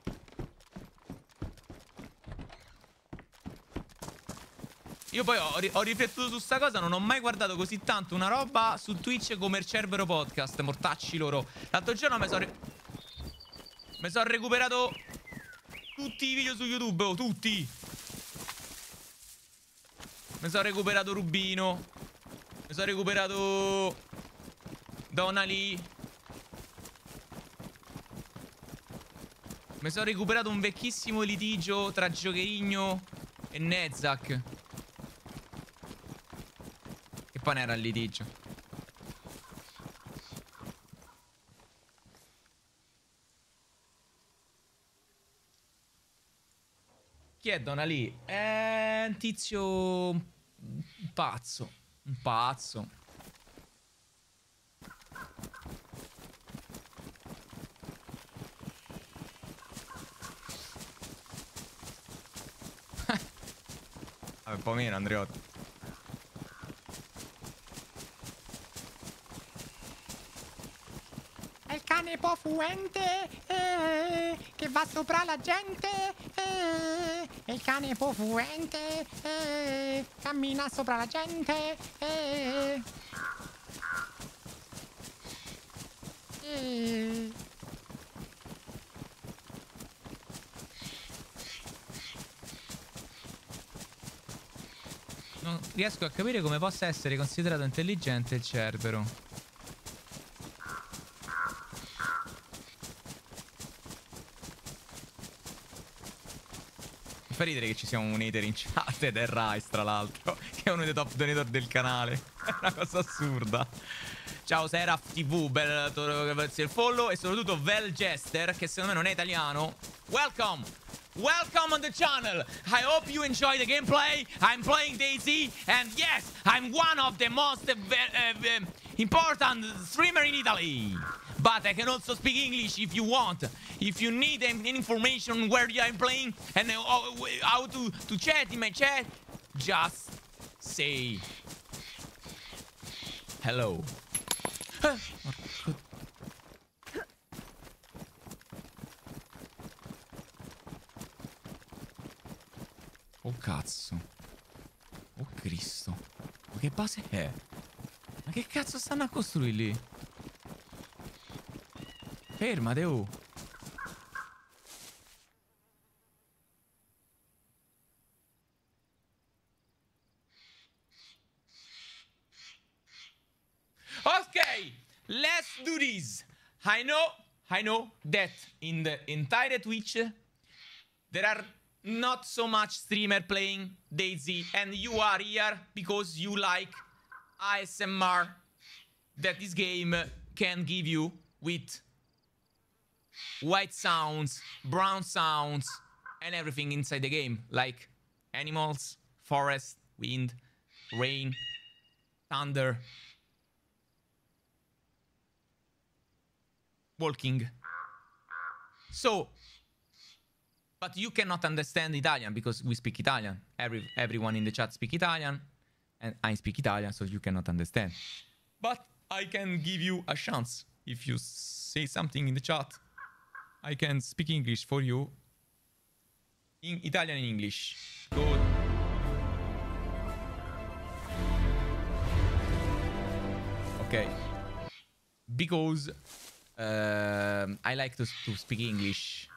Io poi ho, ho riflettuto su sta cosa. Non ho mai guardato così tanto una roba su Twitch come il Cerbero Podcast. Mortacci loro. L'altro giorno mi sono Mi sono recuperato tutti i video su YouTube, oh, tutti. Mi sono recuperato Rubino. Mi sono recuperato Donna Lee. Mi sono recuperato un vecchissimo litigio tra Giocherigno e Nezak. Che poi non era il litigio. Chi è Donna Lee? È un tizio... un pazzo. Un pazzo. Vabbè, un po' meno, Andreotti. È il cane pofuente eh, che va sopra la gente. Eh, è il cane pofuente eh, cammina sopra la gente. Eh, eh. Non riesco a capire come possa essere considerato intelligente il Cerbero. Mi fa ridere che ci sia un hater in chat ed è Rice, tra l'altro, che è uno dei top donator del canale. È una cosa assurda. Ciao Seraph T V, bel grazie il follow. E soprattutto Vel Jester, che secondo me non è italiano. Welcome! Welcome on the channel. I hope you enjoy the gameplay. I'm playing DayZ, and yes, I'm one of the most uh, uh, important streamer in Italy. But I can also speak English if you want. If you need any information where I'm playing and uh, how to, to chat in my chat, just say hello. Oh cazzo. Oh Cristo. Ma che base è? Ma che cazzo stanno a costruire lì? Fermate, oh. Ok, let's do this. I know, I know that in the entire Twitch there are not so much streamer playing DayZ, and you are here because you like A S M R that this game can give you with white sounds, brown sounds, and everything inside the game, like animals, forest, wind, rain, thunder, walking. So, but you cannot understand Italian because we speak Italian. Every everyone in the chat speak Italian, and I speak Italian, so you cannot understand. But I can give you a chance if you say something in the chat. I can speak English for you. In Italian and English. Good. Okay. Because uh, I like to, to speak English.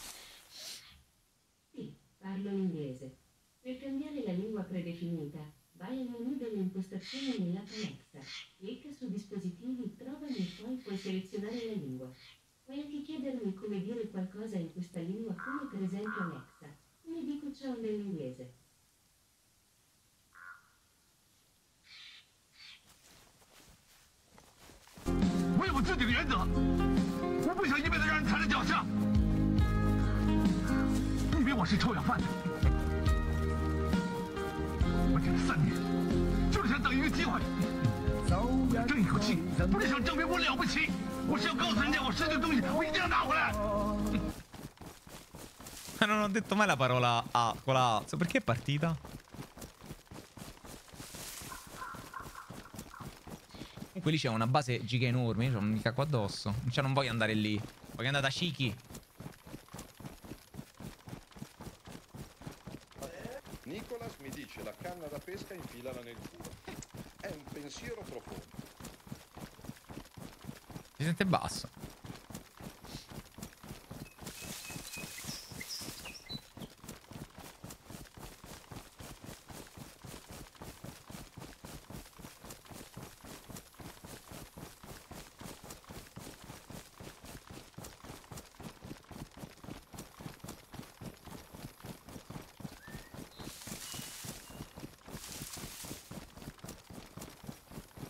Sì, parlo inglese. Per cambiare la lingua predefinita, vai al menu delle impostazioni nella Alexa, clicca su dispositivi, trovami e poi puoi selezionare la lingua. Puoi anche chiedermi come dire qualcosa in questa lingua, come per esempio Alexa. Come dico ciao nell'inglese? 我有自己的原则，我不想一辈子让人踩在脚下。你以为我是臭要饭的？我这三年就是想等一个机会，争一口气，不是想证明我了不起，我是要告诉人家我失去的东西，我一定要拿回来。 Ma non ho detto mai la parola A con la A. So perché è partita? Comunque lì c'è una base giga enorme. Io c'ho mica qua addosso. Cioè non voglio andare lì. Voglio andare da Shiki. Nicolas mi dice la canna da pesca infilala nel culo. È un pensiero profondo. Si sente basso.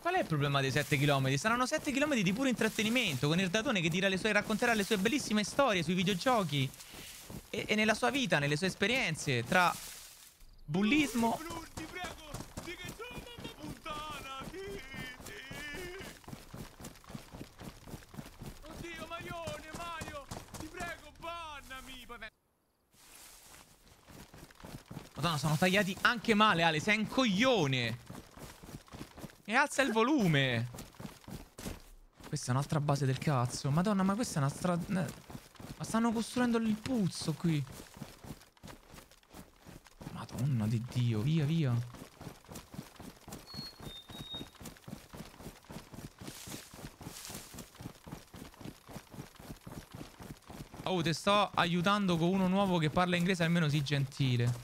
Qual è il problema dei sette chilometri? Saranno sette chilometri di puro intrattenimento, con il datone che dirà le sue, racconterà le sue bellissime storie sui videogiochi e, e nella sua vita, nelle sue esperienze, tra bullismo. Ti prego, di che sono mamma puttana, sì, sì. Oddio, Marione, Mario, ti prego, bannami. Madonna, sono tagliati anche male, Ale, sei un coglione. E alza il volume. Questa è un'altra base del cazzo. Madonna, ma questa è una strada... Ma stanno costruendo il puzzo qui. Madonna di Dio, via, via. Oh, ti sto aiutando con uno nuovo che parla inglese, almeno sii gentile.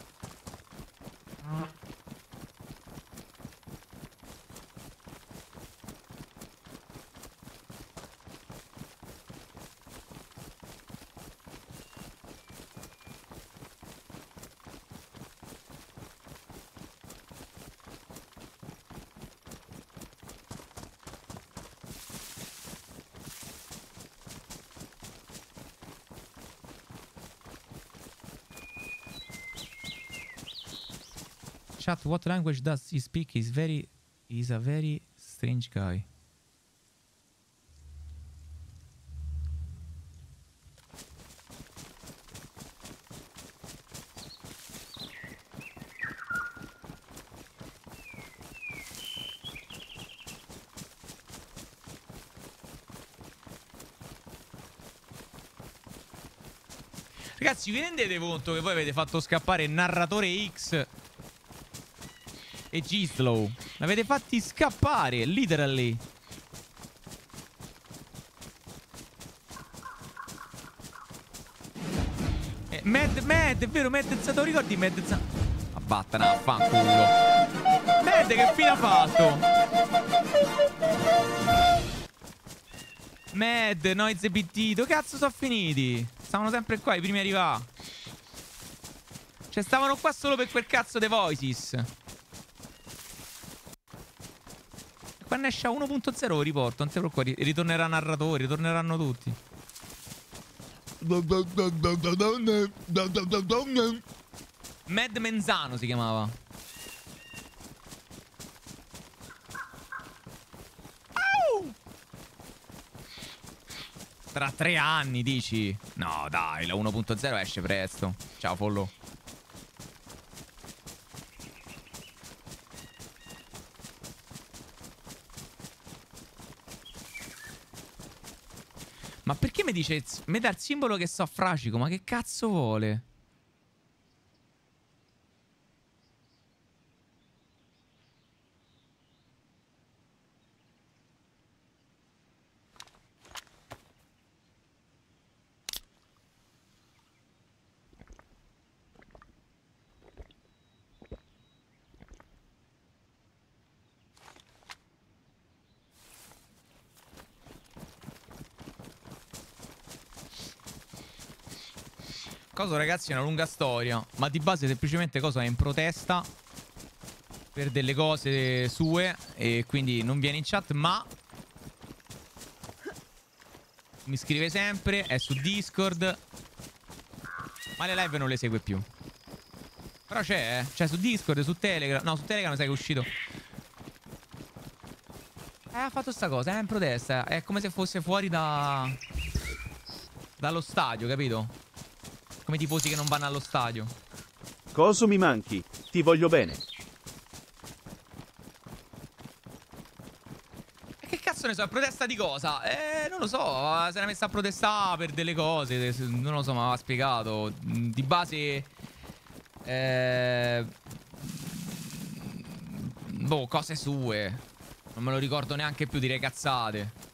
Chat, what language does he speak? He's very... He's a very strange guy. Ragazzi, vi rendete conto che voi avete fatto scappare il narratore X e G-Slow? L'avete fatti scappare, literally. Eh, Mad, Mad, è vero, Mad, te lo ricordi Mad? Ma vattene a fanculo. Mad, che fine ha fatto? Mad, Noise e B T, dove cazzo sono finiti? Stavano sempre qua, i primi a arrivare. Cioè, stavano qua solo per quel cazzo dei Voices. Quando esce a uno punto zero lo riporto, non ti preoccupare, ritornerà narratori, ritorneranno tutti. Mad Menzano si chiamava. Au! Tra tre anni, dici? No, dai, la uno punto zero esce presto. Ciao, follow. Ma perché mi dice... Mi dà il simbolo che so fracico? Ma che cazzo vuole? Coso, ragazzi, è una lunga storia, ma di base semplicemente Coso è in protesta per delle cose sue e quindi non viene in chat, ma mi scrive sempre, è su Discord, ma le live non le segue più. Però c'è, eh, cioè su Discord, su Telegram, no, su Telegram sai che è uscito. Eh, ha fatto sta cosa, è in protesta, è come se fosse fuori da... dallo stadio, capito? Come i tifosi che non vanno allo stadio. Coso mi manchi, ti voglio bene. E che cazzo ne so, protesta di cosa? Eh, non lo so, si era messa a protestare per delle cose, non lo so, ma aveva spiegato. Di base... Eh... Boh, cose sue. Non me lo ricordo neanche più, direi cazzate.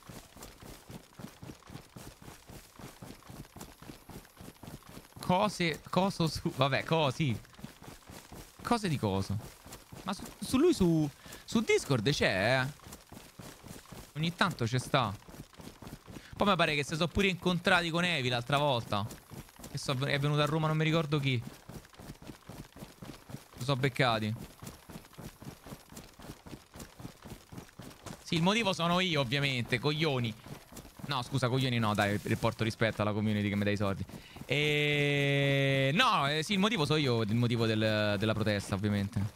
Cose, coso su... Vabbè, cosi. Cose di coso. Ma su, su lui su... Su Discord c'è, eh. Ogni tanto c'è sta. Poi mi pare che si sono pure incontrati con Evi l'altra volta. Che so, è venuto a Roma, non mi ricordo chi. Si sono beccati. Sì, il motivo sono io, ovviamente, coglioni. No, scusa, coglioni no, dai, riporto rispetto alla community che mi dà i soldi. E... No, eh, sì, il motivo so io, il motivo del, della protesta, ovviamente.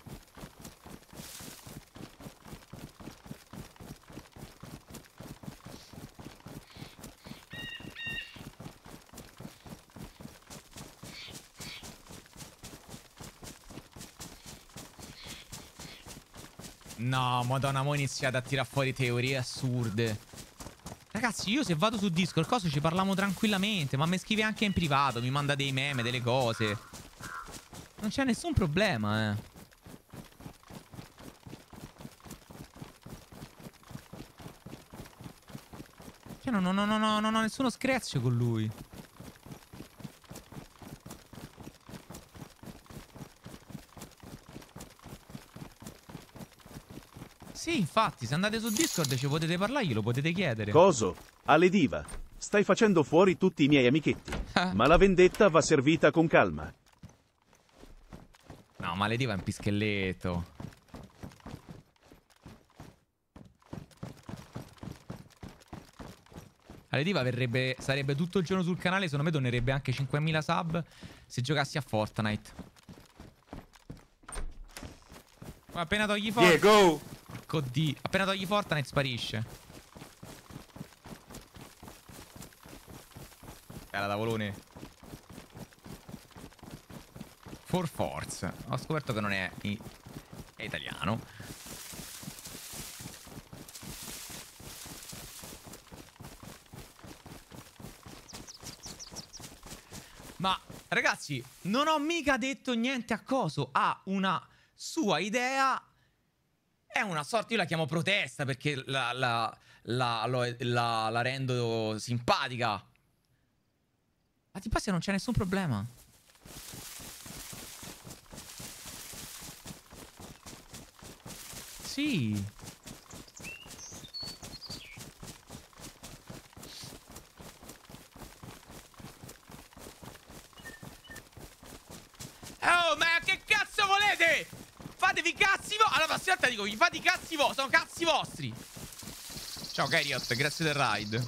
No, madonna, mo' iniziate a tirare fuori teorie assurde. Ragazzi, io se vado su Discord, cosa ci parliamo tranquillamente. Ma mi scrive anche in privato, mi manda dei meme, delle cose. Non c'è nessun problema, eh. Cioè, no, no, no, no, no, non ho nessuno screzio con lui. Sì, infatti, se andate su Discord ci potete parlare, glielo potete chiedere. Coso? Ale Diva, stai facendo fuori tutti i miei amichetti. Ma la vendetta va servita con calma. No, ma Ale Diva è un pischelletto. Ale Diva verrebbe, sarebbe tutto il giorno sul canale, secondo me donerebbe anche cinquemila sub se giocassi a Fortnite. Ma appena togli Fortnite... Yeah, go! Codì. Appena togli Fortnite sparisce. Bella tavolone. For Force. Ho scoperto che non è, è italiano. Ma ragazzi, non ho mica detto niente a Coso. Ha una sua idea. È una sorta, io la chiamo protesta perché la, la, la, la, la, la rendo simpatica. Ma ti passa, non c'è nessun problema. Sì. Oh, ma che cazzo volete? Fatevi i cazzi vostri. Allora, prossima volta dico, vi fate i cazzi vostri. Sono cazzi vostri. Ciao, Carriot, grazie del raid.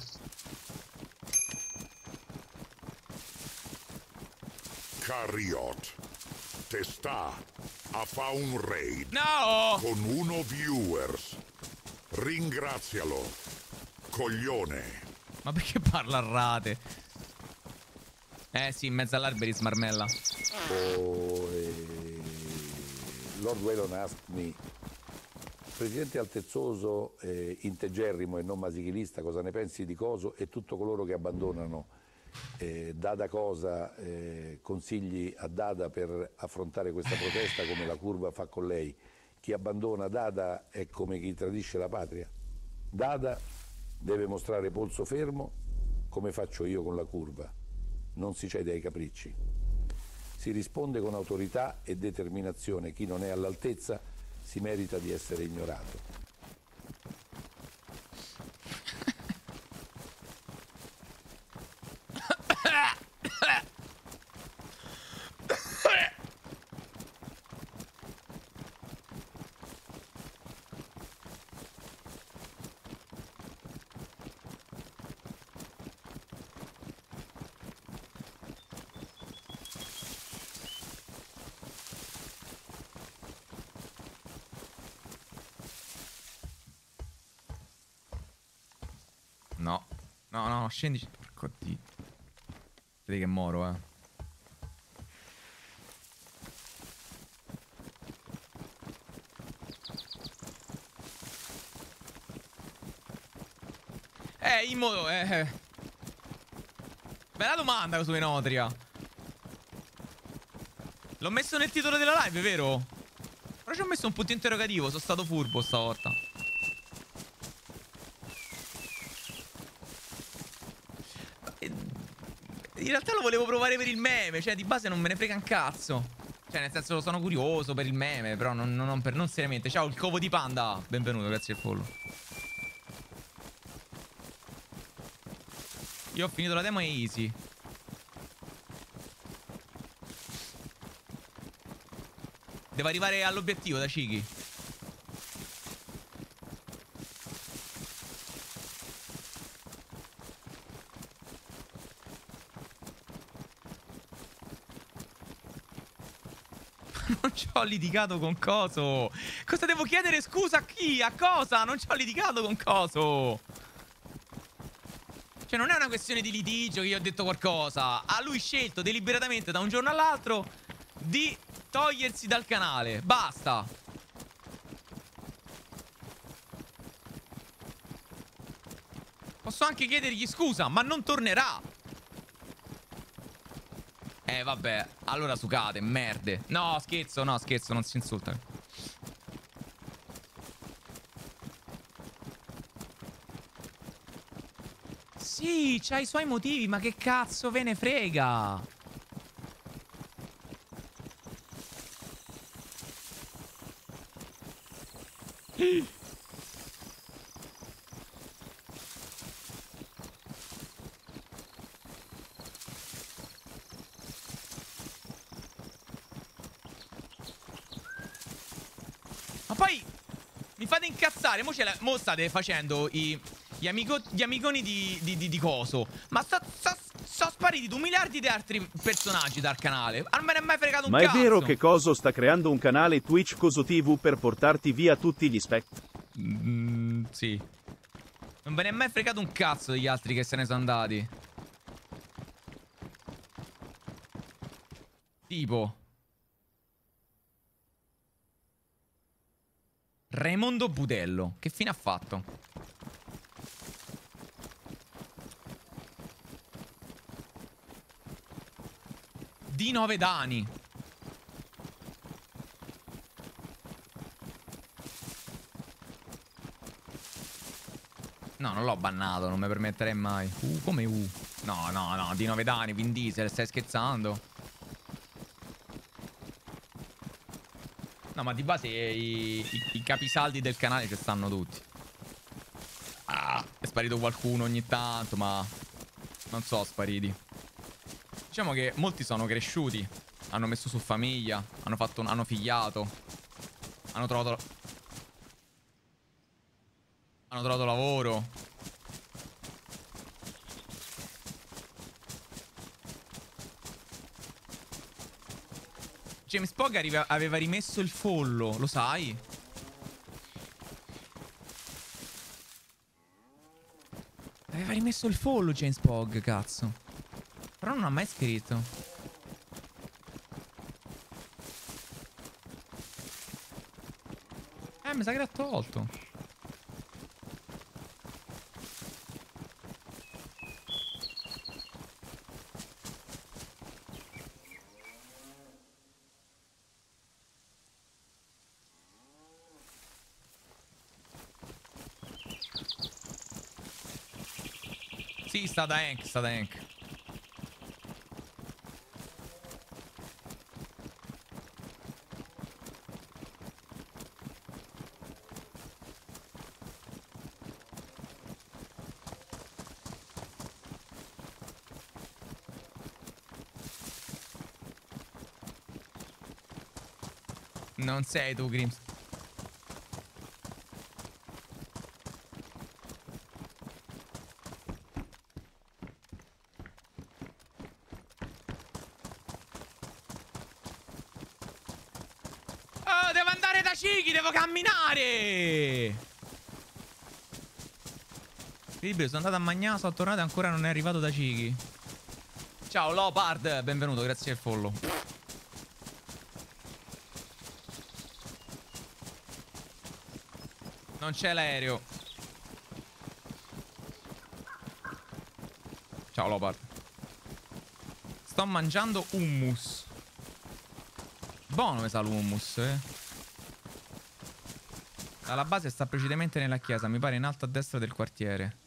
Carriot, te sta a fa un raid. No! Con uno viewers. Ringrazialo, coglione. Ma perché parla a rate? Eh sì, in mezzo all'alberi smarmella. Oh, eh, Lord Whelon asked me, Presidente altezzoso, eh, integerrimo e non masichilista, cosa ne pensi di Coso e tutto coloro che abbandonano eh, Dada Cosa, eh, consigli a Dada per affrontare questa protesta come la curva fa con lei? Chi abbandona Dada è come chi tradisce la patria. Dada deve mostrare polso fermo come faccio io con la curva. Non si cede ai capricci. Si risponde con autorità e determinazione. Chi non è all'altezza si merita di essere ignorato. No, no, no, scendi. Porco Dio. Vedi che moro, eh. Eh, Immo, eh. Bella domanda su Enotria. L'ho messo nel titolo della live, vero? Però ci ho messo un punto interrogativo, sono stato furbo stavolta. In realtà lo volevo provare per il meme, cioè di base non me ne frega un cazzo. Cioè nel senso sono curioso per il meme, però non, non, per, non seriamente. Ciao, il covo di panda, benvenuto, grazie del follow. Io ho finito la demo e easy. Devo arrivare all'obiettivo da Ciki. c'ho litigato con coso. Cosa devo chiedere scusa a chi? A cosa? Non c'ho litigato con coso. Cioè non è una questione di litigio che io ho detto qualcosa. Ha lui scelto deliberatamente da un giorno all'altro di togliersi dal canale. Basta. Posso anche chiedergli scusa, ma non tornerà. Eh vabbè, allora sucate, merde. No, scherzo, no, scherzo, non si insulta. Sì, c'ha i suoi motivi, ma che cazzo ve ne frega? Ma poi mi fate incazzare. Mo, la, mo state facendo i, gli, amico, gli amiconi di, di, di, di coso. Ma sono so, so spariti due miliardi di altri personaggi dal canale. Non me ne è mai fregato un Ma cazzo. è vero che Coso sta creando un canale Twitch Coso T V per portarti via tutti gli spec? Mm, sì. Non ve ne è mai fregato un cazzo degli altri che se ne sono andati. Tipo Raimondo Budello. Che fine ha fatto? Di nove Dani. No, non l'ho bannato, non mi permetterei mai. Uh, come uh? No, no, no, di nove Dani, Vin Diesel, stai scherzando? No, ma di base i, i, i capisaldi del canale ci stanno tutti. Ah, è sparito qualcuno ogni tanto, ma non so, spariti. Diciamo che molti sono cresciuti, hanno messo su famiglia, hanno fatto un, hanno figliato, hanno trovato hanno trovato lavoro. James Pog arriva, aveva rimesso il follow, lo sai? Aveva rimesso il follow James Pog, cazzo. Però non ha mai scritto. Eh, mi sa che l'ha tolto. Sì, sta da Hank, sta da Hank. Non sei tu, Grims. Oh, devo andare da Cighi, devo camminare. Incredibile, sono andato a Magna, sono tornato e ancora non è arrivato da Cighi. Ciao Lopard, benvenuto, grazie del follow. Non c'è l'aereo. Ciao Lopard. Sto mangiando hummus. Buono mi sa l'hummus, eh. Alla base sta precisamente nella chiesa, mi pare in alto a destra del quartiere.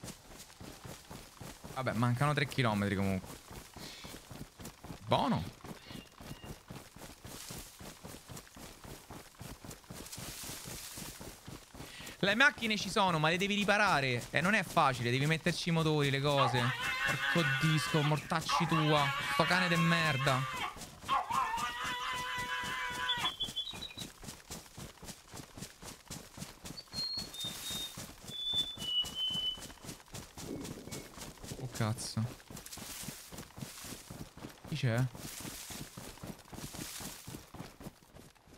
Vabbè, mancano tre chilometri comunque. Buono. Le macchine ci sono, ma le devi riparare. E non è facile, devi metterci i motori, le cose. Porco disco, mortacci tua. Sto cane de merda. Oh cazzo. Chi c'è?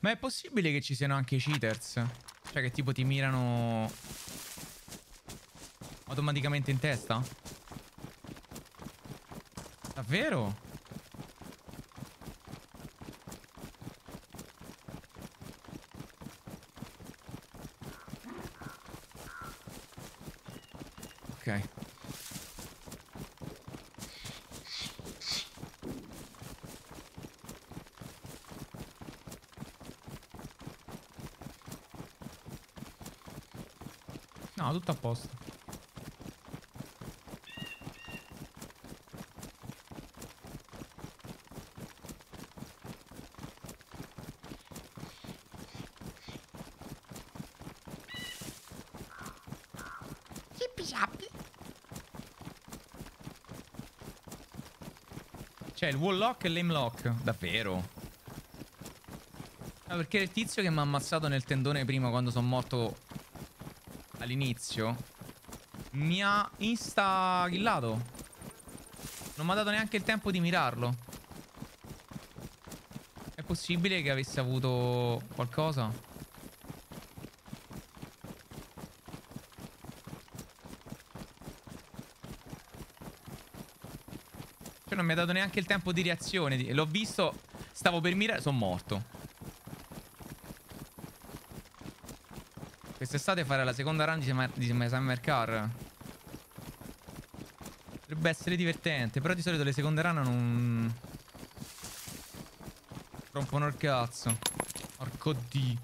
Ma è possibile che ci siano anche i cheaters? Cioè che tipo ti mirano automaticamente in testa? Davvero? Ok. No, tutto a posto. Zippi zappi. C'è il wall lock e l'aim lock. Davvero? Ah, perché il tizio che mi ha ammazzato nel tendone prima quando sono morto all'inizio mi ha insta killato. Non mi ha dato neanche il tempo di mirarlo. È possibile che avesse avuto qualcosa? Cioè non mi ha dato neanche il tempo di reazione. L'ho visto, stavo per mirare, sono morto. Quest'estate fare la seconda run di Summer Car potrebbe essere divertente. Però di solito le seconde run non rompono il cazzo. Porco di.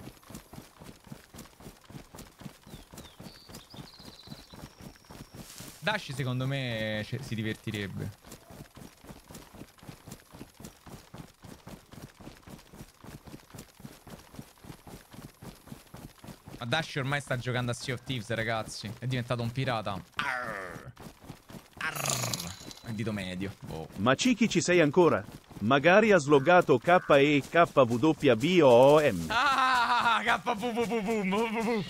Dash secondo me si divertirebbe. Ma Dash ormai sta giocando a Sea of Thieves, ragazzi. È diventato un pirata. Arr. Arr. Il dito medio. Oh. Ma Ciki ci sei ancora? Magari ha sloggato K E K W V O M. Ah, K V V V V V.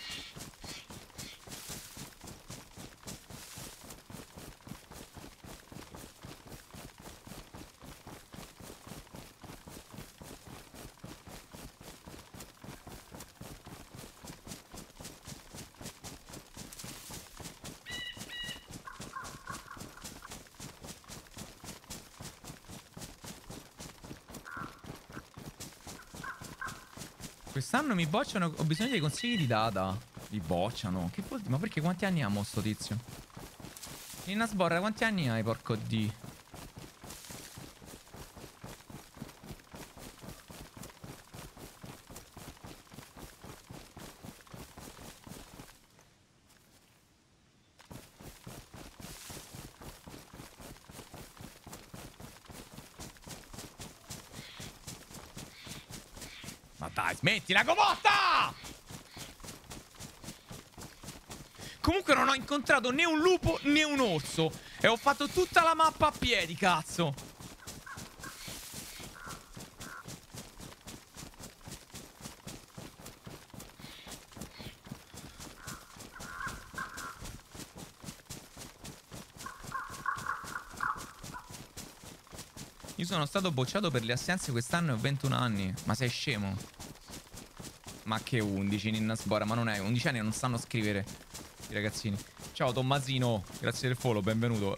Quest'anno mi bocciano. Ho bisogno dei consigli di Dada. Mi bocciano. Che vuol dire? Ma perché quanti anni ha mo sto tizio? Nina Sborra, quanti anni hai, porco di? Ma dai, smetti la comotta! Comunque non ho incontrato né un lupo né un orso. E ho fatto tutta la mappa a piedi, cazzo. Io sono stato bocciato per le assenze quest'anno e ho ventuno anni. Ma sei scemo? Ma che undici, Ninna Sbora? Ma non è undici anni, non sanno scrivere i ragazzini. Ciao Tommasino, grazie del follow, benvenuto.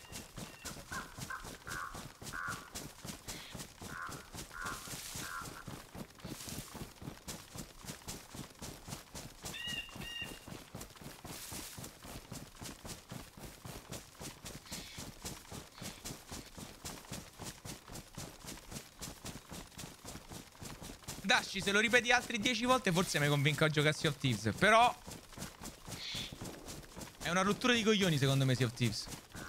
Dashi, se lo ripeti altri dieci volte forse mi convinco a giocare a Sea of Thieves. Però è una rottura di coglioni secondo me Sea of Thieves.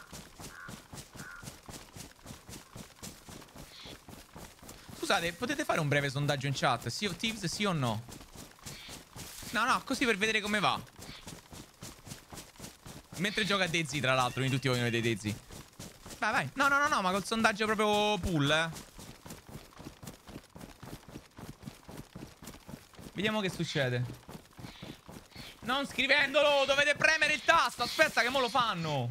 Scusate, potete fare un breve sondaggio in chat? Sea of Thieves sì o no? No, no, così per vedere come va. Mentre gioca a DayZ, tra l'altro, quindi tutti vogliono dei DayZ. Vai, vai. No, no, no, no, ma col sondaggio proprio pool, eh. Vediamo che succede. Non scrivendolo, dovete premere il tasto. Aspetta che mo lo fanno.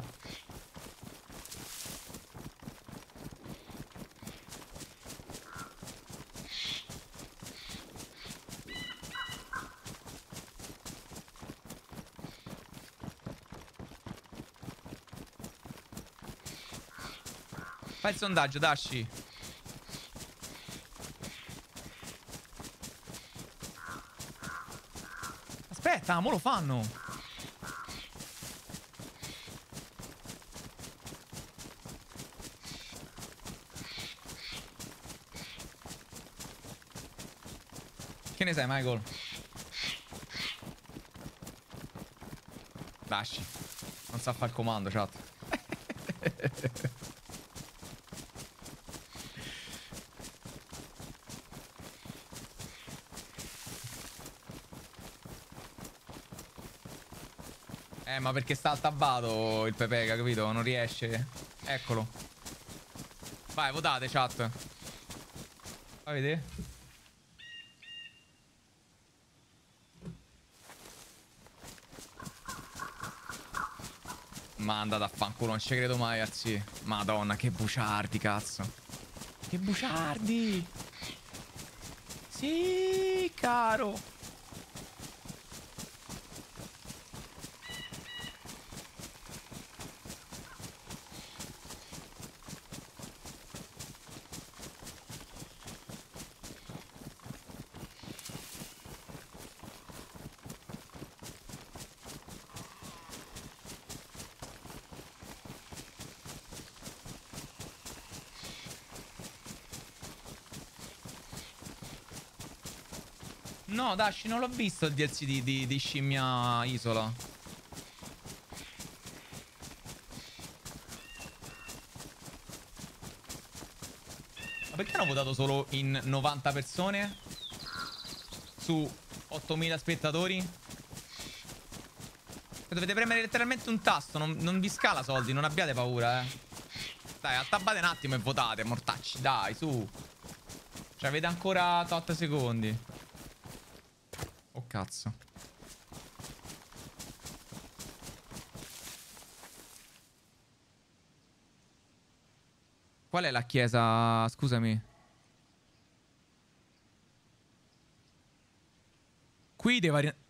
Fai il sondaggio, Dashi. Aspetta, mo lo fanno. Che ne sai, Michael? Dashi. Non sa fare il comando, chat. Eh, ma perché sta al tabbato il Pepega, capito? Non riesce. Eccolo. Vai, votate, chat. Fai vedere. Ma andate a fanculo, non ci credo mai, ragazzi. Madonna, che buciardi, cazzo. Che buciardi. Sì, caro. No, Dashi, non l'ho visto il D L C di, di, di Scimmia Isola. Ma perché hanno votato solo in novanta persone? Su ottomila spettatori? Dovete premere letteralmente un tasto, non, non vi scala soldi, non abbiate paura, eh. Dai, attabate un attimo e votate, mortacci, dai, su. Cioè, avete ancora tot secondi. Oh, cazzo. Qual è la chiesa? Scusami. Qui deve arrivare.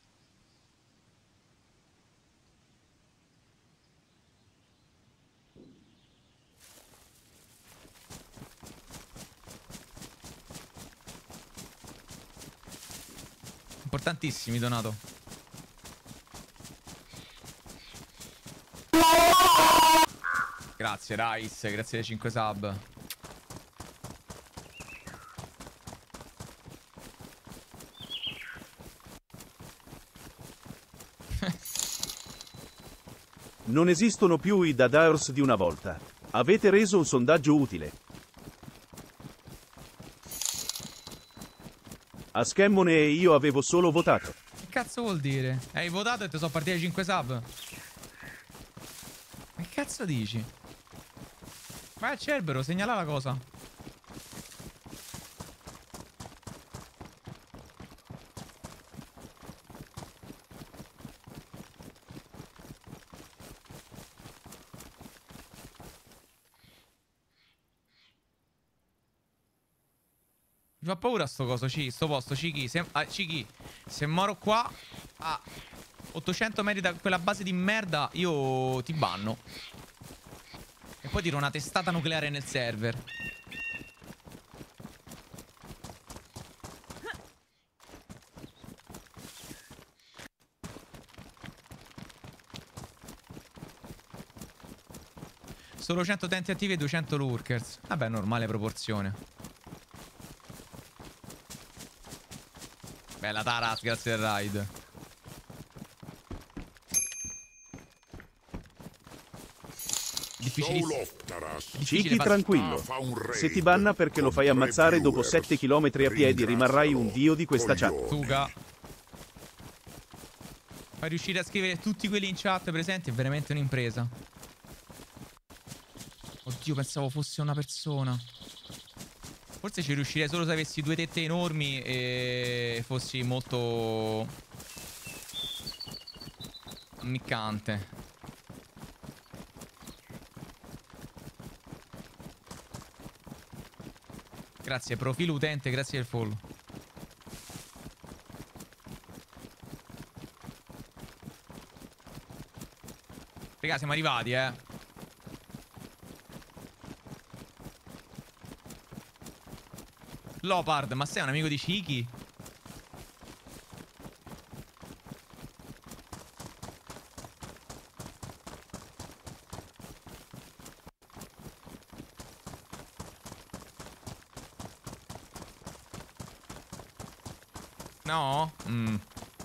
Importantissimi, Donato. Grazie, Rice. Grazie alle cinque sub. Non esistono più i Dadaors di una volta. Avete reso un sondaggio utile. A Schemmone e io avevo solo votato. Che cazzo vuol dire? Hai votato e ti sono partite cinque sub? Ma che cazzo dici? Vai al Cerbero, segnala la cosa. Mi fa paura sto coso, Ci, sto posto, Cichi. Se, ah, Cichi, se moro qua a ottocento metri da quella base di merda, io ti banno. E poi tiro una testata nucleare nel server. Solo cento utenti attivi e duecento lurkers. Vabbè, normale proporzione. Bella Taras, grazie del raid. Difficilissimo. Ciki, tranquillo. Se ti banna perché lo fai ammazzare dopo sette chilometri a piedi, rimarrai un dio di questa chat. Suga. Fai riuscire a scrivere tutti quelli in chat presenti è veramente un'impresa. Oddio, pensavo fosse una persona. Forse ci riuscirei solo se avessi due tette enormi e fossi molto ammiccante. Grazie, profilo utente, grazie del follow. Raga, siamo arrivati, eh. Lopard, ma sei un amico di Chiki? No? Mm.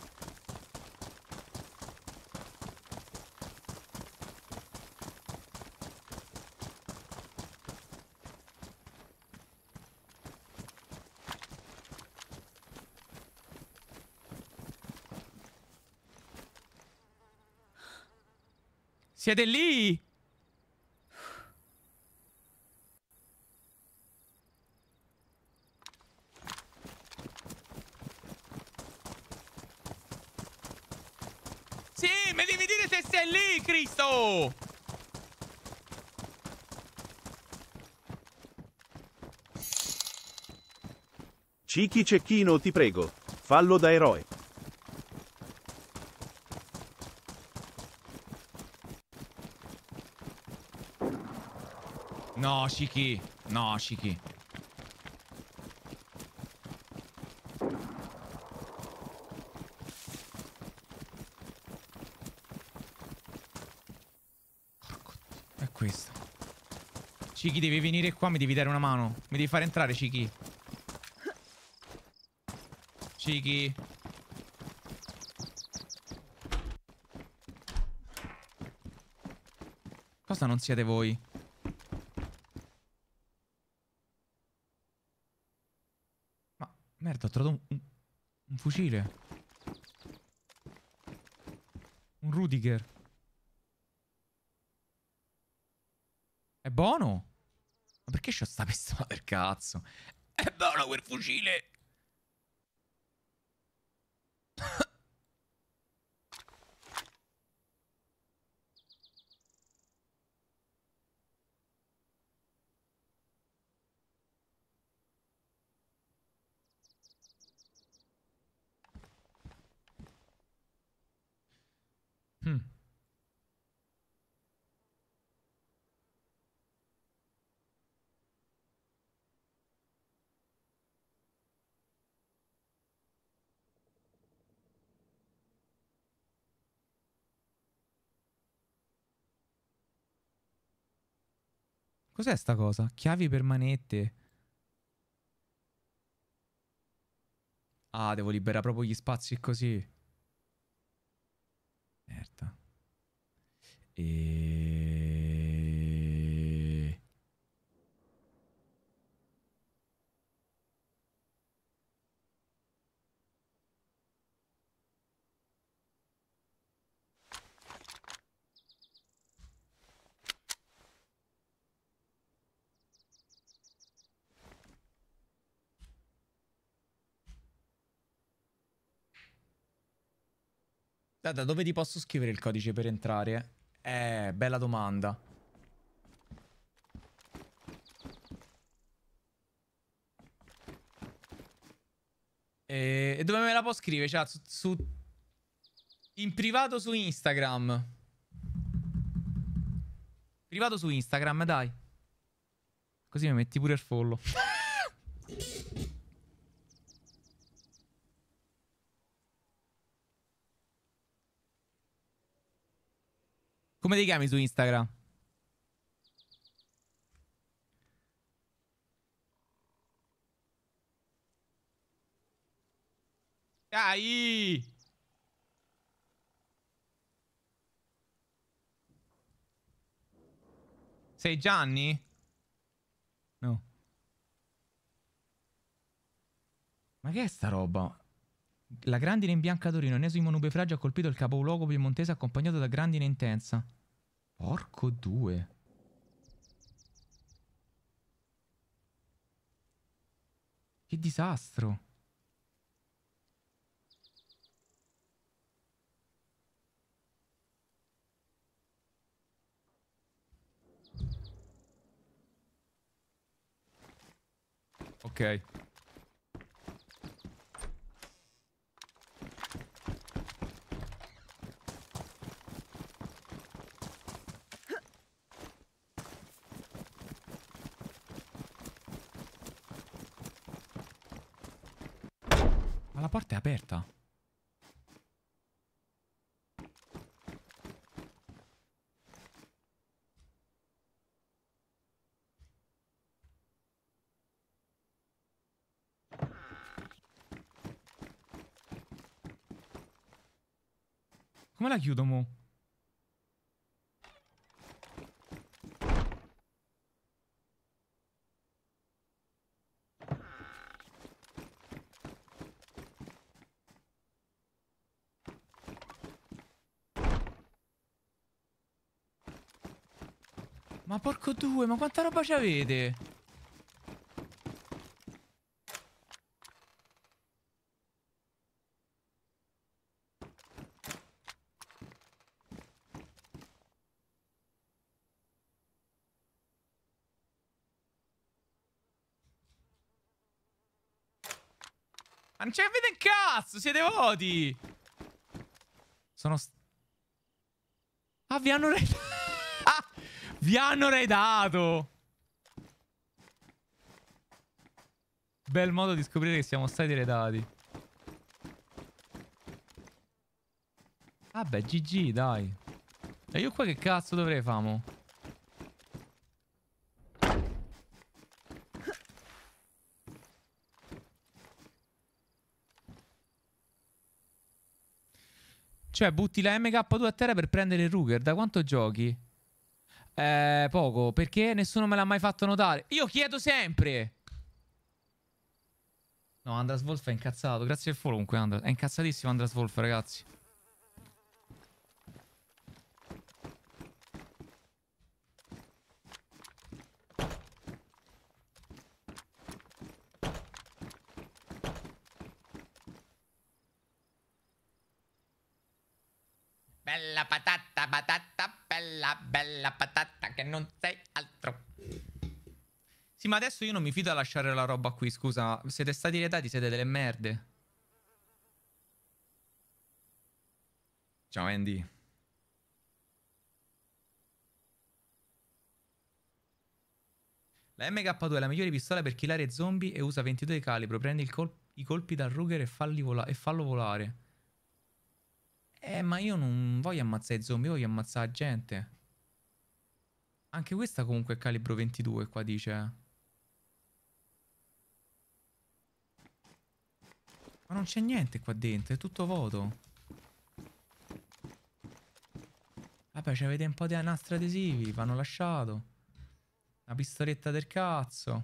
Siete lì? Sì, mi devi dire se sei lì, Cristo! Chiki Cecchino, ti prego, fallo da eroe. No, Chiki. No, Chiki. Porco Dio, è questo. Chiki, devi venire qua, mi devi dare una mano. Mi devi fare entrare, Chiki. Chiki. Cosa non siete voi? Ma merda, ho trovato un, un, un fucile. Un Rudiger. È buono? Ma perché c'ho sta pistola del cazzo? È buono quel fucile! Hmm. Cos'è sta cosa? Chiavi per manette. Ah, devo liberare proprio gli spazi così. Merda. E... Da, da dove ti posso scrivere il codice per entrare? Eh, bella domanda. E, e dove me la può scrivere? Cioè, su, su... In privato su Instagram. Privato su Instagram, dai. Così mi metti pure il follow. Come ti chiami su Instagram? Dai! Sei Gianni? No. Ma che è sta roba? La grandine in bianca Torino, Nesimo nubefragio ha colpito il capoluogo piemontese accompagnato da grandine intensa. Porco due. Che disastro. Ok. porta è aperta. Come la chiudo, mo? Ma porco due, ma quanta roba c'avete? Ma non ce l'avete un cazzo, siete voti! Sono... Ah, vi hanno redato! Ah, vi hanno redato! Bel modo di scoprire che siamo stati redati. Vabbè, G G, dai. E io qua che cazzo dovrei fare? Cioè, butti la M K due a terra per prendere il Ruger. Da quanto giochi? Eh, poco. Perché nessuno me l'ha mai fatto notare. Io chiedo sempre. No, Andras Wolf è incazzato. Grazie al follow comunque, Andras. È incazzatissimo Andras Wolf, ragazzi. Bella patata, patata, bella, bella patata, che non sei altro. Sì, ma adesso io non mi fido a lasciare la roba qui, scusa. Siete stati redati, siete delle merde. Ciao, Andy. La M K due è la migliore pistola per killare zombie e usa ventidue di calibro. Prendi il col i colpi dal Ruger e, falli vola e fallo volare. Eh, ma io non voglio ammazzare i zombie, voglio ammazzare la gente. Anche questa comunque è calibro ventidue, qua dice. Ma non c'è niente qua dentro, è tutto vuoto. Vabbè, c'avete un po' di nastri adesivi, vanno lasciato. Una pistoletta del cazzo.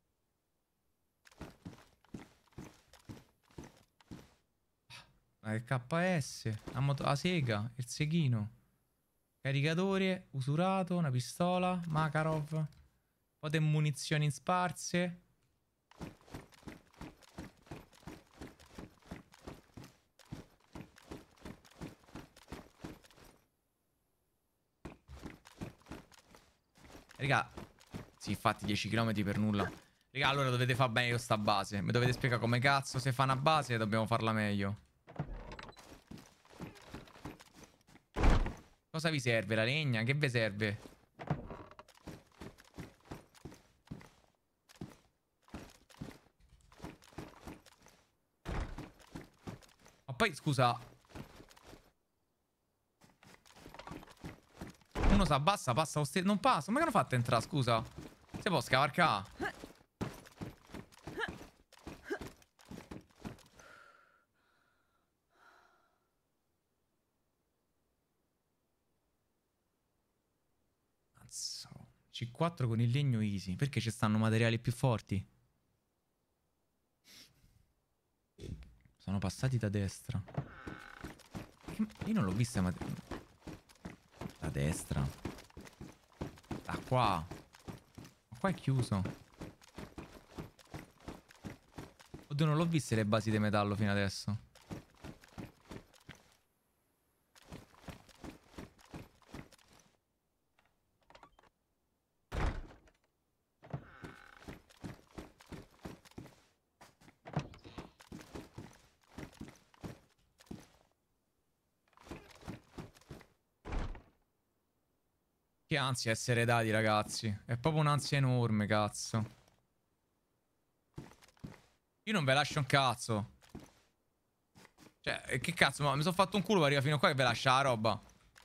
Il K S, la, moto la sega, il seghino, caricatore, usurato, una pistola, Makarov, un po' di munizioni sparse. Raga, sì, infatti dieci chilometri per nulla. Raga, allora dovete fare bene questa base. Mi dovete spiegare come cazzo se fa una base e dobbiamo farla meglio. Cosa vi serve? La legna? Che vi serve? Ma poi, scusa. Uno si abbassa, passa lo stesso. Non passa. Ma che hanno fatto entrare, scusa? Si può scavarcare? C quattro con il legno easy. Perché ci stanno materiali più forti? Sono passati da destra. Io non l'ho vista ma... Da destra. Da qua. Ma qua è chiuso. Oddio, non l'ho viste le basi di metallo fino adesso. Che ansia essere dati, ragazzi. È proprio un'ansia enorme, cazzo. Io non ve lascio un cazzo. Cioè, che cazzo, ma mi sono fatto un culo per arrivare fino a qua e ve lascia la roba.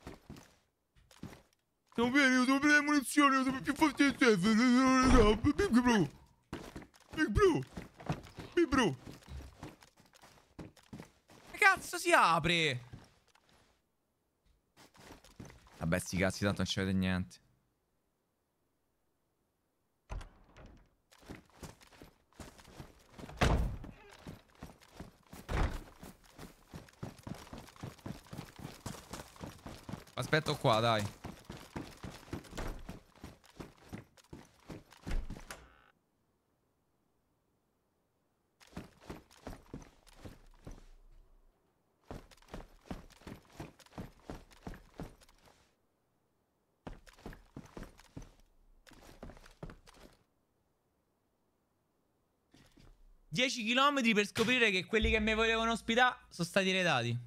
Non vieni, io devo prendere munizioni, io devo più forte di te. Big bro. Big bro. Big bro. Che cazzo si apre? Vabbè, sti cazzi, tanto non ci vede niente. Aspetto qua, dai. dieci chilometri per scoprire che quelli che mi volevano ospitare sono stati redati.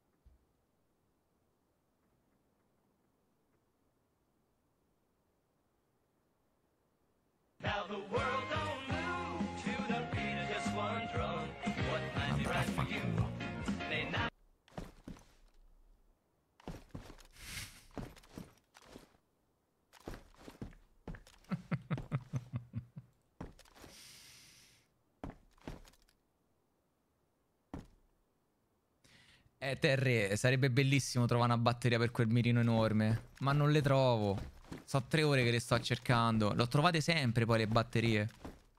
Eh, Terry, sarebbe bellissimo trovare una batteria per quel mirino enorme. Ma non le trovo. So tre ore che le sto cercando. L'ho trovate sempre poi le batterie.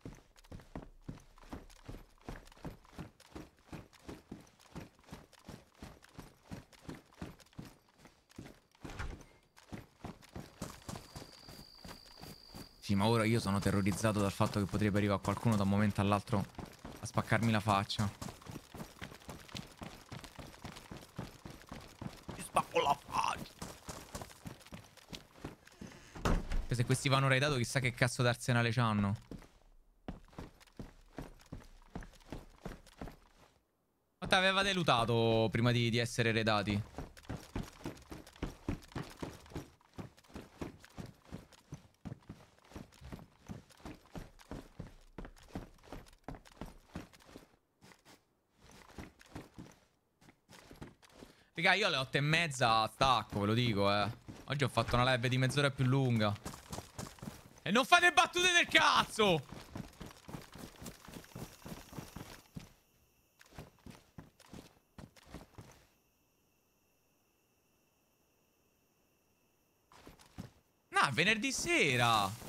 Sì, ma ora io sono terrorizzato dal fatto che potrebbe arrivare qualcuno da un momento all'altro a spaccarmi la faccia. Se questi vanno raidato chissà che cazzo d'arsenale c'hanno. Quanto avevate lootato prima di, di essere raidati? Raga, io alle otto e mezza stacco, ve lo dico, eh. Oggi ho fatto una live di mezz'ora più lunga. E non fate battute del cazzo! No, venerdì sera!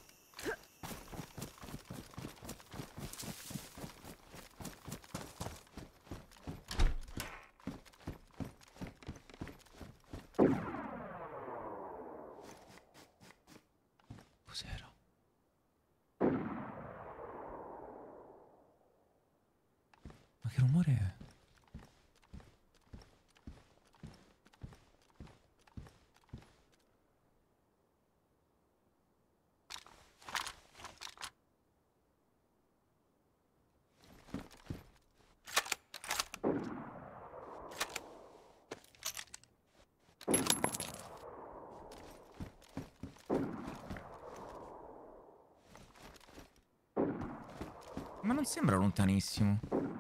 Ma non sembra lontanissimo.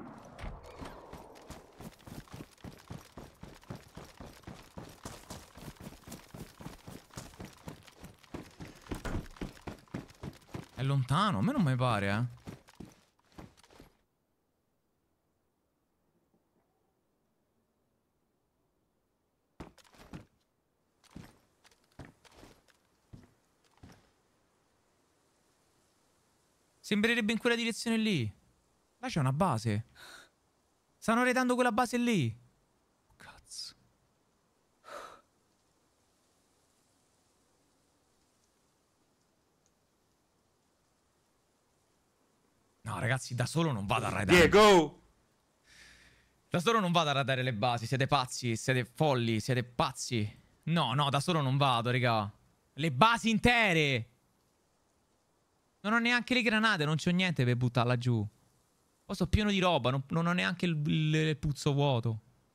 È lontano, a me non mi pare, eh. Sembrerebbe in quella direzione lì. Là c'è una base. Stanno raidando quella base lì. Cazzo. No, ragazzi, da solo non vado a raidare. Diego! Da solo non vado a raidare le basi. Siete pazzi, siete folli, siete pazzi. No, no, da solo non vado, raga. Le basi intere. Non ho neanche le granate, non c'ho niente per buttarla giù. Poi sto pieno di roba, non, non ho neanche il, il, il puzzo vuoto.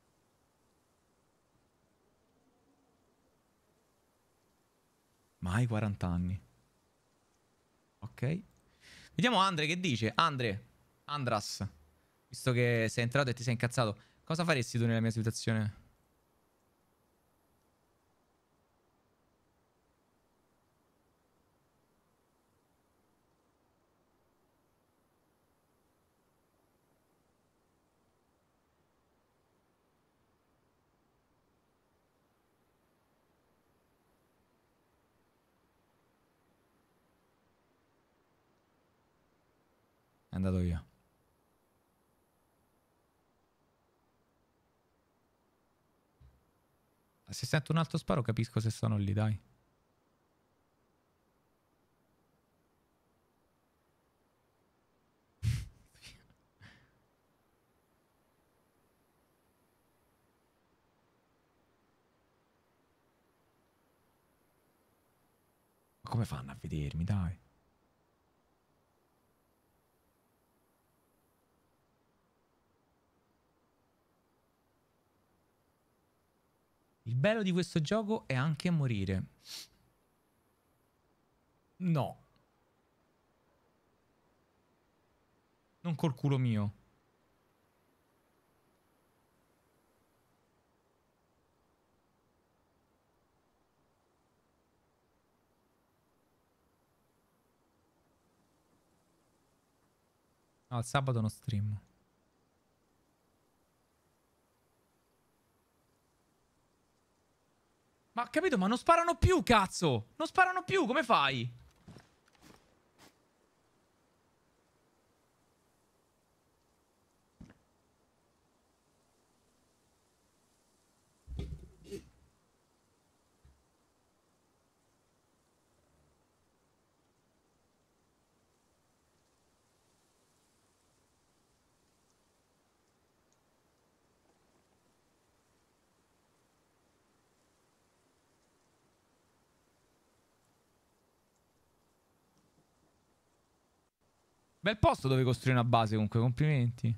Mai quaranta anni. Ok. Vediamo Andre che dice. Andre. Andras. Visto che sei entrato e ti sei incazzato. Cosa faresti tu nella mia situazione? È andato via. Se sento un altro sparo capisco se sono lì, dai. Ma come fanno a vedermi, dai? Il bello di questo gioco è anche morire. No. Non col culo mio. No, il sabato non stream. Ma ho capito, ma non sparano più, cazzo! Non sparano più, come fai? Bel posto dove costruire una base, comunque, complimenti.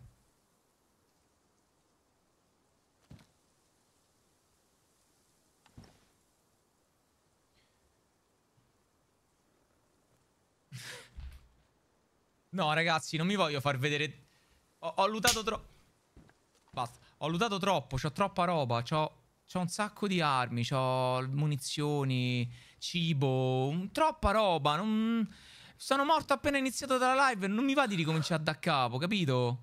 No, ragazzi, non mi voglio far vedere. Ho, ho lootato troppo. Basta. Ho lootato troppo, c'ho troppa roba. C'ho, c'ho un sacco di armi, c'ho munizioni, cibo, un, troppa roba. Non... Sono morto appena iniziato dalla live. Non mi va di ricominciare da capo, capito?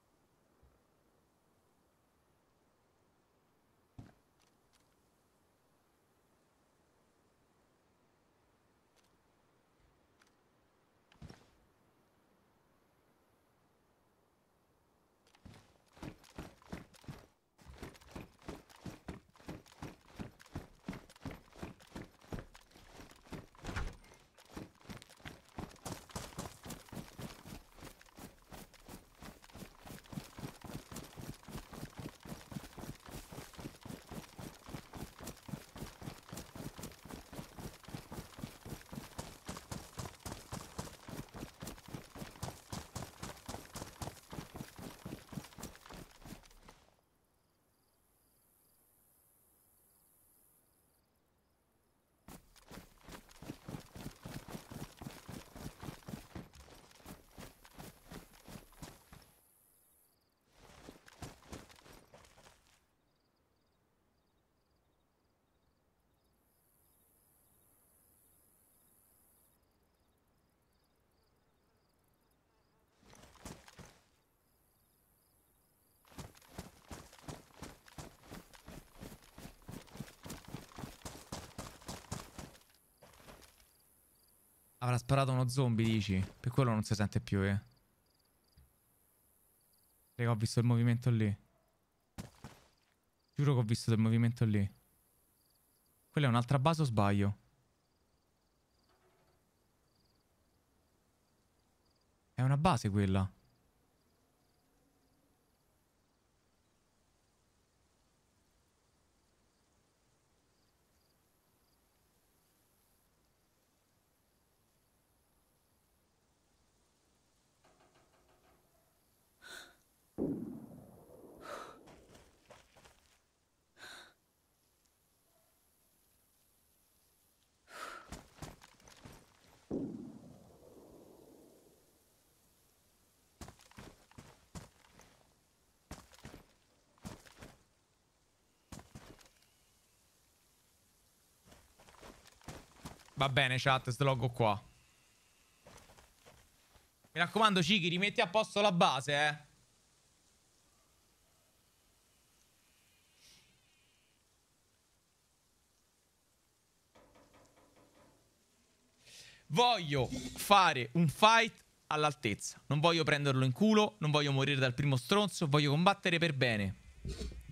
Avrà sparato uno zombie, dici? Per quello non si sente più, eh. Raga, ho visto il movimento lì. Giuro che ho visto del movimento lì. Quella è un'altra base o sbaglio? È una base quella. Va bene, chat, sloggo qua. Mi raccomando, Ciki, rimetti a posto la base, eh. Voglio fare un fight all'altezza. Non voglio prenderlo in culo, non voglio morire dal primo stronzo, voglio combattere per bene.